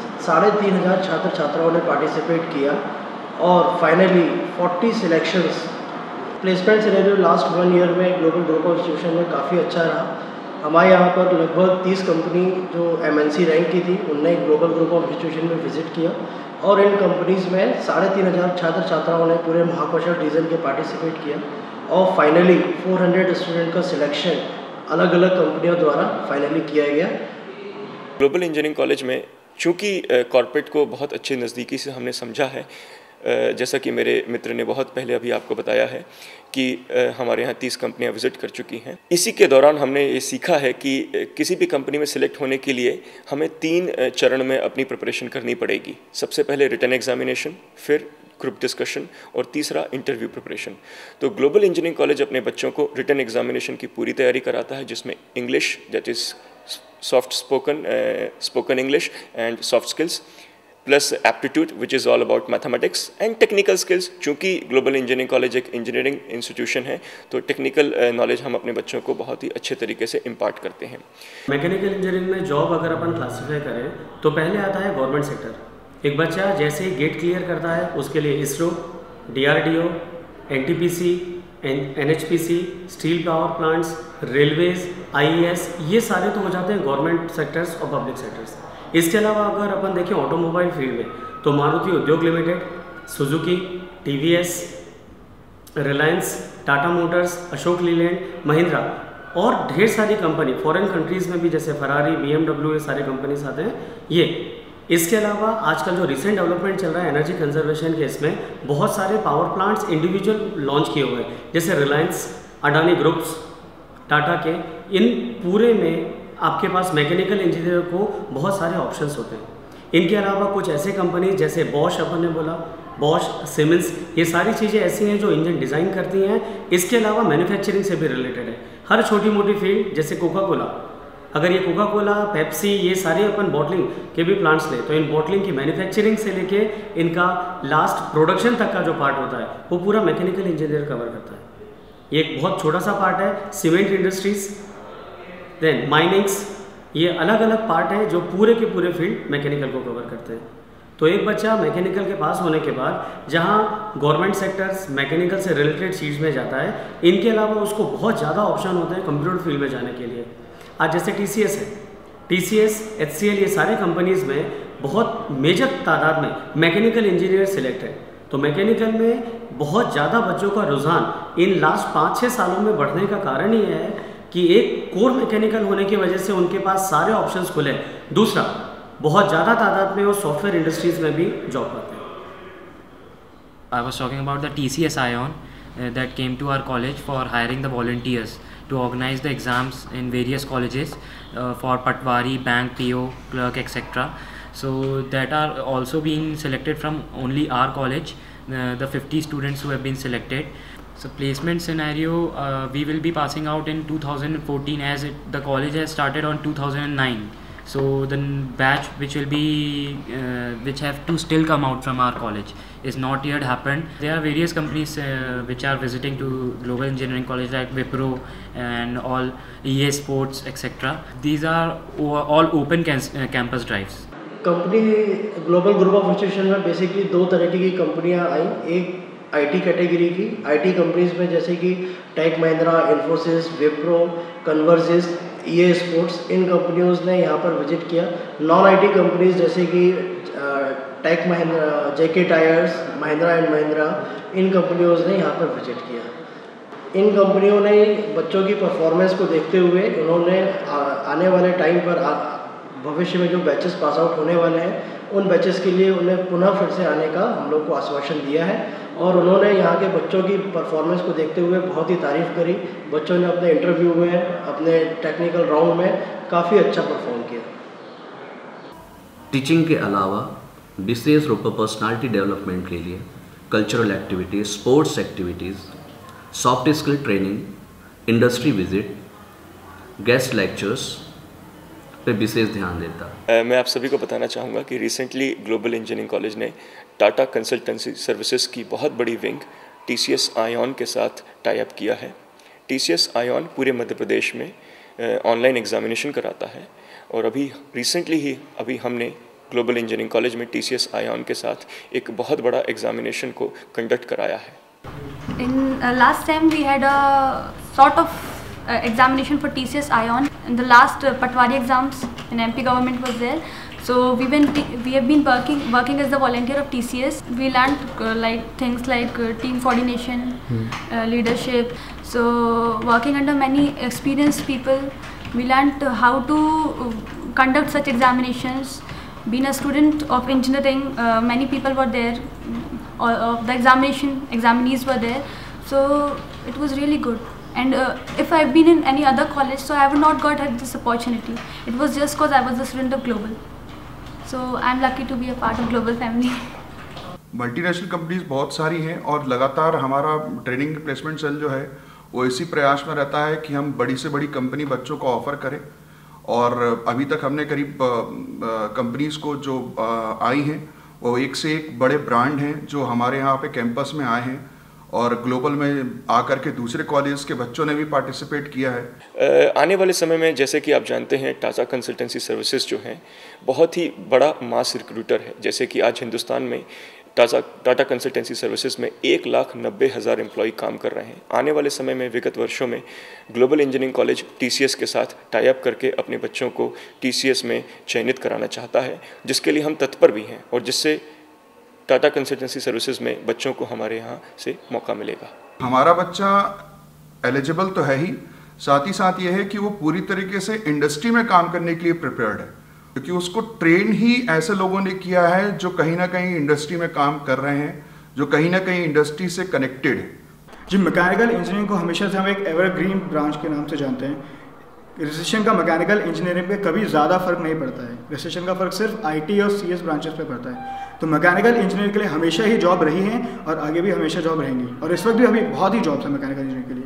3500 छात्र छात्राओं ने पार्टिसिपेट किया और finally 40 selections. Placement scenario last 1 year में ग्लोबल ग्रुप ऑफ इंस्टीट्यूशन में काफ़ी अच्छा रहा। हमारे यहाँ पर लगभग 30 कंपनी जो MNC रैंक की थी, उनने ग्लोबल ग्रुप ऑफ इंस्टीट्यूशन में विजिट किया और इन कंपनीज़ में 3500 छात्र छात्राओं ने पूरे महाकौशल रीजन के पार्टिसिपेट किया और फाइनली 400 स्टूडेंट का सिलेक्शन अलग अलग कंपनियों द्वारा फाइनली किया गया। ग्लोबल इंजीनियरिंग कॉलेज में चूँकि कॉर्पोरेट को बहुत अच्छे नज़दीकी से हमने समझा है, जैसा कि मेरे मित्र ने बहुत पहले अभी आपको बताया है कि हमारे यहाँ 30 कंपनियाँ विज़िट कर चुकी हैं। इसी के दौरान हमने ये सीखा है कि किसी भी कंपनी में सिलेक्ट होने के लिए हमें 3 चरण में अपनी प्रिपरेशन करनी पड़ेगी। सबसे पहले रिटन एग्जामिनेशन, फिर ग्रुप डिस्कशन और तीसरा इंटरव्यू प्रिपरेशन। तो ग्लोबल इंजीनियरिंग कॉलेज अपने बच्चों को रिटन एग्जामिनेशन की पूरी तैयारी कराता है, जिसमें English that is soft spoken English and soft skills plus aptitude which is all about mathematics and technical skills. चूँकि ग्लोबल इंजीनियरिंग कॉलेज एक इंजीनियरिंग इंस्टीट्यूशन है, तो टेक्निकल नॉलेज हम अपने बच्चों को बहुत ही अच्छे तरीके से इम्पार्ट करते हैं। मैकेनिकल इंजीनियरिंग में जॉब अगर अपन क्लासीफाई करें तो पहले आता है गवर्नमेंट सेक्टर। एक बच्चा जैसे ही गेट क्लियर करता है, उसके लिए ISRO, DRDO, NTPC, NHPC, steel power plants, railways, IAS, ये सारे तो हो जाते हैं गवर्नमेंट सेक्टर्स और पब्लिक सेक्टर्स। इसके अलावा अगर अपन देखें ऑटोमोबाइल फील्ड में, तो Maruti Udyog limited, Suzuki, TVS, Reliance, Tata motors, Ashok Leyland, Mahindra और ढेर सारी कंपनी फॉरेन कंट्रीज़ में भी जैसे फरारी, BMW, ये सारे कंपनीज आते हैं ये। इसके अलावा आजकल जो रिसेंट डेवलपमेंट चल रहा है एनर्जी कंजर्वेशन के, इसमें बहुत सारे पावर प्लांट्स इंडिविजुअल लॉन्च किए हुए हैं, जैसे रिलायंस, अडानी ग्रुप्स, टाटा के। इन पूरे में आपके पास मैकेनिकल इंजीनियर को बहुत सारे ऑप्शंस होते हैं। इनके अलावा कुछ ऐसे कंपनीज जैसे बॉश अपन ने बोला, बॉश, सिमेंस, ये सारी चीज़ें ऐसी हैं जो इंजन डिज़ाइन करती हैं। इसके अलावा मैन्युफैक्चरिंग से भी रिलेटेड है। हर छोटी मोटी फील्ड, जैसे कोका कोला, अगर ये कोका कोला, पेप्सी, ये सारे अपन बॉटलिंग के भी प्लांट्स लें तो इन बॉटलिंग की मैन्युफैक्चरिंग से लेके इनका लास्ट प्रोडक्शन तक का जो पार्ट होता है वो पूरा मैकेनिकल इंजीनियर कवर करता है। ये एक बहुत छोटा सा पार्ट है। सीमेंट इंडस्ट्रीज, देन माइनिंग्स, ये अलग अलग पार्ट है जो पूरे के पूरे फील्ड मैकेनिकल को कवर करते हैं। तो एक बच्चा मैकेनिकल के पास होने के बाद जहाँ गवर्नमेंट सेक्टर्स मैकेनिकल से रिलेटेड चीज़ में जाता है, इनके अलावा उसको बहुत ज़्यादा ऑप्शन होते हैं कंप्यूटर फील्ड में जाने के लिए। आज जैसे TCS है, TCS, HCL, ये सारे कंपनीज़ में बहुत मेजर तादाद में मैकेनिकल इंजीनियर सिलेक्ट है। तो मैकेनिकल में बहुत ज़्यादा बच्चों का रुझान इन लास्ट 5-6 सालों में बढ़ने का कारण ये है कि एक कोर मैकेनिकल होने की वजह से उनके पास सारे ऑप्शंस खुले। दूसरा, बहुत ज़्यादा तादाद में वो सॉफ्टवेयर इंडस्ट्रीज में भी जॉब करते हैं। I was talking about the TCS Ion that came to our college for hiring the volunteers to organize the exams in various colleges for Patwari, bank, PO, clerk, etc. So that are also being selected from only our college, the 50 students who have been selected. So placement scenario, we will be passing out in 2014 as the college has started on 2009. So the batch which will be which have to still come out from our college is not yet happened. There are various companies which are visiting to Global Engineering College like Wipro and all EA Sports etc. These are all open campus drives. Company global group of institution में basically 2 तरीके की कंपनियां आई। एक IT category की, IT companies में जैसे कि tech Mahindra, Infosys, Wipro, Convergys, EA sports, इन कंपनियों ने यहाँ पर विजिट किया। नॉन IT कंपनीज जैसे कि tech Mahindra, JK tyres, Mahindra and Mahindra, इन कंपनियों ने यहाँ पर विजिट किया। इन कंपनियों ने बच्चों की परफॉर्मेंस को देखते हुए उन्होंने आने वाले टाइम पर भविष्य में जो बैचेस पास आउट होने वाले हैं उन बैचेस के लिए उन्हें पुनः फिर से आने का हम लोग को आश्वासन दिया है। और उन्होंने यहाँ के बच्चों की परफॉर्मेंस को देखते हुए बहुत ही तारीफ़ करी। बच्चों ने अपने इंटरव्यू में, अपने टेक्निकल राउंड में काफ़ी अच्छा परफॉर्म किया। टीचिंग के अलावा विशेष रूप पर पर्सनालिटी डेवलपमेंट के लिए cultural activities, sports activities, soft skill training, industry visit, guest lectures पे विशेष ध्यान देता। मैं आप सभी को बताना चाहूँगा कि रिसेंटली ग्लोबल इंजीनियरिंग कॉलेज ने टाटा कंसल्टेंसी सर्विसेज की बहुत बड़ी विंग TCS आयॉन के साथ टाई अप किया है। TCS आयॉन पूरे मध्य प्रदेश में ऑनलाइन एग्जामिनेशन कराता है और अभी रिसेंटली ही हमने ग्लोबल इंजीनियरिंग कॉलेज में TCS आयॉन के साथ एक बहुत बड़ा एग्जामिनेशन को कंडक्ट कराया है। In last time we had a sort of examination for TCS Ion. In the last Patwari exams in MP government was there. So we have been working as the volunteer of TCS. We learned like things like team coordination, leadership. So working under many experienced people, we learned how to conduct such examinations. Being a student of engineering, many people were there. The examinees were there. So it was really good. And if I've been in any other college, so I would not got this opportunity. It was just because I was a student of Global. So I'm lucky to be a part of Global family. Multinational companies बहुत सारी हैं और लगातार हमारा training placement cell जो है वो इसी प्रयास में रहता है कि हम बड़ी से बड़ी कंपनी बच्चों को ऑफ़र करें। और अभी तक हमने करीब कंपनीज़ को जो आई हैं वो एक से एक बड़े ब्रांड हैं जो हमारे यहाँ पे कैंपस में आए हैं और ग्लोबल में आकर के दूसरे कॉलेज के बच्चों ने भी पार्टिसिपेट किया है। आने वाले समय में जैसे कि आप जानते हैं टाटा कंसल्टेंसी सर्विसेज जो हैं बहुत ही बड़ा मास रिक्रूटर है। जैसे कि आज हिंदुस्तान में टाटा कंसल्टेंसी सर्विसेज में 1,90,000 एम्प्लॉय काम कर रहे हैं। आने वाले समय में विगत वर्षों में ग्लोबल इंजीनियरिंग कॉलेज TCS के साथ टाई अप करके अपने बच्चों को TCS में चयनित कराना चाहता है, जिसके लिए हम तत्पर भी हैं और जिससे टाटा कंसल्टेंसी सर्विसेज में बच्चों को हमारे यहाँ से मौका मिलेगा। हमारा बच्चा एलिजिबल तो है ही, साथ ही साथ ये है कि वो पूरी तरीके से इंडस्ट्री में काम करने के लिए प्रिपेयर्ड है, क्योंकि उसको ट्रेन ही ऐसे लोगों ने किया है जो कहीं ना कहीं इंडस्ट्री में काम कर रहे हैं, जो कहीं ना कहीं इंडस्ट्री से कनेक्टेड है। जी, मैकेनिकल इंजीनियरिंग को हमेशा से हम एक एवरग्रीन ब्रांच के नाम से जानते हैं। रिसेशन का मैकेनिकल इंजीनियरिंग पे कभी ज़्यादा फ़र्क नहीं पड़ता है। रिसेशन का फ़र्क सिर्फ IT और CS ब्रांचेस पे पड़ता है। तो मैकेनिकल इंजीनियर के लिए हमेशा ही जॉब रही हैं और आगे भी हमेशा जॉब रहेंगी, और इस वक्त भी अभी बहुत ही जॉब्स हैं मैकेनिकल इंजीनियर के लिए।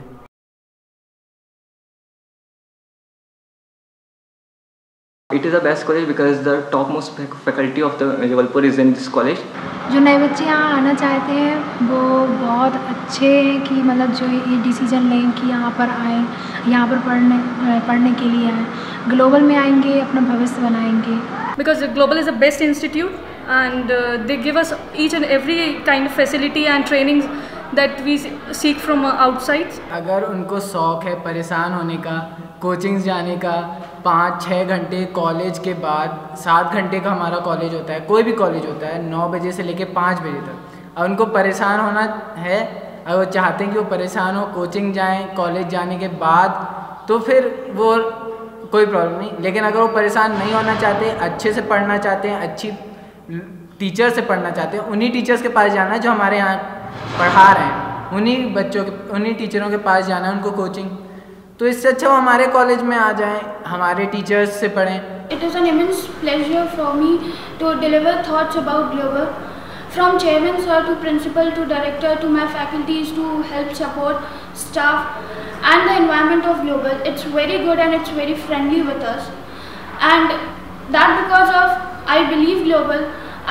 It is the best college because the topmost faculty of the Jabalpur is in this college. जो नए बच्चे यहाँ आना चाहते हैं वो बहुत अच्छे हैं कि मतलब जो ये डिसीजन लें कि यहाँ पर आएँ, यहाँ पर पढ़ने के लिए आएँ, ग्लोबल में आएंगे, अपना भविष्य बनाएंगे। Because Global is the best institute and they give us each and every kind of facility and trainings that we seek from outside. अगर उनको शौक़ है परेशान होने का, कोचिंग्स जाने का, 5-6 घंटे कॉलेज के बाद 7 घंटे का हमारा कॉलेज होता है, कोई भी कॉलेज होता है 9 बजे से लेके 5 बजे तक। और उनको परेशान होना है, अगर वो चाहते हैं कि वो परेशान हो, कोचिंग जाएं कॉलेज जाने के बाद, तो फिर वो कोई प्रॉब्लम नहीं। लेकिन अगर वो परेशान नहीं होना चाहते, अच्छे से पढ़ना चाहते हैं, अच्छी टीचर से पढ़ना चाहते हैं, उन्हीं टीचर्स के पास जाना है जो हमारे यहाँ पढ़ा रहे हैं, उन्हीं टीचरों के पास जाना है उनको कोचिंग। तो इससे अच्छा वो हमारे कॉलेज में आ जाएं, हमारे टीचर्स से पढ़ें। It is an immense pleasure for me to deliver thoughts about Global. From chairman sir to principal to director to my faculties to help support staff and the environment of Global. It's very good and it's very friendly with us. And that because of I believe Global,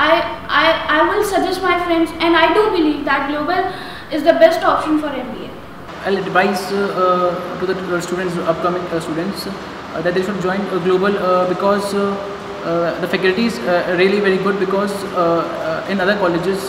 I will suggest my friends, and I do believe that Global is the best option for MBA. I'll advise to the students, upcoming students, that they should join Global because the faculty is really very good. Because in other colleges,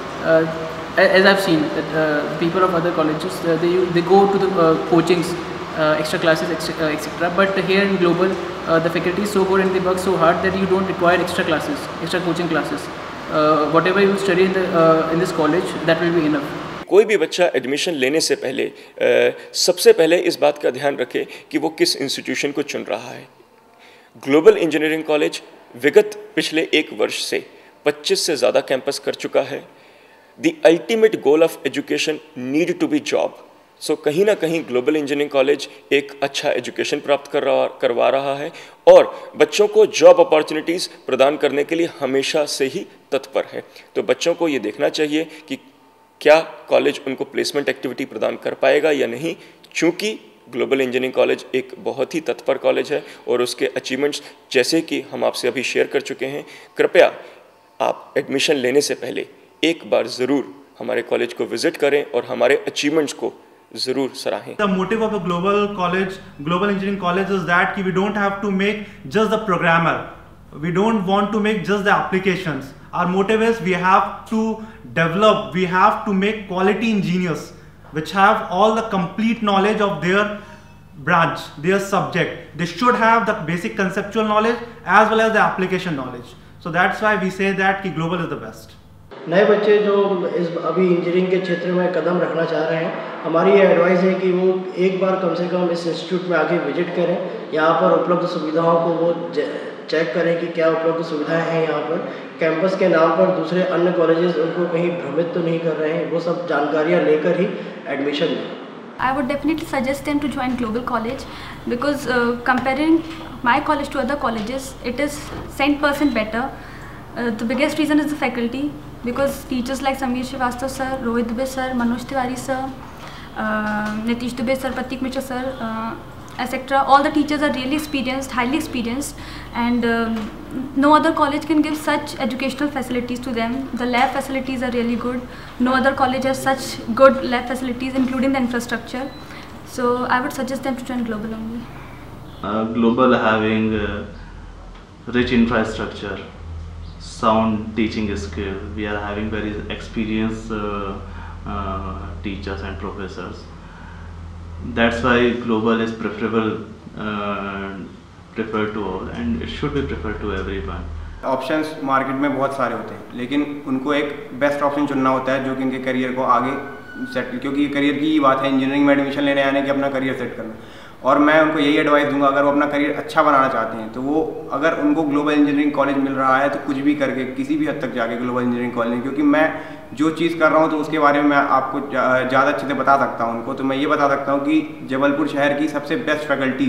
as I've seen, that people of other colleges they go to the coachings, extra classes, etc. But here in Global, the faculty is so good and they work so hard that you don't require extra classes, extra coaching classes. Whatever you study in this college, that will be enough. कोई भी बच्चा admission लेने से पहले सबसे पहले इस बात का ध्यान रखे कि वो किस इंस्टीट्यूशन को चुन रहा है। ग्लोबल इंजीनियरिंग कॉलेज विगत पिछले 1 वर्ष से 25 से ज़्यादा कैंपस कर चुका है। The ultimate goal of education need to be job. So कहीं ना कहीं ग्लोबल इंजीनियरिंग कॉलेज एक अच्छा एजुकेशन प्राप्त करवा रहा है और बच्चों को जॉब अपॉर्चुनिटीज़ प्रदान करने के लिए हमेशा से ही तत्पर है। तो बच्चों को ये देखना चाहिए कि क्या कॉलेज उनको प्लेसमेंट एक्टिविटी प्रदान कर पाएगा या नहीं, चूँकि ग्लोबल इंजीनियरिंग कॉलेज एक बहुत ही तत्पर कॉलेज है और उसके अचीवमेंट्स जैसे कि हम आपसे अभी शेयर कर चुके हैं। कृपया आप एडमिशन लेने से पहले एक बार ज़रूर हमारे कॉलेज को विजिट करें और हमारे अचीवमेंट्स को ज़रूर सराहें। The motive of the global engineering college is that we don't have to make just the programmer. We don't want to make just the applications. Our motive is we have to develop, we have to make quality engineers which have all the complete knowledge of their branch, their subject. They should have the basic conceptual knowledge as well as the application knowledge. So that's why we say that कि global is the best. नए बच्चे जो अभी engineering के क्षेत्र में कदम रखना चाह रहे हैं, हमारी ये एडवाइस है कि वो एक बार कम से कम इस इंस्टीट्यूट में आके विजिट करें, यहाँ पर उपलब्ध सुविधाओं को वो चेक करें कि क्या उपलब्ध सुविधाएं हैं यहाँ पर। कैंपस के नाम पर दूसरे अन्य कॉलेजेस उनको कहीं भ्रमित तो नहीं कर रहे हैं, वो सब जानकारियाँ लेकर ही एडमिशन लें। I would definitely suggest them to join Global College because comparing my college to other colleges, it is 10% better. The biggest reason is the faculty, because teachers like Sameer Srivastava sir, Rohit Dubey sir, Manoj Tiwari sir, Nitish Dubey sir, Pratik Mishra sir, etc. All the teachers are really experienced, highly experienced, and no other college can give such educational facilities to them. The lab facilities are really good. No other college has such good lab facilities, including the infrastructure. So I would suggest them to join Global only. Global having rich infrastructure, sound teaching skill. We are having very experienced teachers and professors. That's why Global is preferred to all, and it should be preferred to everyone. Options market में बहुत सारे होते हैं, लेकिन उनको एक best option चुनना होता है जो कि उनके करियर को आगे सेट, क्योंकि करियर की ही बात है, इंजीनियरिंग में एडमिशन लेने आने की अपना करियर सेट करना। और मैं उनको यही एडवाइस दूंगा, अगर वो अपना करियर अच्छा बनाना चाहते हैं तो वो, अगर उनको ग्लोबल इंजीनियरिंग कॉलेज मिल रहा है तो कुछ भी करके किसी भी हद तक जाके ग्लोबल इंजीनियरिंग कॉलेज, क्योंकि मैं जो चीज़ कर रहा हूँ तो उसके बारे में मैं आपको ज़्यादा अच्छे से बता सकता हूँ उनको। तो मैं ये बता सकता हूँ कि जबलपुर शहर की सबसे बेस्ट फैकल्टीज़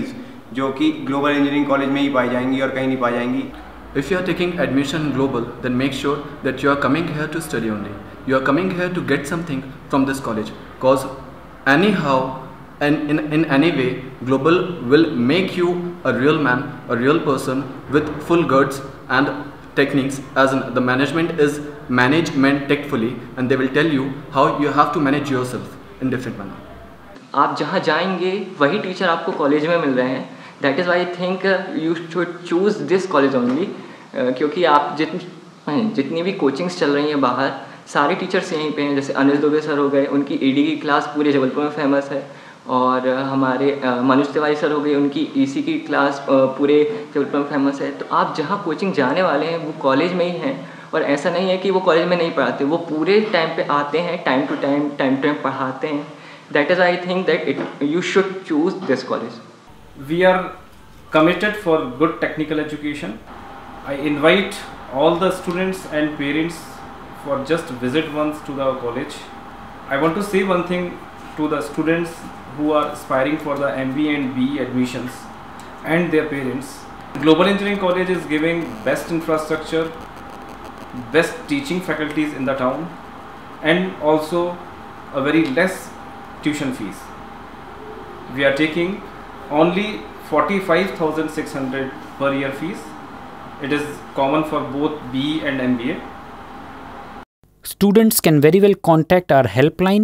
जो कि ग्लोबल इंजीनियरिंग कॉलेज में ही पाई जाएंगी और कहीं नहीं पाई जाएंगी। If you are taking admission in global, then make sure that you are coming here to study only. You are coming here to get something from this college, cause anyhow and in any way, global will make you a real man, a real person with full guts and techniques. As in the management is management tactfully, and they will tell you how you have to manage yourself in different manner. आप जहाँ जाएंगे वही teacher आपको college में मिल रहे हैं। That is why I think you should choose this college only, क्योंकि आप जितनी भी कोचिंग्स चल रही हैं बाहर, सारे टीचर्स यहीं पे हैं। जैसे अनिल दुबे सर हो गए, उनकी ईडी की क्लास पूरे जबलपुर में फेमस है, और हमारे मनोज तिवारी सर हो गए, उनकी ईसी की क्लास पूरे जबलपुर में फेमस है। तो आप जहाँ कोचिंग जाने वाले हैं वो कॉलेज में ही हैं, और ऐसा नहीं है कि वो कॉलेज में नहीं पढ़ाते, वो पूरे टाइम पे आते हैं, टाइम टू टाइम पढ़ाते हैं। That is I think that you should choose this college. We are committed for good technical education. I invite all the students and parents for just visit once to the college. I want to say one thing to the students who are aspiring for the MBA and BE admissions and their parents. Global Engineering College is giving best infrastructure, best teaching faculties in the town, and also a very less tuition fees. We are taking only 45,600 per year fees. It is common for both BE and MBA. Students can very well contact our helpline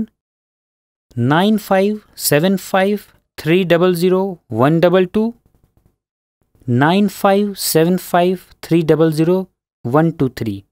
9575 300 122, 9575 300 123.